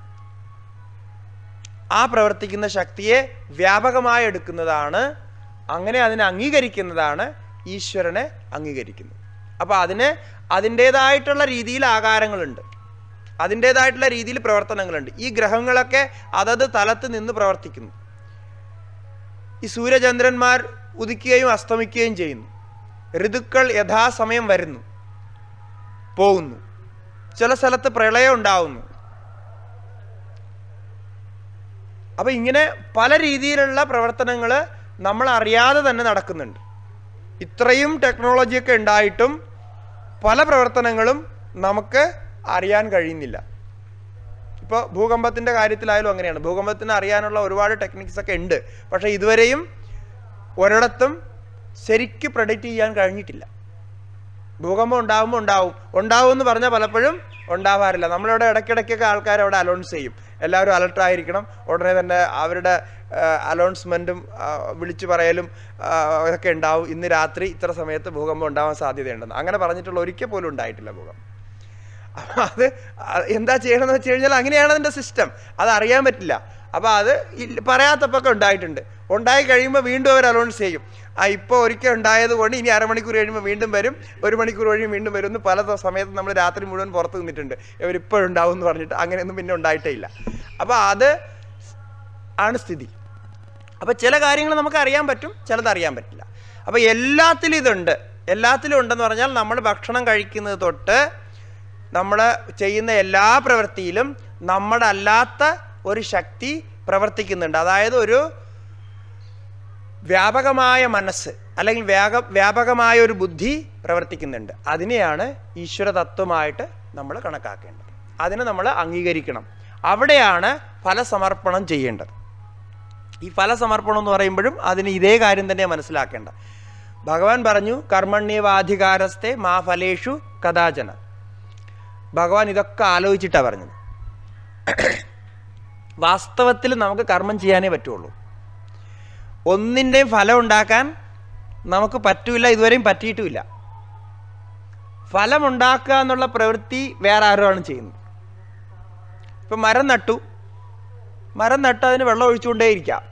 Speaker 1: ആ പ്രവർത്തിക്കുന്ന ശക്തിയെ വ്യാപകമായി എടുക്കുന്നതാണ്, അങ്ങനെ അതിനെ അംഗീകരിക്കുന്നതാണ് ഈശ്വരനെ അംഗീകരിക്കുന്നത്. അപ്പോൾ അതിന് അതിൻ്റേതായിട്ടുള്ള രീതിയിൽ ആകാരങ്ങളുണ്ട്, അതിൻ്റേതായിട്ടുള്ള രീതിയിൽ പ്രവർത്തനങ്ങളുണ്ട്. ഈ ഗ്രഹങ്ങളൊക്കെ അതത് തലത്ത് നിന്ന് പ്രവർത്തിക്കുന്നു. ഈ സൂര്യചന്ദ്രന്മാർ ഉദിക്കുകയും അസ്തമിക്കുകയും ചെയ്യുന്നു. ഋതുക്കൾ യഥാസമയം വരുന്നു പോകുന്നു. ചില സ്ഥലത്ത് പ്രളയം ഉണ്ടാവുന്നു. അപ്പം ഇങ്ങനെ പല രീതിയിലുള്ള പ്രവർത്തനങ്ങൾ നമ്മൾ അറിയാതെ തന്നെ നടക്കുന്നുണ്ട്. ഇത്രയും ടെക്നോളജിയൊക്കെ ഉണ്ടായിട്ടും പല പ്രവർത്തനങ്ങളും നമുക്ക് അറിയാൻ കഴിയുന്നില്ല. ഇപ്പോൾ ഭൂകമ്പത്തിൻ്റെ കാര്യത്തിലായാലും അങ്ങനെയാണ്. ഭൂകമ്പത്തിന് അറിയാനുള്ള ഒരുപാട് ടെക്നിക്സ് ഒക്കെ ഉണ്ട്. പക്ഷേ ഇതുവരെയും ഒരിടത്തും ശരിക്ക് പ്രെഡിക്റ്റ് ചെയ്യാൻ കഴിഞ്ഞിട്ടില്ല. ഭൂകമ്പം ഉണ്ടാവും എന്ന് പറഞ്ഞാൽ പലപ്പോഴും ഉണ്ടാവാറില്ല. നമ്മളിവിടെ ഇടയ്ക്കിടയ്ക്കൊക്കെ ആൾക്കാർ അവിടെ അനൗൺസ് ചെയ്യും, എല്ലാവരും അലർട്ടായിരിക്കണം. ഉടനെ തന്നെ അവരുടെ അനൗൺസ്മെൻറ്റും വിളിച്ചു പറയലും ഒക്കെ ഉണ്ടാവും. ഇന്ന് രാത്രി ഇത്ര സമയത്ത് ഭൂകമ്പം ഉണ്ടാവാൻ സാധ്യതയുണ്ടെന്ന്. അങ്ങനെ പറഞ്ഞിട്ടുള്ള ഒരിക്കൽ പോലും ഉണ്ടായിട്ടില്ല ഭൂകമ്പം. അപ്പം അത് എന്താ ചെയ്യണമെന്ന് വെച്ച് കഴിഞ്ഞാൽ അങ്ങനെയാണ് അതിൻ്റെ സിസ്റ്റം. അത് അറിയാൻ പറ്റില്ല. അപ്പോൾ അത് പറയാത്തപ്പൊക്കെ ഉണ്ടായിട്ടുണ്ട്. ഉണ്ടായി കഴിയുമ്പോൾ വീണ്ടും അവർ അനൗൺസ് ചെയ്യും, ഇപ്പോൾ ഒരിക്കൽ ഉണ്ടായത് കൊണ്ട് ഇനി അരമണിക്കൂർ കഴിയുമ്പോൾ വീണ്ടും വരും, 1 മണിക്കൂർ കഴിയുമ്പോൾ വീണ്ടും വരും എന്ന് പല സമയത്ത് നമ്മൾ രാത്രി മുഴുവൻ പുറത്ത് നിന്നിട്ടുണ്ട്. ഇവരിപ്പോഴുണ്ടാവും എന്ന് പറഞ്ഞിട്ട് അങ്ങനെയൊന്നും പിന്നെ ഉണ്ടായിട്ടേ ഇല്ല. അപ്പോൾ അത് ആണ് സ്ഥിതി. അപ്പോൾ ചില കാര്യങ്ങൾ നമുക്ക് അറിയാൻ പറ്റും, ചിലത് അറിയാൻ പറ്റില്ല. അപ്പോൾ എല്ലാത്തിലും ഇതുണ്ട്. എല്ലാത്തിലും ഉണ്ടെന്ന് പറഞ്ഞാൽ നമ്മൾ ഭക്ഷണം കഴിക്കുന്നത് തൊട്ട് നമ്മൾ ചെയ്യുന്ന എല്ലാ പ്രവൃത്തിയിലും നമ്മുടെ അല്ലാത്ത ഒരു ശക്തി പ്രവർത്തിക്കുന്നുണ്ട്. അതായത് ഒരു വ്യാപകമായ മനസ്സ് അല്ലെങ്കിൽ വ്യാപകമായ ഒരു ബുദ്ധി പ്രവർത്തിക്കുന്നുണ്ട്. അതിനെയാണ് ഈശ്വര തത്വമായിട്ട് നമ്മൾ കണക്കാക്കേണ്ടത്. അതിനെ നമ്മൾ അംഗീകരിക്കണം. അവിടെയാണ് ഫലസമർപ്പണം ചെയ്യേണ്ടത്. ഈ ഫലസമർപ്പണം എന്ന് പറയുമ്പോഴും അതിന് ഇതേ കാര്യം തന്നെ മനസ്സിലാക്കേണ്ട. ഭഗവാൻ പറഞ്ഞു, കർമ്മണ്യവാധികാരസ്ഥേ മാ ഫലേഷു കഥാചന. ഭഗവാൻ ഇതൊക്കെ ആലോചിച്ചിട്ടാണ് പറഞ്ഞത്. വാസ്തവത്തിൽ നമുക്ക് കർമ്മം ചെയ്യാനേ പറ്റുള്ളൂ. ഒന്നിൻ്റെയും ഫലം ഉണ്ടാക്കാൻ നമുക്ക് പറ്റൂല, ഇതുവരെയും പറ്റിയിട്ടുമില്ല. ഫലമുണ്ടാക്കുക എന്നുള്ള പ്രവൃത്തി വേറെ ആരുമാണ് ചെയ്യുന്നത്. ഇപ്പം മരം നട്ടു അതിന് വെള്ളം ഒഴിച്ചുകൊണ്ടേയിരിക്കാം.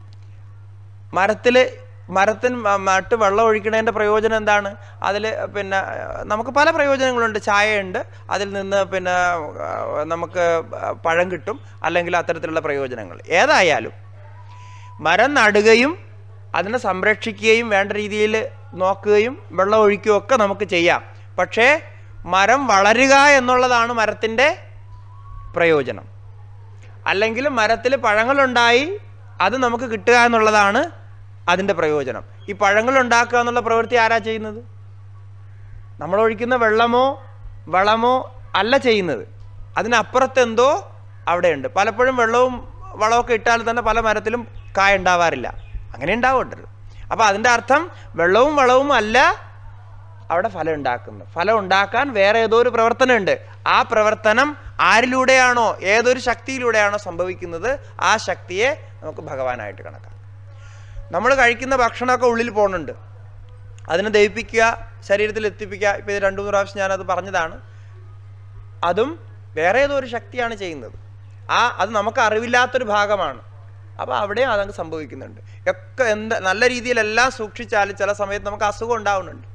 Speaker 1: മരത്തിന് നട്ട് വെള്ളം ഒഴിക്കണതിൻ്റെ പ്രയോജനം എന്താണ്? അതിൽ പിന്നെ നമുക്ക് പല പ്രയോജനങ്ങളുണ്ട്. ചായയുണ്ട്, അതിൽ നിന്ന് പിന്നെ നമുക്ക് പഴം കിട്ടും, അല്ലെങ്കിൽ അത്തരത്തിലുള്ള പ്രയോജനങ്ങൾ. ഏതായാലും മരം നടുകയും അതിനെ സംരക്ഷിക്കുകയും വേണ്ട രീതിയിൽ നോക്കുകയും വെള്ളം ഒഴിക്കുകയും ഒക്കെ നമുക്ക് ചെയ്യാം. പക്ഷേ മരം വളരുക എന്നുള്ളതാണ് മരത്തിൻ്റെ പ്രയോജനം. അല്ലെങ്കിൽ മരത്തിൽ പഴങ്ങളുണ്ടായി അത് നമുക്ക് കിട്ടുക എന്നുള്ളതാണ് അതിൻ്റെ പ്രയോജനം. ഈ പഴങ്ങൾ ഉണ്ടാക്കുക എന്നുള്ള പ്രവൃത്തി ആരാ ചെയ്യുന്നത്? നമ്മൾ ഒഴിക്കുന്ന വെള്ളമോ വളമോ അല്ല ചെയ്യുന്നത്. അതിനപ്പുറത്തെന്തോ അവിടെയുണ്ട്. പലപ്പോഴും വെള്ളവും വളമൊക്കെ ഇട്ടാൽ തന്നെ പല മരത്തിലും കായ ഉണ്ടാവാറില്ല. അങ്ങനെ ഉണ്ടാവുണ്ടല്ലോ. അപ്പോൾ അതിൻ്റെ അർത്ഥം വെള്ളവും വളവും അല്ല അവിടെ ഫലം ഉണ്ടാക്കുന്നത്. ഫലം ഉണ്ടാക്കാൻ വേറെ ഏതോ ഒരു പ്രവർത്തനമുണ്ട്. ആ പ്രവർത്തനം ആരിലൂടെയാണോ, ഏതൊരു ശക്തിയിലൂടെയാണോ സംഭവിക്കുന്നത്, ആ ശക്തിയെ നമുക്ക് ഭഗവാനായിട്ട് കണക്കാക്കാം. നമ്മൾ കഴിക്കുന്ന ഭക്ഷണമൊക്കെ ഉള്ളിൽ പോകുന്നുണ്ട്. അതിനെ ദഹിപ്പിക്കുക, ശരീരത്തിൽ എത്തിപ്പിക്കുക. ഇപ്പോൾ ഇത് 2-3 പ്രാവശ്യം ഞാനത് പറഞ്ഞതാണ്. അതും വേറെ ഏതോ ഒരു ശക്തിയാണ് ചെയ്യുന്നത്. അത് നമുക്ക് അറിവില്ലാത്തൊരു ഭാഗമാണ്. അപ്പോൾ അവിടെയും അതങ്ങ് സംഭവിക്കുന്നുണ്ട്. ഒക്കെ നല്ല രീതിയിലെല്ലാം സൂക്ഷിച്ചാലും ചില സമയത്ത് നമുക്ക് അസുഖം ഉണ്ടാവുന്നുണ്ട്.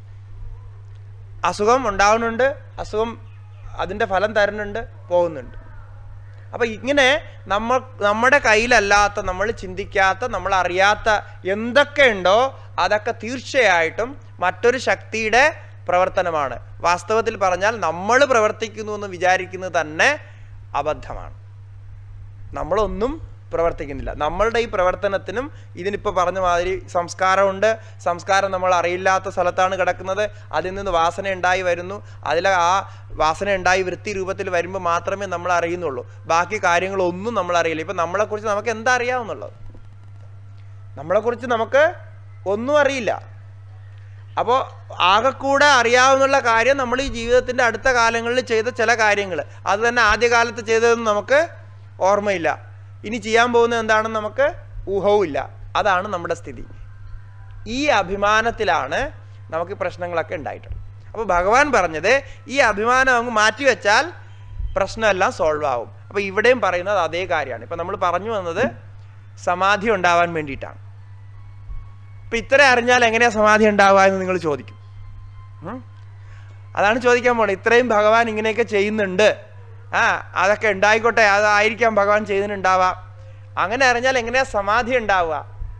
Speaker 1: അസുഖം അതിൻ്റെ ഫലം തരുന്നുണ്ട്, പോകുന്നുണ്ട്. അപ്പോൾ ഇങ്ങനെ നമ്മുടെ കയ്യിലല്ലാത്ത, നമ്മൾ ചിന്തിക്കാത്ത, നമ്മൾ അറിയാത്ത എന്തൊക്കെ ഉണ്ടോ അതൊക്കെ തീർച്ചയായിട്ടും മറ്റൊരു ശക്തിയുടെ പ്രവർത്തനമാണ്. വാസ്തവത്തിൽ പറഞ്ഞാൽ നമ്മൾ പ്രവർത്തിക്കുന്നു എന്ന് വിചാരിക്കുന്നത് തന്നെ അബദ്ധമാണ്. നമ്മളൊന്നും പ്രവർത്തിക്കുന്നില്ല. നമ്മളുടെ ഈ പ്രവർത്തനത്തിനും ഇതിനിപ്പോൾ പറഞ്ഞ മാതിരി സംസ്കാരമുണ്ട്. സംസ്കാരം നമ്മൾ അറിയില്ലാത്ത സ്ഥലത്താണ് കിടക്കുന്നത്. അതിൽ നിന്ന് വാസന ഉണ്ടായി വരുന്നു. അതിൽ ആ വാസന ഉണ്ടായി വൃത്തി രൂപത്തിൽ വരുമ്പോൾ മാത്രമേ നമ്മൾ അറിയുന്നുള്ളൂ. ബാക്കി കാര്യങ്ങളൊന്നും നമ്മൾ അറിയില്ല. ഇപ്പം നമ്മളെക്കുറിച്ച് നമുക്ക് എന്താ അറിയാവുന്നുള്ളത്? നമ്മളെക്കുറിച്ച് നമുക്ക് ഒന്നും അറിയില്ല. അപ്പോൾ ആകെക്കൂടെ അറിയാവുന്നുള്ള കാര്യം നമ്മൾ ഈ ജീവിതത്തിൻ്റെ അടുത്ത കാലങ്ങളിൽ ചെയ്ത ചില കാര്യങ്ങൾ, അത് തന്നെ ആദ്യകാലത്ത് ചെയ്തതൊന്നും നമുക്ക് ഓർമ്മയില്ല. ഇനി ചെയ്യാൻ പോകുന്നത് എന്താണെന്ന് നമുക്ക് ഊഹവും ഇല്ല. അതാണ് നമ്മുടെ സ്ഥിതി. ഈ അഭിമാനത്തിലാണ് നമുക്ക് പ്രശ്നങ്ങളൊക്കെ ഉണ്ടായിട്ടുള്ളത്. അപ്പോൾ ഭഗവാൻ പറഞ്ഞത് ഈ അഭിമാനം അങ്ങ് മാറ്റിവെച്ചാൽ പ്രശ്നമെല്ലാം സോൾവ് ആവും. അപ്പോൾ ഇവിടെയും പറയുന്നത് അതേ കാര്യമാണ്. ഇപ്പം നമ്മൾ പറഞ്ഞു വന്നത് സമാധി ഉണ്ടാവാൻ വേണ്ടിയിട്ടാണ്. ഇപ്പം ഇത്ര അറിഞ്ഞാൽ എങ്ങനെയാണ് സമാധി ഉണ്ടാവുക എന്ന് നിങ്ങൾ ചോദിക്കും. അതാണ് ചോദിക്കാൻ പോണത്. ഇത്രയും ഭഗവാൻ ഇങ്ങനെയൊക്കെ ചെയ്യുന്നുണ്ട്, അതൊക്കെ ഉണ്ടായിക്കോട്ടെ, അതായിരിക്കാം ഭഗവാൻ ചെയ്യുന്നുണ്ടാവാം. അങ്ങനെ അറിഞ്ഞാൽ എങ്ങനെയാണ് സമാധി ഉണ്ടാവുക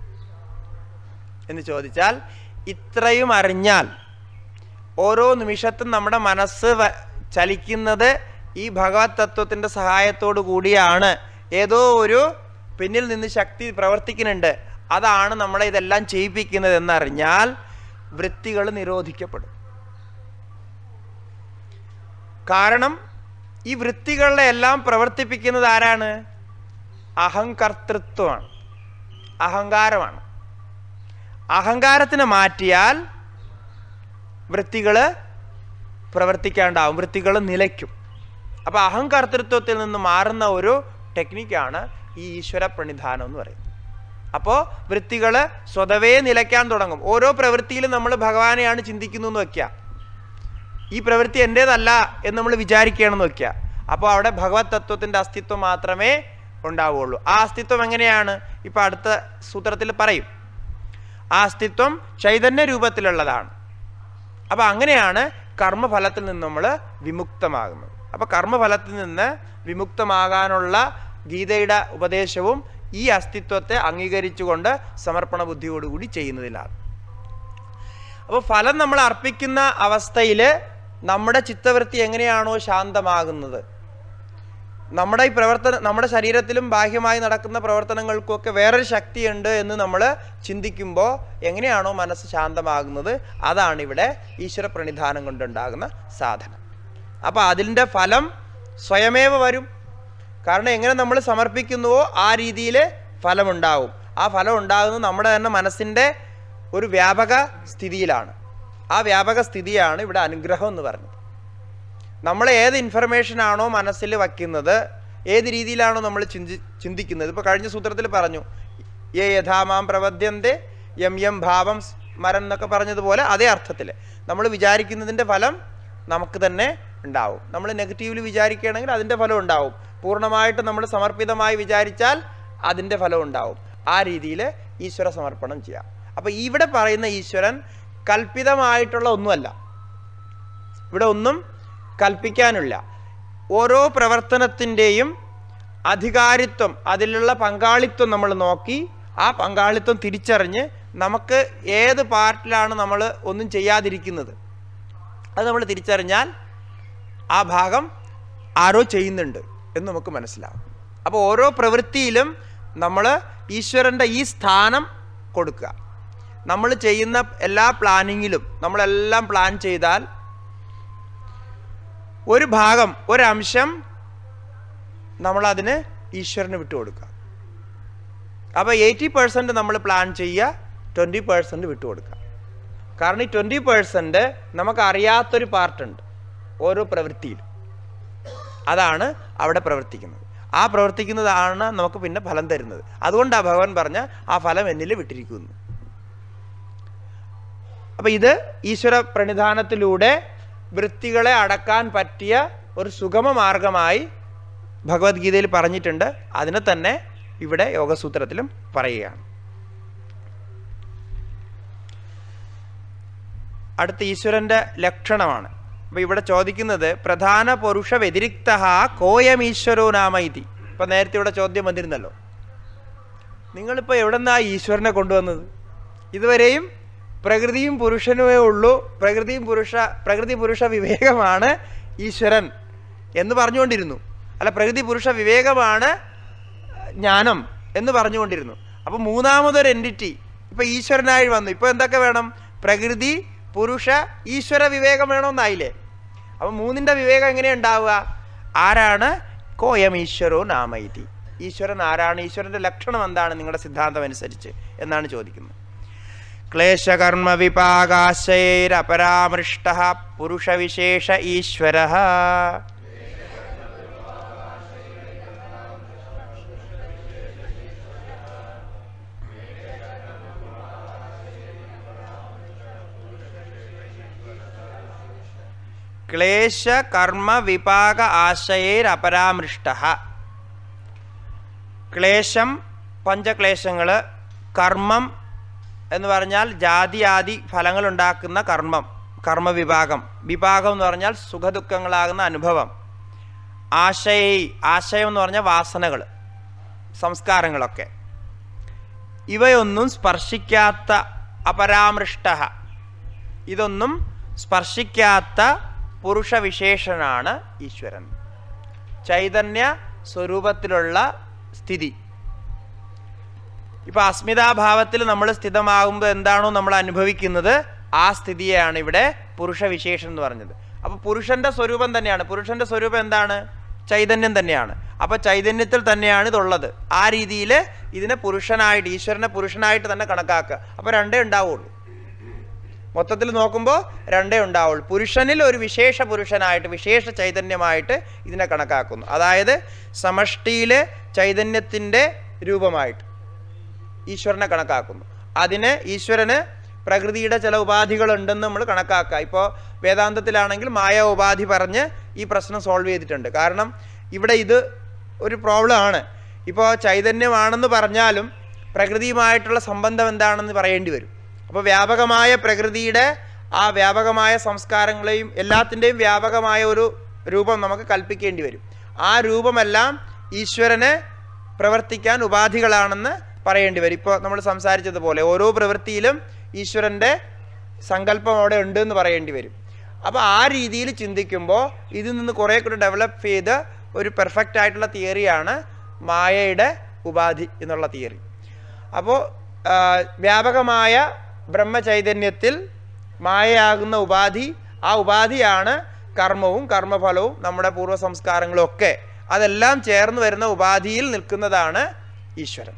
Speaker 1: എന്ന് ചോദിച്ചാൽ, ഇത്രയും അറിഞ്ഞാൽ ഓരോ നിമിഷത്തും നമ്മുടെ മനസ്സ് ചലിക്കുന്നത് ഈ ഭഗവത് തത്വത്തിൻ്റെ സഹായത്തോടു കൂടിയാണ്. ഏതോ ഒരു പിന്നിൽ നിന്ന് ശക്തി പ്രവർത്തിക്കുന്നുണ്ട്, അതാണ് നമ്മളെ ഇതെല്ലാം ചെയ്യിപ്പിക്കുന്നത് എന്നറിഞ്ഞാൽ വൃത്തികൾ നിരോധിക്കപ്പെടും. കാരണം ഈ വൃത്തികളെ എല്ലാം പ്രവർത്തിപ്പിക്കുന്നത് ആരാണ്? അഹങ്കർത്തൃത്വമാണ്, അഹങ്കാരമാണ്. അഹങ്കാരത്തിനെ മാറ്റിയാൽ വൃത്തികൾ പ്രവർത്തിക്കാണ്ടാവും, വൃത്തികൾ നിലയ്ക്കും. അപ്പോൾ അഹങ്കർത്തൃത്വത്തിൽ നിന്ന് മാറുന്ന ഒരു ടെക്നിക്കാണ് ഈ ഈശ്വര പ്രണിധാനം എന്ന് പറയുന്നത്. അപ്പോൾ വൃത്തികൾ സ്വതവേ നിലയ്ക്കാൻ തുടങ്ങും. ഓരോ പ്രവൃത്തിയിലും നമ്മൾ ഭഗവാനെയാണ് ചിന്തിക്കുന്നു എന്ന് വയ്ക്കുക. ഈ പ്രവൃത്തി എൻ്റേതല്ല എന്ന് നമ്മൾ വിചാരിക്കുകയാണെന്ന് വയ്ക്കുക. അപ്പോൾ അവിടെ ഭഗവത് തത്വത്തിൻ്റെ അസ്തിത്വം മാത്രമേ ഉണ്ടാവുകയുള്ളൂ. ആ അസ്തിത്വം എങ്ങനെയാണ്? ഇപ്പം അടുത്ത സൂത്രത്തിൽ പറയും. ആ അസ്തിത്വം ചൈതന്യ രൂപത്തിലുള്ളതാണ്. അപ്പോൾ അങ്ങനെയാണ് കർമ്മഫലത്തിൽ നിന്ന് നമ്മൾ വിമുക്തമാകുന്നത്. അപ്പോൾ കർമ്മഫലത്തിൽ നിന്ന് വിമുക്തമാകാനുള്ള ഗീതയുടെ ഉപദേശവും ഈ അസ്തിത്വത്തെ അംഗീകരിച്ചുകൊണ്ട് സമർപ്പണ ബുദ്ധിയോടുകൂടി ചെയ്യുന്നതിലാണ്. അപ്പോൾ ഫലം നമ്മൾ അർപ്പിക്കുന്ന അവസ്ഥയിൽ നമ്മുടെ ചിത്തവൃത്തി എങ്ങനെയാണോ ശാന്തമാകുന്നത്, നമ്മുടെ ഈ നമ്മുടെ ശരീരത്തിലും ബാഹ്യമായി നടക്കുന്ന പ്രവർത്തനങ്ങൾക്കൊക്കെ വേറൊരു ശക്തിയുണ്ട് എന്ന് നമ്മൾ ചിന്തിക്കുമ്പോൾ എങ്ങനെയാണോ മനസ്സ് ശാന്തമാകുന്നത്, അതാണ് ഇവിടെ ഈശ്വര പ്രണിധാനം കൊണ്ടുണ്ടാകുന്ന സാധന. അപ്പോൾ അതിൻ്റെ ഫലം സ്വയമേവ വരും. കാരണം എങ്ങനെ നമ്മൾ സമർപ്പിക്കുന്നുവോ ആ രീതിയിൽ ഫലമുണ്ടാവും. ആ ഫലം ഉണ്ടാകുന്നത് നമ്മുടെ തന്നെ മനസ്സിൻ്റെ ഒരു വ്യാപക സ്ഥിതിയിലാണ്. ആ വ്യാപക സ്ഥിതിയാണ് ഇവിടെ അനുഗ്രഹം എന്ന് പറഞ്ഞത്. നമ്മൾ ഏത് ഇൻഫർമേഷനാണോ മനസ്സിൽ വയ്ക്കുന്നത്, ഏത് രീതിയിലാണോ നമ്മൾ ചിന്തിക്കുന്നത്. ഇപ്പോൾ കഴിഞ്ഞ സൂത്രത്തിൽ പറഞ്ഞു, യേ യഥാമാം പ്രപദ്യന്തെ യം യം ഭാവം സ്മരൻ എന്നൊക്കെ പറഞ്ഞതുപോലെ അതേ അർത്ഥത്തിൽ നമ്മൾ വിചാരിക്കുന്നതിൻ്റെ ഫലം നമുക്ക് തന്നെ ഉണ്ടാവും. നമ്മൾ നെഗറ്റീവിൽ വിചാരിക്കുകയാണെങ്കിൽ അതിൻ്റെ ഫലം ഉണ്ടാവും. പൂർണ്ണമായിട്ട് നമ്മൾ സമർപ്പിതമായി വിചാരിച്ചാൽ അതിൻ്റെ ഫലം ഉണ്ടാവും. ആ രീതിയിൽ ഈശ്വര സമർപ്പണം ചെയ്യാം. അപ്പോൾ ഇവിടെ പറയുന്ന ഈശ്വരൻ കൽപ്പിതമായിട്ടുള്ള ഒന്നുമല്ല. ഇവിടെ ഒന്നും കൽപ്പിക്കാനില്ല. ഓരോ പ്രവർത്തനത്തിൻ്റെയും അധികാരിത്വം, അതിലുള്ള പങ്കാളിത്തം നമ്മൾ നോക്കി ആ പങ്കാളിത്തം തിരിച്ചറിഞ്ഞ് നമുക്ക് ഏത് പാർട്ടിലാണ് നമ്മൾ ഒന്നും ചെയ്യാതിരിക്കുന്നത് അത് നമ്മൾ തിരിച്ചറിഞ്ഞാൽ ആ ഭാഗം ആരോ ചെയ്യുന്നുണ്ട് എന്ന് നമുക്ക് മനസ്സിലാവും. അപ്പോൾ ഓരോ പ്രവൃത്തിയിലും നമ്മൾ ഈശ്വരൻ്റെ ഈ സ്ഥാനം കൊടുക്കുക. നമ്മൾ ചെയ്യുന്ന എല്ലാ പ്ലാനിങ്ങിലും നമ്മളെല്ലാം പ്ലാൻ ചെയ്താൽ ഒരു ഭാഗം, ഒരംശം നമ്മളതിന് ഈശ്വരന് വിട്ടുകൊടുക്കുക. അപ്പോൾ 80% നമ്മൾ പ്ലാൻ ചെയ്യുക, 20% വിട്ടുകൊടുക്കുക. കാരണം ഈ 20% നമുക്കറിയാത്തൊരു പാർട്ടുണ്ട് ഓരോ പ്രവൃത്തിയിലും. അതാണ് അവിടെ പ്രവർത്തിക്കുന്നത്. ആ പ്രവർത്തിക്കുന്നതാണ് നമുക്ക് പിന്നെ ഫലം തരുന്നത്. അതുകൊണ്ടാണ് ഭഗവാൻ പറഞ്ഞ ആ ഫലം എന്നിൽ വിട്ടിരിക്കുന്നു. അപ്പം ഇത് ഈശ്വര പ്രണിധാനത്തിലൂടെ വൃത്തികളെ അടക്കാൻ പറ്റിയ ഒരു സുഗമ മാർഗമായി ഭഗവത്ഗീതയിൽ പറഞ്ഞിട്ടുണ്ട്. അതിനെ തന്നെ ഇവിടെ യോഗസൂത്രത്തിലും പറയുകയാണ്. അടുത്ത ഈശ്വരൻ്റെ ലക്ഷണമാണ്. അപ്പോൾ ഇവിടെ ചോദിക്കുന്നത് പ്രധാന പുരുഷ വ്യതിരിക്ത കോയം ഈശ്വരോ നാമ ഇതി. ഇപ്പം നേരത്തെ ഇവിടെ ചോദ്യം വന്നിരുന്നല്ലോ, നിങ്ങളിപ്പോൾ എവിടെ നിന്നാണ് ഈശ്വരനെ കൊണ്ടുവന്നത്? ഇതുവരെയും പ്രകൃതിയും പുരുഷനുമേ ഉള്ളൂ, പ്രകൃതി പുരുഷ വിവേകമാണ് ഈശ്വരൻ എന്ന് പറഞ്ഞുകൊണ്ടിരുന്നു. അല്ല, പ്രകൃതി പുരുഷ വിവേകമാണ് ജ്ഞാനം എന്ന് പറഞ്ഞുകൊണ്ടിരുന്നു. അപ്പോൾ മൂന്നാമതൊരു എൻറ്റിറ്റി ഇപ്പം ഈശ്വരനായി വന്നു. ഇപ്പോൾ എന്തൊക്കെ വേണം? പ്രകൃതി, പുരുഷ, ഈശ്വര വിവേകം വേണമെന്നായില്ലേ? അപ്പം മൂന്നിൻ്റെ വിവേകം എങ്ങനെയാണ് ഉണ്ടാവുക? ആരാണ്? കോയം ഈശ്വരോ നാമൈതി. ഈശ്വരൻ ആരാണ്? ഈശ്വരൻ്റെ ലക്ഷണം എന്താണ് നിങ്ങളുടെ സിദ്ധാന്തം അനുസരിച്ച് എന്നാണ് ചോദിക്കുന്നത്. ക്ലേശകർമ്മ വിപാകാശയൈരപരാമൃഷ്ട പുരുഷവിശേഷ ഈശ്വര. ക്ലേശ കർമ്മ വിപാക ആശയൈരപരാമൃഷ്ട. ക്ലേശം, പഞ്ചക്ലേശങ്ങൾ, കർമ്മം എന്ന് പറഞ്ഞാൽ ജാതി ആദി ഫലങ്ങളുണ്ടാക്കുന്ന കർമ്മം, കർമ്മവിഭാഗം. വിഭാഗം എന്ന് പറഞ്ഞാൽ സുഖദുഃഖങ്ങളാകുന്ന അനുഭവം. ആശയം എന്ന് പറഞ്ഞാൽ വാസനകൾ, സംസ്കാരങ്ങളൊക്കെ. ഇവയൊന്നും സ്പർശിക്കാത്ത അപരാമൃഷ്ട, ഇതൊന്നും സ്പർശിക്കാത്ത പുരുഷവിശേഷനാണ് ഈശ്വരൻ. ചൈതന്യ സ്വരൂപത്തിലുള്ള സ്ഥിതി. ഇപ്പം അസ്മിതാഭാവത്തിൽ നമ്മൾ സ്ഥിതമാകുമ്പോൾ എന്താണോ നമ്മൾ അനുഭവിക്കുന്നത് ആ സ്ഥിതിയെയാണ് ഇവിടെ പുരുഷവിശേഷം എന്ന് പറഞ്ഞത്. അപ്പോൾ പുരുഷൻ്റെ സ്വരൂപം തന്നെയാണ്. പുരുഷൻ്റെ സ്വരൂപം എന്താണ്? ചൈതന്യം തന്നെയാണ്. അപ്പോൾ ചൈതന്യത്തിൽ തന്നെയാണ് ഇതുള്ളത്. ആ രീതിയിൽ ഇതിനെ പുരുഷനായിട്ട്, ഈശ്വരനെ പുരുഷനായിട്ട് തന്നെ കണക്കാക്കുക. അപ്പോൾ രണ്ടേ ഉണ്ടാവുള്ളൂ. മൊത്തത്തിൽ നോക്കുമ്പോൾ രണ്ടേ ഉണ്ടാവുള്ളൂ. പുരുഷനിൽ ഒരു വിശേഷ പുരുഷനായിട്ട്, വിശേഷ ചൈതന്യമായിട്ട് ഇതിനെ കണക്കാക്കുന്നു. അതായത് സമഷ്ടിയിലെ ചൈതന്യത്തിൻ്റെ രൂപമായിട്ട് ഈശ്വരനെ കണക്കാക്കുന്നു. അതിന് ഈശ്വരന് പ്രകൃതിയുടെ ചില ഉപാധികളുണ്ടെന്ന് നമ്മൾ കണക്കാക്കുക. ഇപ്പോൾ വേദാന്തത്തിലാണെങ്കിൽ മായ ഉപാധി പറഞ്ഞ് ഈ പ്രശ്നം സോൾവ് ചെയ്തിട്ടുണ്ട്. കാരണം ഇവിടെ ഇത് ഒരു പ്രോബ്ലം ആണ്. ഇപ്പോൾ ചൈതന്യമാണെന്ന് പറഞ്ഞാലും പ്രകൃതിയുമായിട്ടുള്ള സംബന്ധം എന്താണെന്ന് പറയേണ്ടി വരും. അപ്പോൾ വ്യാപകമായ പ്രകൃതിയുടെ ആ വ്യാപകമായ സംസ്കാരങ്ങളെയും എല്ലാത്തിൻ്റെയും വ്യാപകമായ ഒരു രൂപം നമുക്ക് കൽപ്പിക്കേണ്ടി വരും. ആ രൂപമെല്ലാം ഈശ്വരനെ പ്രവർത്തിക്കാൻ ഉപാധികളാണെന്ന് പറയേണ്ടി വരും. ഇപ്പോൾ നമ്മൾ സംസാരിച്ചതുപോലെ ഓരോ പ്രവൃത്തിയിലും ഈശ്വരൻ്റെ സങ്കല്പം അവിടെ ഉണ്ട് എന്ന് പറയേണ്ടി വരും. അപ്പോൾ ആ രീതിയിൽ ചിന്തിക്കുമ്പോൾ ഇതിൽ നിന്ന് കുറേ കൂടി ഡെവലപ്പ് ചെയ്ത് ഒരു പെർഫെക്റ്റ് ആയിട്ടുള്ള തിയറിയാണ് മായയുടെ ഉപാധി എന്നുള്ള തിയറി. അപ്പോൾ വ്യാപകമായ ബ്രഹ്മചൈതന്യത്തിൽ മായയാകുന്ന ഉപാധി, ആ ഉപാധിയാണ് കർമ്മവും കർമ്മഫലവും നമ്മുടെ പൂർവ്വ സംസ്കാരങ്ങളും ഒക്കെ. അതെല്ലാം ചേർന്ന് വരുന്ന ഉപാധിയിൽ നിൽക്കുന്നതാണ് ഈശ്വരൻ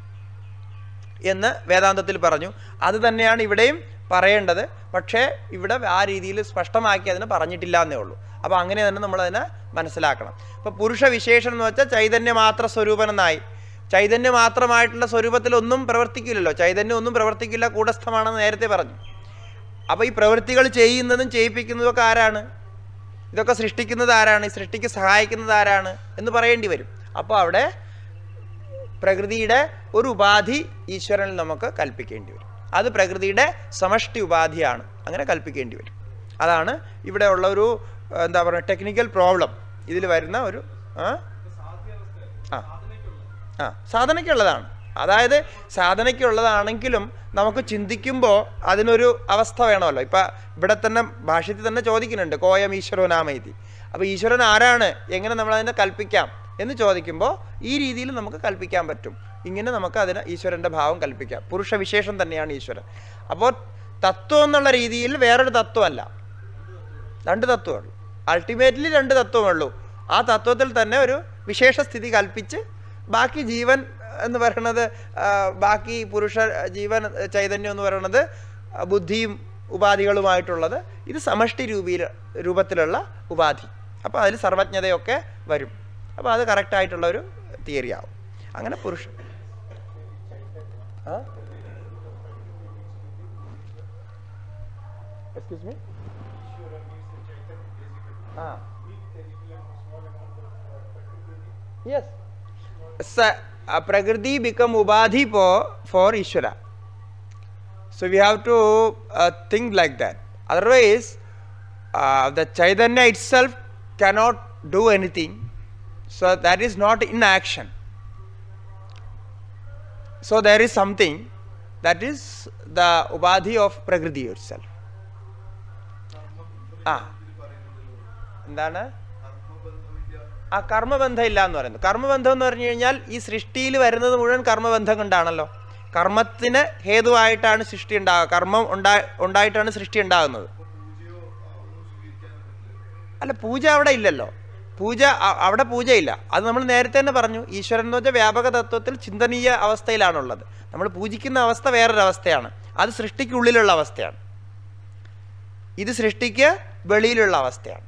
Speaker 1: എന്ന് വേദാന്തത്തിൽ പറഞ്ഞു. അത് തന്നെയാണ് ഇവിടെയും പറയേണ്ടത്. പക്ഷേ ഇവിടെ ആ രീതിയിൽ സ്പഷ്ടമാക്കി അതിനെ പറഞ്ഞിട്ടില്ല എന്നേ ഉള്ളൂ. അപ്പോൾ അങ്ങനെ തന്നെ നമ്മളതിനെ മനസ്സിലാക്കണം. ഇപ്പോൾ പുരുഷവിശേഷം എന്ന് വെച്ചാൽ ചൈതന്യമാത്ര സ്വരൂപനെന്നായി. ചൈതന്യമാത്രമായിട്ടുള്ള സ്വരൂപത്തിലൊന്നും പ്രവർത്തിക്കില്ലല്ലോ. ചൈതന്യം ഒന്നും പ്രവർത്തിക്കില്ല, കൂടസ്ഥമാണെന്ന് നേരത്തെ പറഞ്ഞു. അപ്പോൾ ഈ പ്രവൃത്തികൾ ചെയ്യുന്നതും ചെയ്യിപ്പിക്കുന്നതും ഒക്കെ ആരാണ്? ഇതൊക്കെ സൃഷ്ടിക്കുന്നത് ആരാണ്? ഈ സൃഷ്ടിക്ക് സഹായിക്കുന്നത് ആരാണ് എന്ന് പറയേണ്ടി വരും. അപ്പോൾ അവിടെ പ്രകൃതിയുടെ ഒരു ഉപാധി ഈശ്വരനിൽ നമുക്ക് കൽപ്പിക്കേണ്ടി വരും. അത് പ്രകൃതിയുടെ സമഷ്ടി ഉപാധിയാണ്, അങ്ങനെ കൽപ്പിക്കേണ്ടി വരും. അതാണ് ഇവിടെ ഉള്ള ഒരു എന്താ പറയുക ടെക്നിക്കൽ പ്രോബ്ലം ഇതിൽ വരുന്ന ഒരു സാധനയ്ക്കുള്ളതാണ്. അതായത് സാധനയ്ക്കുള്ളതാണെങ്കിലും നമുക്ക് ചിന്തിക്കുമ്പോൾ അതിനൊരു അവസ്ഥ വേണമല്ലോ. ഇപ്പം ഇവിടെ തന്നെ ഭാഷ്യത്തിൽ തന്നെ ചോദിക്കുന്നുണ്ട് കോയം ഈശ്വരോ നാമൈതി. അപ്പോൾ ഈശ്വരൻ ആരാണ്, എങ്ങനെ നമ്മളതിനെ കൽപ്പിക്കാം എന്ന് ചോദിക്കുമ്പോൾ ഈ രീതിയിൽ നമുക്ക് കൽപ്പിക്കാൻ പറ്റും. ഇങ്ങനെ നമുക്ക് അതിന് ഈശ്വരൻ്റെ ഭാവം കൽപ്പിക്കാം. പുരുഷവിശേഷം തന്നെയാണ് ഈശ്വരൻ. അപ്പോൾ തത്വം എന്നുള്ള രീതിയിൽ വേറൊരു തത്വമല്ല, രണ്ട് തത്വമുള്ളൂ. അൾട്ടിമേറ്റ്ലി രണ്ട് തത്വമുള്ളൂ. ആ തത്വത്തിൽ തന്നെ ഒരു വിശേഷ സ്ഥിതി കൽപ്പിച്ച് ബാക്കി ജീവൻ എന്ന് പറയുന്നത്, ബാക്കി പുരുഷ ജീവൻ ചൈതന്യം എന്ന് പറയുന്നത് ബുദ്ധിയും ഉപാധികളുമായിട്ടുള്ളത്, ഇത് സമഷ്ടി രൂപത്തിലുള്ള ഉപാധി. അപ്പോൾ അതിൽ സർവജ്ഞതയൊക്കെ വരും. അപ്പോൾ അത് കറക്റ്റായിട്ടുള്ളൊരു തിയറി ആവും. അങ്ങനെ പുരുഷൻ excuse me yes prakriti become ubadhi for Ishvara. So we have to think like that. Otherwise the Chaitanya itself cannot do anything. So that is not in action. So there is something that is the ubadhi of prakriti itself. എന്താണ് ആ കർമ്മബന്ധം ഇല്ല എന്ന് പറയുന്നത്. കർമ്മബന്ധം എന്ന് പറഞ്ഞു കഴിഞ്ഞാൽ ഈ സൃഷ്ടിയിൽ വരുന്നത് മുഴുവൻ കർമ്മബന്ധം കൊണ്ടാണല്ലോ. കർമ്മത്തിന് ഹേതുവായിട്ടാണ് സൃഷ്ടി ഉണ്ടാകുക. കർമ്മം ഉണ്ടായിട്ടാണ് സൃഷ്ടി ഉണ്ടാകുന്നത്. അല്ല, പൂജ അവിടെ ഇല്ലല്ലോ. അവിടെ പൂജയില്ല. അത് നമ്മൾ നേരത്തെ തന്നെ പറഞ്ഞു. ഈശ്വരൻ എന്ന് വെച്ചാൽ വ്യാപക തത്വത്തിൽ ചിന്തനീയ അവസ്ഥയിലാണുള്ളത്. നമ്മൾ പൂജിക്കുന്ന അവസ്ഥ വേറൊരവസ്ഥയാണ്. അത് സൃഷ്ടിക്കുള്ളിലുള്ള അവസ്ഥയാണ്. ഇത് സൃഷ്ടിക്ക് വെളിയിലുള്ള അവസ്ഥയാണ്.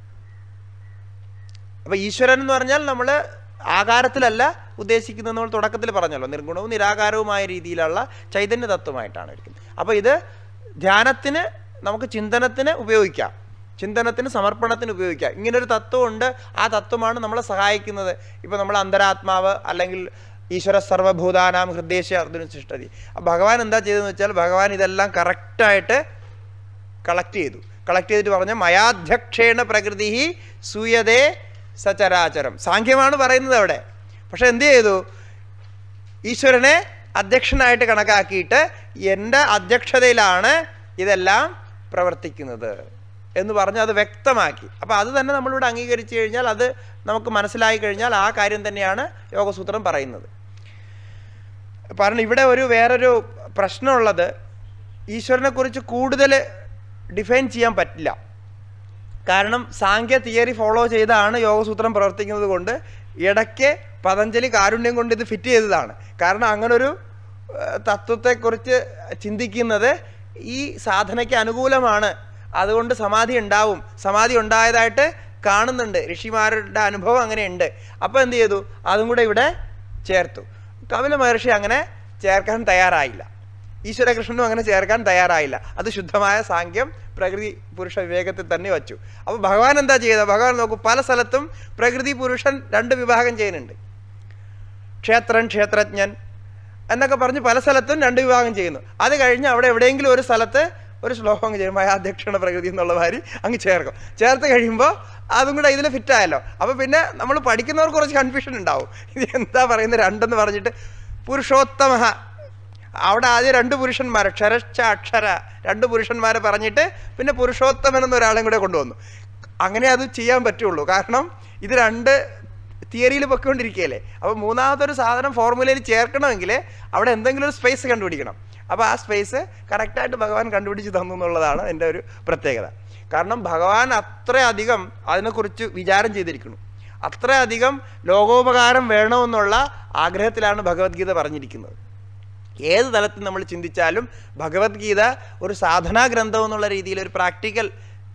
Speaker 1: അപ്പം ഈശ്വരൻ എന്ന് പറഞ്ഞാൽ നമ്മൾ ആകാരത്തിലല്ല ഉദ്ദേശിക്കുന്നത്. നമ്മൾ തുടക്കത്തിൽ പറഞ്ഞല്ലോ, നിർഗുണവും നിരാകാരവുമായ രീതിയിലുള്ള ചൈതന്യ തത്വമായിട്ടാണ് ഇരിക്കുന്നത്. അപ്പോൾ ഇത് ധ്യാനത്തിന്, നമുക്ക് ചിന്തനത്തിന് ഉപയോഗിക്കാം, ചിന്തനത്തിന് സമർപ്പണത്തിന് ഉപയോഗിക്കാം. ഇങ്ങനൊരു തത്വമുണ്ട്. ആ തത്വമാണ് നമ്മളെ സഹായിക്കുന്നത്. ഇപ്പോൾ നമ്മൾ അന്തരാത്മാവ് അല്ലെങ്കിൽ ഈശ്വര സർവഭൂതാനാം ഹൃദയേശ അർജുന സൃഷ്ടതി. ഭഗവാൻ എന്താ ചെയ്തതെന്ന് വെച്ചാൽ ഭഗവാൻ ഇതെല്ലാം കറക്റ്റായിട്ട് കളക്ട് ചെയ്തിട്ട് പറഞ്ഞ മയാധ്യക്ഷേണ പ്രകൃതി സൂയതേ സചരാചരം. സാഖ്യമാണ് പറയുന്നത് അവിടെ. പക്ഷെ എന്ത് ചെയ്തു? ഈശ്വരനെ അധ്യക്ഷനായിട്ട് കണക്കാക്കിയിട്ട് എൻ്റെ അധ്യക്ഷതയിലാണ് ഇതെല്ലാം പ്രവർത്തിക്കുന്നത് എന്ന് പറഞ്ഞ് അത് വ്യക്തമാക്കി. അപ്പോൾ അത് തന്നെ നമ്മളിവിടെ അംഗീകരിച്ചു കഴിഞ്ഞാൽ, അത് നമുക്ക് മനസ്സിലായി കഴിഞ്ഞാൽ ആ കാര്യം തന്നെയാണ് യോഗസൂത്രം പറയുന്നത്. കാരണം ഇവിടെ വേറൊരു പ്രശ്നമുള്ളത്, ഈശ്വരനെക്കുറിച്ച് കൂടുതൽ ഡിഫൈൻ ചെയ്യാൻ പറ്റില്ല. കാരണം സാങ്ക്യ തിയറി ഫോളോ ചെയ്താണ് യോഗസൂത്രം പ്രവർത്തിക്കുന്നത് കൊണ്ട് ഇടയ്ക്ക് പതഞ്ജലി കാരുണ്യം കൊണ്ട് ഇത് ഫിറ്റ് ചെയ്തതാണ്. കാരണം അങ്ങനൊരു തത്വത്തെക്കുറിച്ച് ചിന്തിക്കുന്നത് ഈ സാധനയ്ക്ക് അനുകൂലമാണ്. അതുകൊണ്ട് സമാധി ഉണ്ടാവും, സമാധി ഉണ്ടായതായിട്ട് കാണുന്നുണ്ട്, ഋഷിമാരുടെ അനുഭവം അങ്ങനെയുണ്ട്. അപ്പോൾ എന്ത് ചെയ്തു? അതും കൂടെ ഇവിടെ ചേർത്തു. കപില മഹർഷി അങ്ങനെ ചേർക്കാൻ തയ്യാറായില്ല, ഈശ്വരകൃഷ്ണനും അങ്ങനെ ചേർക്കാൻ തയ്യാറായില്ല. അത് ശുദ്ധമായ സാങ്ക്യം പ്രകൃതി പുരുഷ വിവേകത്തിൽ തന്നെ വച്ചു. അപ്പോൾ ഭഗവാൻ എന്താ ചെയ്തത്? ഭഗവാൻ നോക്കൂ, പല സ്ഥലത്തും പ്രകൃതി പുരുഷൻ 2 വിഭാഗം ചെയ്യുന്നുണ്ട്. ക്ഷേത്രൻ, ക്ഷേത്രജ്ഞൻ എന്നൊക്കെ പറഞ്ഞ് പല സ്ഥലത്തും 2 വിഭാഗം ചെയ്യുന്നു. അത് കഴിഞ്ഞ് അവിടെ എവിടെയെങ്കിലും ഒരു സ്ഥലത്ത് ഒരു ശ്ലോകം അങ്ങ് ചെയ്യും, മയാധ്യക്ഷണ പ്രകൃതി എന്നുള്ള മാതിരി അങ്ങ് ചേർക്കും. ചേർത്ത് കഴിയുമ്പോൾ അതും കൂടെ ഇതിൽ ഫിറ്റായല്ലോ. അപ്പോൾ പിന്നെ നമ്മൾ പഠിക്കുന്നവർക്ക് കുറച്ച് കൺഫ്യൂഷൻ ഉണ്ടാവും. ഇത് എന്താ പറയുന്നത് 2 പറഞ്ഞിട്ട് പുരുഷോത്തമ, അവിടെ ആദ്യം 2 പുരുഷന്മാർ, ക്ഷരശ്ച അക്ഷര 2 പുരുഷന്മാരെ പറഞ്ഞിട്ട് പിന്നെ പുരുഷോത്തമൻ എന്നൊരാളെയും കൂടെ കൊണ്ടുവന്നു. അങ്ങനെ അത് ചെയ്യാൻ പറ്റുള്ളൂ. കാരണം ഇത് 2 തിയറിയിൽ പൊയ്ക്കൊണ്ടിരിക്കുകയല്ലേ. അപ്പോൾ മൂന്നാമതൊരു സാധനം ഫോർമുലയിൽ ചേർക്കണമെങ്കിൽ അവിടെ എന്തെങ്കിലും ഒരു സ്പേസ് കണ്ടുപിടിക്കണം. അപ്പോൾ ആ സ്പേസ് കറക്റ്റായിട്ട് ഭഗവാൻ കണ്ടുപിടിച്ച് തന്നു എന്നുള്ളതാണ് എൻ്റെ ഒരു പ്രത്യേകത. കാരണം ഭഗവാൻ അത്രയധികം അതിനെക്കുറിച്ച് വിചാരം ചെയ്തിരിക്കുന്നു. അത്രയധികം ലോകോപകാരം വേണമെന്നുള്ള ആഗ്രഹത്തിലാണ് ഭഗവത്ഗീത പറഞ്ഞിരിക്കുന്നത്. ഏത് തലത്തിൽ നമ്മൾ ചിന്തിച്ചാലും ഭഗവത്ഗീത ഒരു സാധനാ ഗ്രന്ഥം എന്നുള്ള രീതിയിൽ, ഒരു പ്രാക്ടിക്കൽ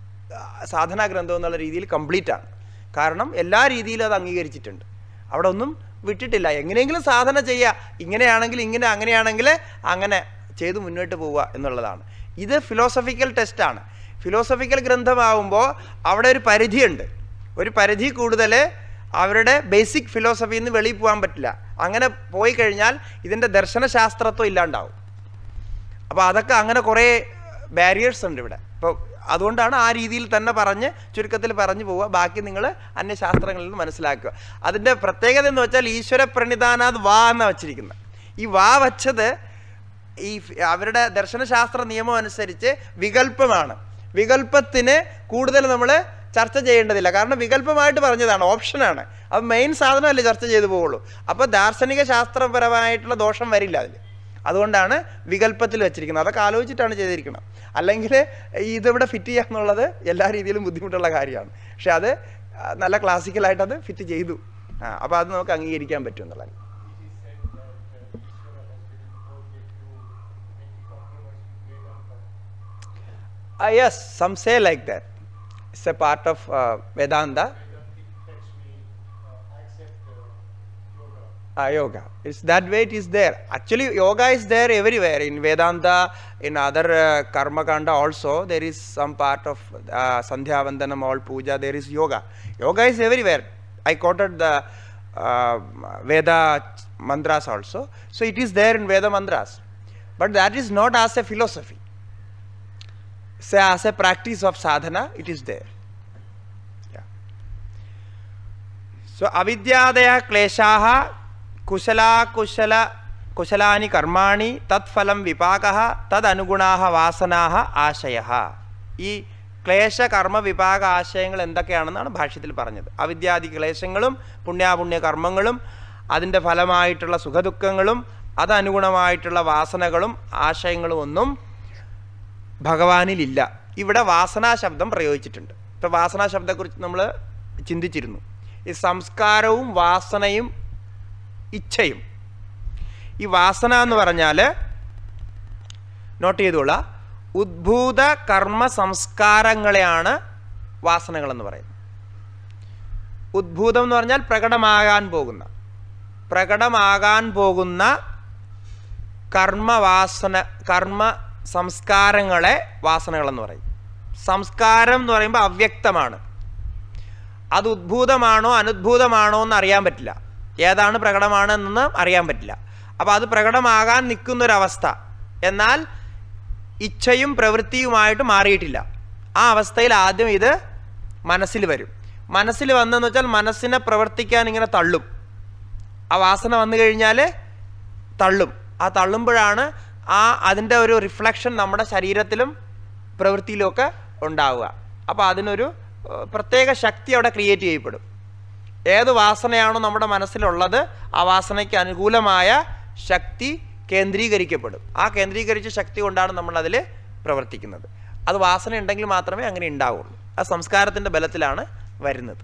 Speaker 1: സാധനാ ഗ്രന്ഥം എന്നുള്ള രീതിയിൽ കംപ്ലീറ്റ് ആണ്. കാരണം എല്ലാ രീതിയിലും അത് അംഗീകരിച്ചിട്ടുണ്ട്. അവിടെ ഒന്നും വിട്ടിട്ടില്ല. എങ്ങനെയെങ്കിലും സാധന ചെയ്യുക, ഇങ്ങനെയാണെങ്കിൽ ഇങ്ങനെ, അങ്ങനെയാണെങ്കിൽ അങ്ങനെ ചെയ്ത് മുന്നോട്ട് പോവുക എന്നുള്ളതാണ്. ഇത് ഫിലോസഫിക്കൽ ടെസ്റ്റാണ്. ഫിലോസഫിക്കൽ ഗ്രന്ഥമാകുമ്പോൾ അവിടെ ഒരു പരിധിയുണ്ട്. ഒരു പരിധി കൂടുതൽ അവരുടെ ബേസിക് ഫിലോസഫിയിൽ നിന്ന് വെളിയിൽ പോകാൻ പറ്റില്ല. അങ്ങനെ പോയി കഴിഞ്ഞാൽ ഇതിൻ്റെ ദർശനശാസ്ത്രത്വം ഇല്ലാണ്ടാവും. അപ്പോൾ അതൊക്കെ അങ്ങനെ കുറേ ബാരിയേഴ്സ് ഉണ്ട് ഇവിടെ. അപ്പോൾ അതുകൊണ്ടാണ് ആ രീതിയിൽ തന്നെ ചുരുക്കത്തിൽ പറഞ്ഞു പോവുക. ബാക്കി നിങ്ങൾ അന്യശാസ്ത്രങ്ങളിൽ നിന്ന് മനസ്സിലാക്കുക. അതിൻ്റെ പ്രത്യേകത എന്ന് വെച്ചാൽ ഈശ്വര പ്രണിധാനാത് വാ എന്നാണ് വച്ചിരിക്കുന്നത്. ഈ വാ വച്ചത് ഈ അവരുടെ ദർശനശാസ്ത്ര നിയമം അനുസരിച്ച് വികല്പമാണ്. വികല്പത്തിന് കൂടുതൽ നമ്മൾ ചർച്ച ചെയ്യേണ്ടതില്ല. കാരണം വികല്പമായിട്ട് പറഞ്ഞതാണ്, ഓപ്ഷനാണ്. അത് മെയിൻ സാധനമല്ലേ ചർച്ച ചെയ്തു പോവുള്ളൂ. അപ്പോൾ ദാർശനിക ശാസ്ത്രപരമായിട്ടുള്ള ദോഷം വരില്ല അതിൽ. അതുകൊണ്ടാണ് വികല്പത്തിൽ വെച്ചിരിക്കുന്നത്. അതൊക്കെ ആലോചിച്ചിട്ടാണ് ചെയ്തിരിക്കുന്നത്. അല്ലെങ്കിൽ ഇതിവിടെ ഫിറ്റ് ചെയ്യുക എന്നുള്ളത് എല്ലാ രീതിയിലും ബുദ്ധിമുട്ടുള്ള കാര്യമാണ്. പക്ഷെ അത് നല്ല ക്ലാസിക്കലായിട്ട് അത് ഫിറ്റ് ചെയ്തു. അപ്പോൾ അത് നമുക്ക് അംഗീകരിക്കാൻ പറ്റും എന്നുള്ളത്. Yes, some say like that. It's a part of Vedanta. Yoga. It's that way it is there. Actually, yoga is there everywhere. In Vedanta, in other Karma Kanda also, there is some part of Sandhya Vandanam, all puja, there is yoga. Yoga is everywhere. I quoted the Veda mantras also. So it is there in Veda mantras. But that is not as a philosophy. So as a practice of sadhana, it is there. Yeah. So avidyadaya kleshaha കുശലാനി കർമാണി തത്ഫലം വിപാകഃ തദനുഗുണാഃ വാസനാഃ ആശയഃ. ഈ ക്ലേശ കർമ്മ വിഭാഗ ആശയങ്ങൾ എന്തൊക്കെയാണെന്നാണ് ഭാഷ്യത്തിൽ പറഞ്ഞത്. അവിദ്യാദി ക്ലേശങ്ങളും പുണ്യാപുണ്യ കർമ്മങ്ങളും അതിൻ്റെ ഫലമായിട്ടുള്ള സുഖദുഃഖങ്ങളും അതനുഗുണമായിട്ടുള്ള വാസനകളും ആശയങ്ങളും ഒന്നും ഭഗവാനിലില്ല. ഇവിടെ വാസനാ ശബ്ദം പ്രയോഗിച്ചിട്ടുണ്ട്. ഇപ്പോൾ വാസനാ ശബ്ദത്തെക്കുറിച്ച് നമ്മൾ ചിന്തിച്ചിരുന്നു. ഈ സംസ്കാരവും വാസനയും ഇച്ഛയും. ഈ വാസന എന്ന് പറഞ്ഞാൽ നോട്ട് ചെയ്തോളാം, ഉദ്ഭൂത കർമ്മ സംസ്കാരങ്ങളെയാണ് വാസനകളെന്ന് പറയുന്നത്. ഉദ്ഭൂതം എന്ന് പറഞ്ഞാൽ പ്രകടമാകാൻ പോകുന്ന കർമ്മ സംസ്കാരങ്ങളെ വാസനകളെന്ന് പറയും. സംസ്കാരം എന്ന് പറയുമ്പോൾ അവ്യക്തമാണ്. അത് ഉദ്ഭൂതമാണോ അനുദ്ഭൂതമാണോ എന്ന് അറിയാൻ പറ്റില്ല. ഏതാണ് പ്രകടമാണെന്ന് അറിയാൻ പറ്റില്ല. അപ്പോൾ അത് പ്രകടമാകാൻ നിൽക്കുന്നൊരവസ്ഥ, എന്നാൽ ഇച്ഛയും പ്രവൃത്തിയുമായിട്ട് മാറിയിട്ടില്ല. ആ അവസ്ഥയിൽ ആദ്യം ഇത് മനസ്സിൽ വരും. മനസ്സിൽ വന്നെന്ന് വെച്ചാൽ മനസ്സിനെ പ്രവർത്തിക്കാൻ ഇങ്ങനെ തള്ളും. ആ വാസന വന്നു കഴിഞ്ഞാൽ തള്ളും. ആ തള്ളുമ്പോഴാണ് അതിൻ്റെ ഒരു റിഫ്ലക്ഷൻ നമ്മുടെ ശരീരത്തിലും പ്രവൃത്തിയിലുമൊക്കെ ഉണ്ടാവുക. അപ്പോൾ അതിനൊരു പ്രത്യേക ശക്തി അവിടെ ക്രിയേറ്റ് ചെയ്യപ്പെടും. ഏത് വാസനയാണോ നമ്മുടെ മനസ്സിലുള്ളത് ആ വാസനയ്ക്ക് അനുകൂലമായ ശക്തി കേന്ദ്രീകരിക്കപ്പെടും. ആ കേന്ദ്രീകരിച്ച ശക്തി കൊണ്ടാണ് നമ്മളതിൽ പ്രവർത്തിക്കുന്നത്. അത് വാസന ഉണ്ടെങ്കിൽ മാത്രമേ അങ്ങനെ ഉണ്ടാവുള്ളൂ. ആ സംസ്കാരത്തിൻ്റെ ബലത്തിലാണ് വരുന്നത്.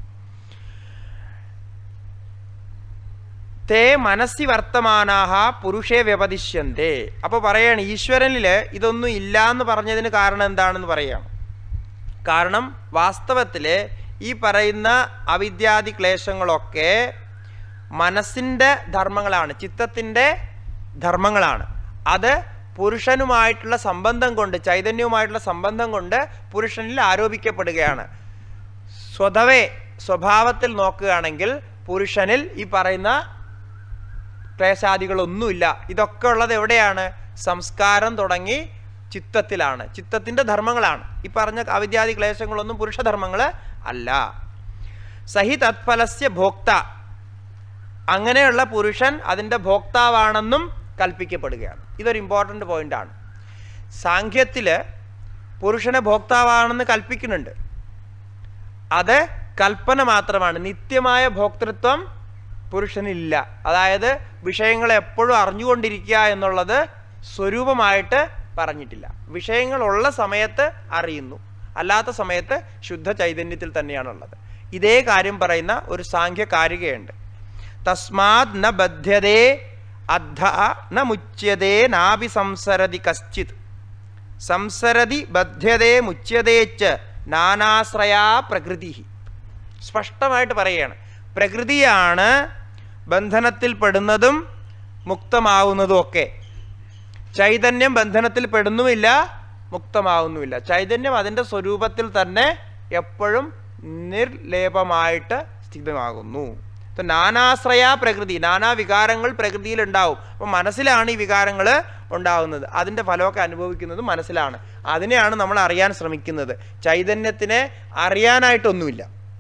Speaker 1: തേ മനസ്സി വർത്തമാനാഹ പുരുഷേ വ്യപദിശ്യന്തേ. അപ്പോൾ പറയാണ് ഈശ്വരനിൽ ഇതൊന്നും ഇല്ല എന്ന് പറഞ്ഞതിന് കാരണം എന്താണെന്ന് പറയുകയാണ്. കാരണം വാസ്തവത്തിൽ ഈ പറയുന്ന അവിദ്യാദി ക്ലേശങ്ങളൊക്കെ മനസ്സിൻ്റെ ധർമ്മങ്ങളാണ്, ചിത്തത്തിൻ്റെ ധർമ്മങ്ങളാണ്. അത് പുരുഷനുമായിട്ടുള്ള സംബന്ധം കൊണ്ട്, ചൈതന്യവുമായിട്ടുള്ള സംബന്ധം കൊണ്ട് പുരുഷനിൽ ആരോപിക്കപ്പെടുകയാണ്. സ്വഭാവത്തിൽ നോക്കുകയാണെങ്കിൽ പുരുഷനിൽ ഈ പറയുന്ന ക്ലേശാദികളൊന്നുമില്ല. ഇതൊക്കെ ഉള്ളത് എവിടെയാണ്? സംസ്കാരം തുടങ്ങി ചിത്തത്തിലാണ്, ചിത്തത്തിൻ്റെ ധർമ്മങ്ങളാണ്. ഈ പറഞ്ഞ അവിദ്യാദി ക്ലേശങ്ങളൊന്നും പുരുഷധർമ്മങ്ങൾ അല്ല. സഹി തത്ഫലസ്യ ഭോക്ത, അങ്ങനെയുള്ള പുരുഷൻ അതിൻ്റെ ഭോക്താവാണെന്നും കൽപ്പിക്കപ്പെടുകയാണ്. ഇതൊരു ഇമ്പോർട്ടൻ്റ് പോയിൻ്റാണ്. സാഖ്യത്തിൽ പുരുഷനെ ഭോക്താവാണെന്ന് കൽപ്പിക്കുന്നുണ്ട്. അത് കൽപ്പന മാത്രമാണ്. നിത്യമായ ഭോക്തൃത്വം പുരുഷനില്ല. അതായത് വിഷയങ്ങളെ എപ്പോഴും അറിഞ്ഞുകൊണ്ടിരിക്കുക എന്നുള്ളത് സ്വരൂപമായിട്ട് പറഞ്ഞിട്ടില്ല. വിഷയങ്ങളുള്ള സമയത്ത് അറിയുന്നു, അല്ലാത്ത സമയത്ത് ശുദ്ധ ചൈതന്യത്തിൽ തന്നെയാണുള്ളത്. ഇതേ കാര്യം പറയുന്ന ഒരു സാഖ്യ കാരികയുണ്ട്. തസ്മാത് ന ബധ്യതേ അദ്ധ ന മുച്യതേ നാഭി സംസരതി കശ്ചിത് സംസരതി ബധ്യതേ മുച്യതേച്ച നാനാശ്രയാ പ്രകൃതി. സ്പഷ്ടമായിട്ട് പറയുകയാണ്, പ്രകൃതിയാണ് ബന്ധനത്തിൽ പെടുന്നതും മുക്തമാവുന്നതും ഒക്കെ. ചൈതന്യം ബന്ധനത്തിൽ പെടുന്നുമില്ല, മുക്തമാവുന്നുമില്ല. ചൈതന്യം അതിൻ്റെ സ്വരൂപത്തിൽ തന്നെ എപ്പോഴും നിർലേപമായിട്ട് സ്ഥിതമാകുന്നു. നാനാശ്രയ പ്രകൃതി, നാനാ വികാരങ്ങൾ പ്രകൃതിയിൽ ഉണ്ടാവും. അപ്പം മനസ്സിലാണ് ഈ വികാരങ്ങൾ ഉണ്ടാവുന്നത്. അതിൻ്റെ ഫലമൊക്കെ അനുഭവിക്കുന്നത് മനസ്സിലാണ്. അതിനെയാണ് നമ്മൾ അറിയാൻ ശ്രമിക്കുന്നത്. ചൈതന്യത്തിനെ അറിയാനായിട്ടൊന്നുമില്ല.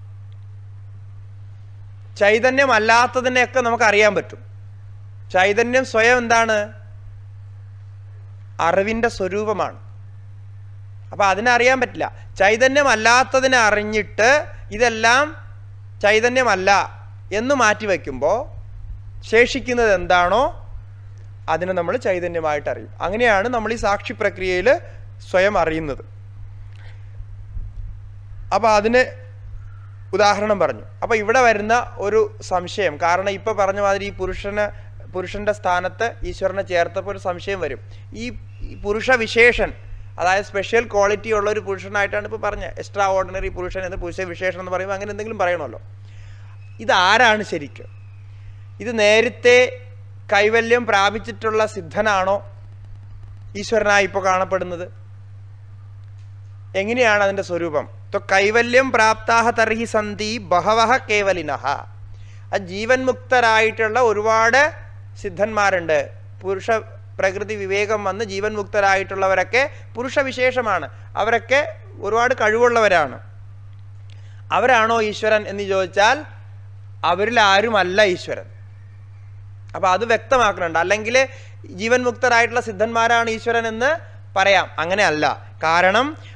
Speaker 1: ചൈതന്യമല്ലാത്തതിനെയൊക്കെ നമുക്ക് അറിയാൻ പറ്റും. ചൈതന്യം സ്വയം എന്താണ്? അറിവിൻ്റെ സ്വരൂപമാണ്. അപ്പം അതിനറിയാൻ പറ്റില്ല. ചൈതന്യമല്ലാത്തതിനെ അറിഞ്ഞിട്ട് ഇതെല്ലാം ചൈതന്യമല്ല എന്ന് മാറ്റിവെക്കുമ്പോൾ ശേഷിക്കുന്നത് എന്താണോ അതിനെ നമ്മൾ ചൈതന്യമായിട്ട് അറിയും. അങ്ങനെയാണ് നമ്മൾ ഈ സാക്ഷി പ്രക്രിയയിൽ സ്വയം അറിയുന്നത്. അപ്പോൾ അതിന് ഉദാഹരണം പറഞ്ഞു. അപ്പോൾ ഇവിടെ വരുന്ന ഒരു സംശയം, കാരണം ഇപ്പോൾ പറഞ്ഞ മാതിരി ഈ പുരുഷൻ്റെ സ്ഥാനത്ത് ഈശ്വരനെ ചേർത്തപ്പോൾ ഒരു സംശയം വരും. ഈ പുരുഷ വിശേഷൻ, അതായത് സ്പെഷ്യൽ ക്വാളിറ്റി ഉള്ള ഒരു പുരുഷനായിട്ടാണ് ഇപ്പോൾ പറഞ്ഞത്. എക്സ്ട്രാ ഓർഡിനറി പുരുഷൻ എന്ന് പുരുഷ വിശേഷൻ എന്ന് പറയുമ്പോൾ അങ്ങനെ എന്തെങ്കിലും പറയണമല്ലോ. ഇതാരാണ് ശരിക്കും? ഇത് നേരത്തെ കൈവല്യം പ്രാപിച്ചിട്ടുള്ള സിദ്ധനാണോ ഈശ്വരനായി ഇപ്പോൾ കാണപ്പെടുന്നത്? എങ്ങനെയാണ് അതിൻ്റെ സ്വരൂപം? കൈവല്യം പ്രാപ്താഹ തർഹി സന്തി ബഹവഹ കേവലിനഹ. ആ ജീവൻ മുക്തരായിട്ടുള്ള ഒരുപാട് സിദ്ധന്മാരുണ്ട്. പുരുഷ പ്രകൃതി വിവേകം വന്ന് ജീവൻ മുക്തരായിട്ടുള്ളവരൊക്കെ പുരുഷവിശേഷമാണ്. അവരൊക്കെ ഒരുപാട് കഴിവുള്ളവരാണ്. അവരാണോ ഈശ്വരൻ എന്ന് ചോദിച്ചാൽ അവരിൽ ആരുമല്ല ഈശ്വരൻ. അപ്പോൾ അത് വ്യക്തമാക്കുന്നുണ്ട്. അല്ലെങ്കിൽ ജീവൻ മുക്തരായിട്ടുള്ള സിദ്ധന്മാരാണ് ഈശ്വരൻ എന്ന് പറയാം. അങ്ങനെ അല്ല. കാരണം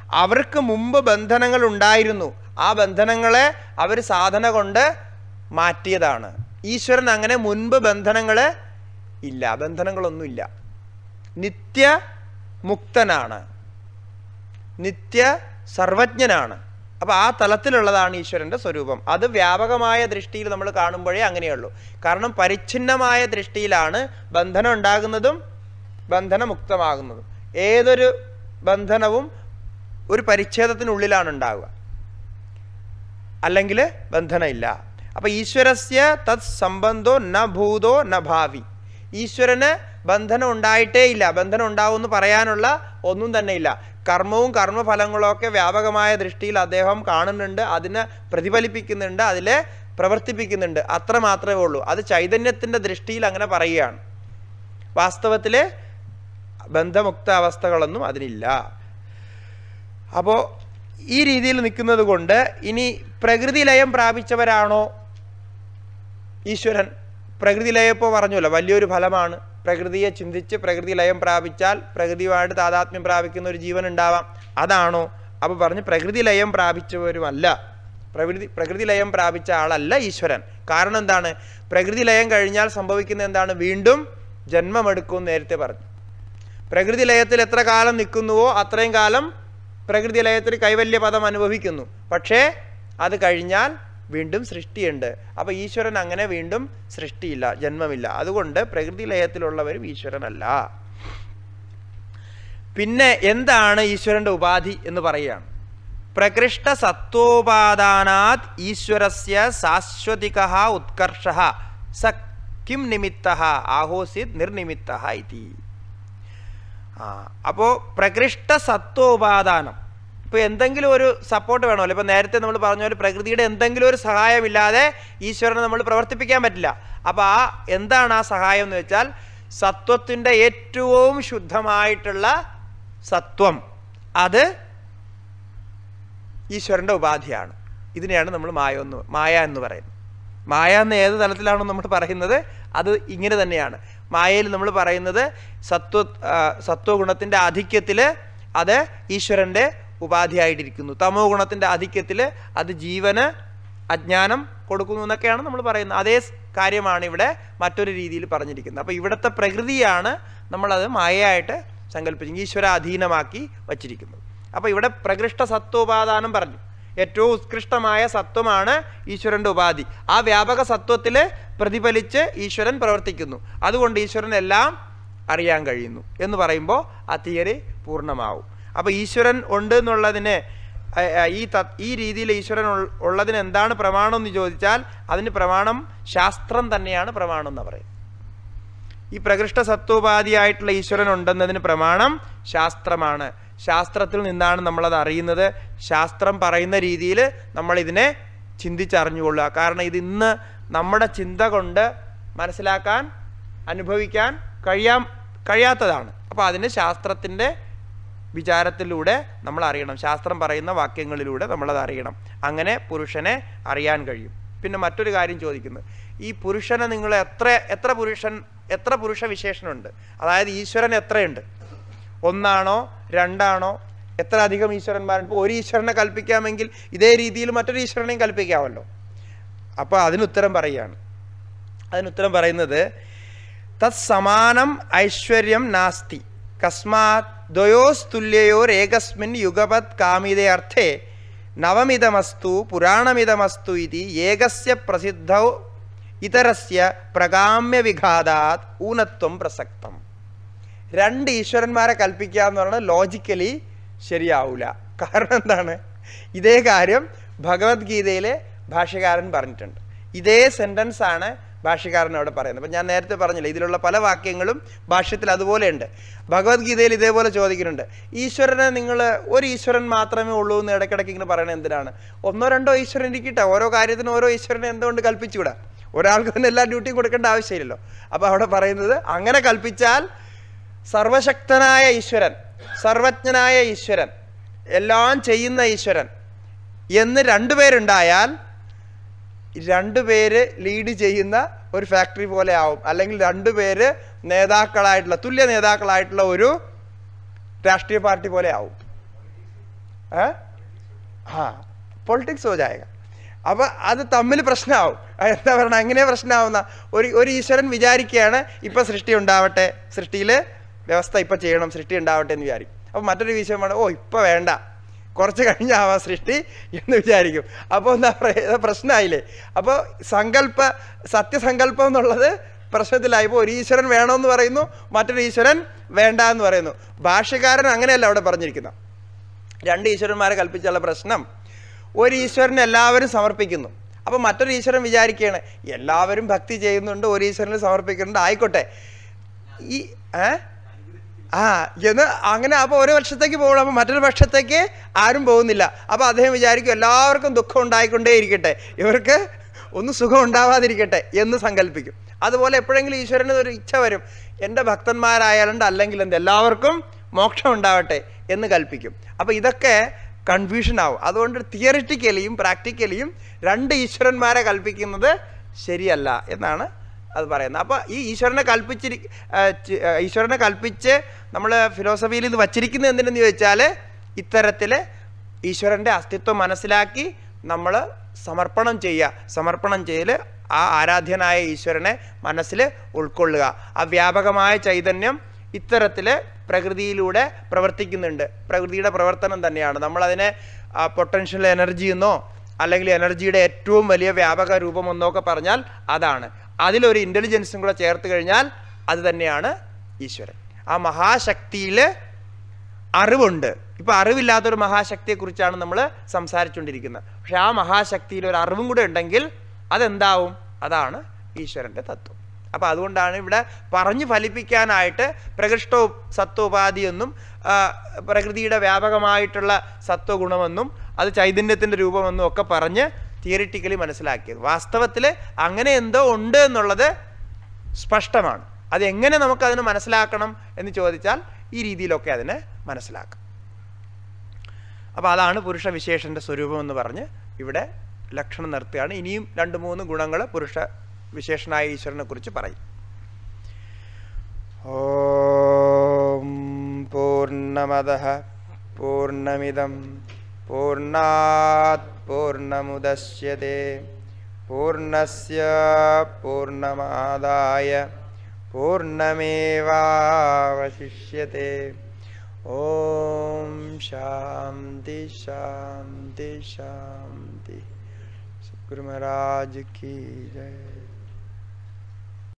Speaker 1: അവർക്ക് മുമ്പ് ബന്ധനങ്ങൾ ഉണ്ടായിരുന്നു. ആ ബന്ധനങ്ങളെ അവർ സാധന കൊണ്ട് മാറ്റിയതാണ്. ഈശ്വരൻ അങ്ങനെ മുൻപ് ബന്ധനങ്ങൾ ഇല്ല, ബന്ധനങ്ങളൊന്നുമില്ല. നിത്യ മുക്തനാണ്, നിത്യ സർവജ്ഞനാണ്. അപ്പോൾ ആ തലത്തിലുള്ളതാണ് ഈശ്വരൻ്റെ സ്വരൂപം. അത് വ്യാപകമായ ദൃഷ്ടിയിൽ നമ്മൾ കാണുമ്പോഴേ അങ്ങനെയുള്ളൂ. കാരണം പരിച്ഛിന്നമായ ദൃഷ്ടിയിലാണ് ബന്ധനം ഉണ്ടാകുന്നതും ബന്ധനമുക്തമാകുന്നതും. ഏതൊരു ബന്ധനവും ഒരു പരിച്ഛേദത്തിനുള്ളിലാണ് ഉണ്ടാവുക, അല്ലെങ്കിൽ ബന്ധനമില്ല. അപ്പം ഈശ്വരസ്യ തത് സംബന്ധോ ന ഭൂതോ ന ഭാവി. ഈശ്വരന് ബന്ധനം ഉണ്ടായിട്ടേ ഇല്ല, ബന്ധനം ഉണ്ടാവുമെന്ന് പറയാനുള്ള ഒന്നും തന്നെ ഇല്ല. കർമ്മവും കർമ്മഫലങ്ങളും ഒക്കെ വ്യാപകമായ ദൃഷ്ടിയിൽ അദ്ദേഹം കാണുന്നുണ്ട്, അതിനെ പ്രതിഫലിപ്പിക്കുന്നുണ്ട്, അതിലെ പ്രവർത്തിപ്പിക്കുന്നുണ്ട്. അത്ര മാത്രമേ ഉള്ളൂ. അത് ചൈതന്യത്തിൻ്റെ ദൃഷ്ടിയിൽ അങ്ങനെ പറയുകയാണ്. വാസ്തവത്തിൽ ബന്ധമുക്ത അവസ്ഥകളൊന്നും അതിനില്ല. അപ്പോൾ ഈ രീതിയിൽ നിൽക്കുന്നത് കൊണ്ട് ഇനി പ്രകൃതി ലയം പ്രാപിച്ചവരാണോ ഈശ്വരൻ? പ്രകൃതി ലയം ഇപ്പോൾ പറഞ്ഞല്ലോ, വലിയൊരു ഫലമാണ്. പ്രകൃതിയെ ചിന്തിച്ച് പ്രകൃതി ലയം പ്രാപിച്ചാൽ പ്രകൃതിയുമായിട്ട് താതാത്മ്യം പ്രാപിക്കുന്ന ഒരു ജീവൻ ഉണ്ടാവാം. അതാണോ? അപ്പോൾ പറഞ്ഞ് പ്രകൃതി ലയം പ്രാപിച്ചവരുമല്ല, പ്രകൃതി ലയം പ്രാപിച്ച ആളല്ല ഈശ്വരൻ. കാരണം എന്താണ്? പ്രകൃതി ലയം കഴിഞ്ഞാൽ സംഭവിക്കുന്ന എന്താണ്? വീണ്ടും ജന്മമെടുക്കുമെന്ന് നേരത്തെ പറഞ്ഞു. പ്രകൃതി ലയത്തിൽ എത്ര കാലം നിൽക്കുന്നുവോ അത്രയും കാലം പ്രകൃതി ലയത്തിൽ കൈവല്യ പദം അനുഭവിക്കുന്നു. പക്ഷേ അത് കഴിഞ്ഞാൽ വീണ്ടും സൃഷ്ടിയുണ്ട്. അപ്പോൾ ഈശ്വരൻ അങ്ങനെ വീണ്ടും സൃഷ്ടിയില്ല, ജന്മമില്ല. അതുകൊണ്ട് പ്രകൃതി ലയത്തിലുള്ളവരും ഈശ്വരനല്ല. പിന്നെ എന്താണ് ഈശ്വരൻ്റെ ഉപാധി എന്ന് പറയുകയാണ്. പ്രകൃഷ്ട സത്വോപാദാനാത് ഈശ്വരസ്യ ശാശ്വതികഃ ഉത്കർഷഃ സ കിം നിമിത്തഃ ആഹോസിത് നിർനിമിത്തഃ ഇതി. അപ്പോൾ പ്രകൃഷ്ട സത്വോപാദാനം, ഇപ്പോൾ എന്തെങ്കിലും ഒരു സപ്പോർട്ട് വേണമല്ലോ. ഇപ്പോൾ നേരത്തെ നമ്മൾ പറഞ്ഞ പോലെ പ്രകൃതിയുടെ എന്തെങ്കിലും ഒരു സഹായമില്ലാതെ ഈശ്വരനെ നമ്മൾ പ്രവർത്തിപ്പിക്കാൻ പറ്റില്ല. അപ്പോൾ എന്താണ് ആ സഹായം എന്ന് വെച്ചാൽ സത്വത്തിൻ്റെ ഏറ്റവും ശുദ്ധമായിട്ടുള്ള സത്വം, അത് ഈശ്വരൻ്റെ ഉപാധിയാണ്. ഇതിനെയാണ് നമ്മൾ മായ എന്ന് പറയുന്നത്. മായ എന്ന് ഏത് തലത്തിലാണോ നമ്മൾ പറയുന്നത് അത് ഇങ്ങനെ തന്നെയാണ്. മായയിൽ നമ്മൾ പറയുന്നത് സത്വ ഗുണത്തിൻ്റെ ആധിക്യത്തിൽ അത് ഈശ്വരൻ്റെ ഉപാധിയായിട്ടിരിക്കുന്നു. തമോ ഗുണത്തിൻ്റെ ആധിക്യത്തിൽ അത് ജീവന് അജ്ഞാനം കൊടുക്കുന്നു എന്നൊക്കെയാണ് നമ്മൾ പറയുന്നത്. അതേ കാര്യമാണ് ഇവിടെ മറ്റൊരു രീതിയിൽ പറഞ്ഞിരിക്കുന്നത്. അപ്പോൾ ഇവിടുത്തെ പ്രകൃതിയാണ് നമ്മളത് മായയായിട്ട് സങ്കല്പിച്ചെങ്കിൽ ഈശ്വര അധീനമാക്കി വച്ചിരിക്കുന്നത്. അപ്പോൾ ഇവിടെ പ്രകൃഷ്ട സത്വോപാദാനം പറഞ്ഞു. ഏറ്റവും ഉത്കൃഷ്ടമായ സത്വമാണ് ഈശ്വരൻ്റെ ഉപാധി. ആ വ്യാപക സത്വത്തിൽ പ്രതിഫലിച്ച് ഈശ്വരൻ പ്രവർത്തിക്കുന്നു. അതുകൊണ്ട് ഈശ്വരൻ എല്ലാം അറിയാൻ കഴിയുന്നു എന്ന് പറയുമ്പോൾ ആ തിയറി പൂർണ്ണമാവും. അപ്പോൾ ഈശ്വരൻ ഉണ്ട് എന്നുള്ളതിന് ഈ രീതിയിൽ ഈശ്വരൻ ഉള്ളതിന് എന്താണ് പ്രമാണം എന്ന് ചോദിച്ചാൽ അതിന് പ്രമാണം ശാസ്ത്രം തന്നെയാണ് പ്രമാണം എന്ന് പറയുന്നത്. ഈ പ്രകൃഷ്ട സത്വോപാധിയായിട്ടുള്ള ഈശ്വരൻ ഉണ്ടെന്നതിന് പ്രമാണം ശാസ്ത്രമാണ്. ശാസ്ത്രത്തിൽ നിന്നാണ് നമ്മളത് അറിയുന്നത്. ശാസ്ത്രം പറയുന്ന രീതിയിൽ നമ്മളിതിനെ ചിന്തിച്ചറിഞ്ഞുകൊള്ളുക. കാരണം ഇതിന്ന് നമ്മുടെ ചിന്ത കൊണ്ട് മനസ്സിലാക്കാൻ അനുഭവിക്കാൻ കഴിയാത്തതാണ്. അപ്പോൾ അതിന് ശാസ്ത്രത്തിൻ്റെ വിചാരത്തിലൂടെ നമ്മൾ അറിയണം. ശാസ്ത്രം പറയുന്ന വാക്യങ്ങളിലൂടെ നമ്മളത് അറിയണം. അങ്ങനെ പുരുഷനെ അറിയാൻ കഴിയും. പിന്നെ മറ്റൊരു കാര്യം ചോദിക്കുന്നത്, ഈ പുരുഷനെ നിങ്ങൾ എത്ര പുരുഷ വിശേഷണമുണ്ട്? അതായത് ഈശ്വരൻ എത്രയുണ്ട്? ഒന്നാണോ രണ്ടാണോ? എത്ര അധികം ഈശ്വരന്മാരുണ്ട്? ഇപ്പോൾ ഒരു ഈശ്വരനെ കൽപ്പിക്കാമെങ്കിൽ ഇതേ രീതിയിൽ മറ്റൊരു ഈശ്വരനെയും കൽപ്പിക്കാമല്ലോ. അപ്പോൾ അതിനുത്തരം പറയുകയാണ്. അതിനുത്തരം പറയുന്നത് തത് സമാനം ഐശ്വര്യം നാസ്തി കസ്മാത് ദ്വയോസ്തുല്യയോരേകസ്മിൻ യുഗപത് കാമിതേ അർത്ഥേ നവമിതമസ്തു പുരാണമിതമസ്തു ഇതി ഏകസ്യ പ്രസിദ്ധൗ ഇതരസ്യ പ്രകാമ്യ വിഘാതാത് ഊനത്വം പ്രസക്തം. രണ്ട് ഈശ്വരന്മാരെ കൽപ്പിക്കുക എന്ന് പറഞ്ഞാൽ ലോജിക്കലി ശരിയാവില്ല. കാരണം എന്താണ്? ഇതേ കാര്യം ഭഗവത്ഗീതയിലെ ഭാഷ്യകാരൻ പറഞ്ഞിട്ടുണ്ട്. ഇതേ സെൻറ്റൻസ് ആണ് ഭാഷ്യകാരൻ അവിടെ പറയുന്നത്. അപ്പം ഞാൻ നേരത്തെ പറഞ്ഞില്ല, ഇതിലുള്ള പല വാക്യങ്ങളും ഭാഷ്യത്തിൽ അതുപോലെയുണ്ട്. ഭഗവത്ഗീതയിൽ ഇതേപോലെ ചോദിക്കുന്നുണ്ട്, ഈശ്വരനെ നിങ്ങൾ ഒരു ഈശ്വരൻ മാത്രമേ ഉള്ളൂ എന്ന് ഇടയ്ക്കിടയ്ക്ക് ഇങ്ങനെ പറയണത് എന്തിനാണ്? ഒന്നോ രണ്ടോ ഈശ്വരൻ ഇരിക്കട്ടെ, ഓരോ കാര്യത്തിനും ഓരോ ഈശ്വരനെ എന്തുകൊണ്ട് കൽപ്പിച്ചുകൂടാ? ഒരാൾക്ക് തന്നെ എല്ലാ ഡ്യൂട്ടിയും കൊടുക്കേണ്ട ആവശ്യമില്ലല്ലോ. അപ്പോൾ അവിടെ പറയുന്നത് അങ്ങനെ കൽപ്പിച്ചാൽ സർവശക്തനായ ഈശ്വരൻ, സർവജ്ഞനായ ഈശ്വരൻ, എല്ലാം ചെയ്യുന്ന ഈശ്വരൻ എന്ന് രണ്ടുപേരുണ്ടായാൽ രണ്ടുപേര് ലീഡ് ചെയ്യുന്ന ഒരു ഫാക്ടറി പോലെ ആവും. അല്ലെങ്കിൽ രണ്ടുപേര് നേതാക്കളായിട്ടുള്ള തുല്യ നേതാക്കളായിട്ടുള്ള ഒരു രാഷ്ട്രീയ പാർട്ടി പോലെ ആവും. പൊളിറ്റിക്സ് ഹോ ജായേഗ. അപ്പൊ അത് തമ്മിൽ പ്രശ്നമാവും. എന്താ പറയണ, അങ്ങനെ പ്രശ്നമാവുന്ന ഒരു ഈശ്വരൻ വിചാരിക്കുകയാണ് ഇപ്പൊ സൃഷ്ടി ഉണ്ടാവട്ടെ, സൃഷ്ടിയിൽ വ്യവസ്ഥ ഇപ്പൊ ചെയ്യണം, സൃഷ്ടി ഉണ്ടാവട്ടെ എന്ന് വിചാരിക്കും. അപ്പൊ മറ്റൊരു ഈശ്വരൻ വേണം, ഇപ്പൊ വേണ്ട, കുറച്ച് കഴിഞ്ഞാവാം സൃഷ്ടി എന്ന് വിചാരിക്കും. അപ്പോൾ എന്താ പറയുക, പ്രശ്നമായില്ലേ? അപ്പോൾ സത്യസങ്കല്പം എന്നുള്ളത് പ്രശ്നത്തിലായിപ്പോൾ ഒരു ഈശ്വരൻ വേണമെന്ന് പറയുന്നു, മറ്റൊരു ഈശ്വരൻ വേണ്ട എന്ന് പറയുന്നു. ഭാഷ്യക്കാരൻ അങ്ങനെയല്ല അവിടെ പറഞ്ഞിരിക്കുന്നത്. രണ്ട് ഈശ്വരന്മാരെ കൽപ്പിച്ചുള്ള പ്രശ്നം, ഒരു ഈശ്വരനെ എല്ലാവരും സമർപ്പിക്കുന്നു. അപ്പോൾ മറ്റൊരു ഈശ്വരൻ വിചാരിക്കുകയാണ് എല്ലാവരും ഭക്തി ചെയ്യുന്നുണ്ട്, ഒരു ഈശ്വരന് സമർപ്പിക്കുന്നുണ്ട്, ആയിക്കോട്ടെ ഈ എന്ന് അങ്ങനെ. അപ്പോൾ ഒരു പക്ഷത്തേക്ക് പോകണം, അപ്പോൾ മറ്റൊരു പക്ഷത്തേക്ക് ആരും പോകുന്നില്ല. അപ്പോൾ അദ്ദേഹം വിചാരിക്കും എല്ലാവർക്കും ദുഃഖം ഉണ്ടായിക്കൊണ്ടേ ഇരിക്കട്ടെ, ഇവർക്ക് ഒന്നും സുഖം ഉണ്ടാവാതിരിക്കട്ടെ എന്ന് സങ്കല്പിക്കും. അതുപോലെ എപ്പോഴെങ്കിലും ഈശ്വരന് ഒരു ഇച്ഛ വരും, എൻ്റെ ഭക്തന്മാരായാലുണ്ട് അല്ലെങ്കിൽ എല്ലാവർക്കും മോക്ഷം ഉണ്ടാവട്ടെ എന്ന് കൽപ്പിക്കും. അപ്പോൾ ഇതൊക്കെ കൺഫ്യൂഷൻ ആവും. അതുകൊണ്ട് തിയറിറ്റിക്കലിയും പ്രാക്ടിക്കലിയും രണ്ട് ഈശ്വരന്മാരെ കൽപ്പിക്കുന്നത് ശരിയല്ല എന്നാണ് അത് പറയുന്നത്. അപ്പോൾ ഈ ഈശ്വരനെ കൽപ്പിച്ച് നമ്മൾ ഫിലോസഫിയിൽ ഇത് വച്ചിരിക്കുന്നത് എന്തിനെന്ന് ചോദിച്ചാൽ, ഇത്തരത്തിൽ ഈശ്വരൻ്റെ അസ്തിത്വം മനസ്സിലാക്കി നമ്മൾ സമർപ്പണം ചെയ്യൽ ആ ആരാധ്യനായ ഈശ്വരനെ മനസ്സിൽ ഉൾക്കൊള്ളുക. ആ വ്യാപകമായ ചൈതന്യം ഇത്തരത്തിൽ പ്രകൃതിയിലൂടെ പ്രവർത്തിക്കുന്നുണ്ട്. പ്രകൃതിയുടെ പ്രവർത്തനം തന്നെയാണ്. നമ്മളതിനെ പൊട്ടൻഷ്യൽ എനർജി എന്നോ അല്ലെങ്കിൽ എനർജിയുടെ ഏറ്റവും വലിയ വ്യാപക രൂപമെന്നൊക്കെ പറഞ്ഞാൽ അതാണ്. അതിലൊരു ഇൻ്റലിജൻസും കൂടെ ചേർത്ത് കഴിഞ്ഞാൽ അത് തന്നെയാണ് ഈശ്വരൻ. ആ മഹാശക്തിയിൽ അറിവുണ്ട്. ഇപ്പോൾ അറിവില്ലാത്തൊരു മഹാശക്തിയെക്കുറിച്ചാണ് നമ്മൾ സംസാരിച്ചുകൊണ്ടിരിക്കുന്നത്. പക്ഷെ ആ മഹാശക്തിയിൽ ഒരു അറിവും കൂടെ ഉണ്ടെങ്കിൽ അതെന്താവും? അതാണ് ഈശ്വരൻ്റെ തത്വം. അപ്പോൾ അതുകൊണ്ടാണ് ഇവിടെ പറഞ്ഞു ഫലിപ്പിക്കാനായിട്ട് പ്രകൃഷ്ടോ സത്വോപാധിയെന്നും പ്രകൃതിയുടെ വ്യാപകമായിട്ടുള്ള സത്വഗുണമെന്നും അത് ചൈതന്യത്തിൻ്റെ രൂപമെന്നും ഒക്കെ പറഞ്ഞ് തിയറിറ്റിക്കലി മനസ്സിലാക്കിയത്. വാസ്തവത്തിൽ അങ്ങനെ എന്തോ ഉണ്ട് എന്നുള്ളത് സ്പഷ്ടമാണ്. അതെങ്ങനെ നമുക്കതിന് മനസ്സിലാക്കണം എന്ന് ചോദിച്ചാൽ ഈ രീതിയിലൊക്കെ അതിനെ മനസ്സിലാക്കാം. അപ്പോൾ അതാണ് പുരുഷ വിശേഷൻ്റെ സ്വരൂപം എന്ന് പറഞ്ഞ് ഇവിടെ ലക്ഷണം നിർത്തുകയാണ്. ഇനിയും 2-3 ഗുണങ്ങൾ പുരുഷ വിശേഷനായ ഈശ്വരനെ കുറിച്ച് പറയും. ഓം പൂർണ്ണമദഃ പൂർണ്ണമിദം പൂർണ്ണാത് പൂർണ്ണമുദച്യതേ പൂർണ്ണസ്യ പൂർണ്ണമാദായ പൂർണ്ണമേവാവശിഷ്യതേ. ഓം ശാന്തി ശാന്തി ശാന്തി. गुरु महाराज की जय.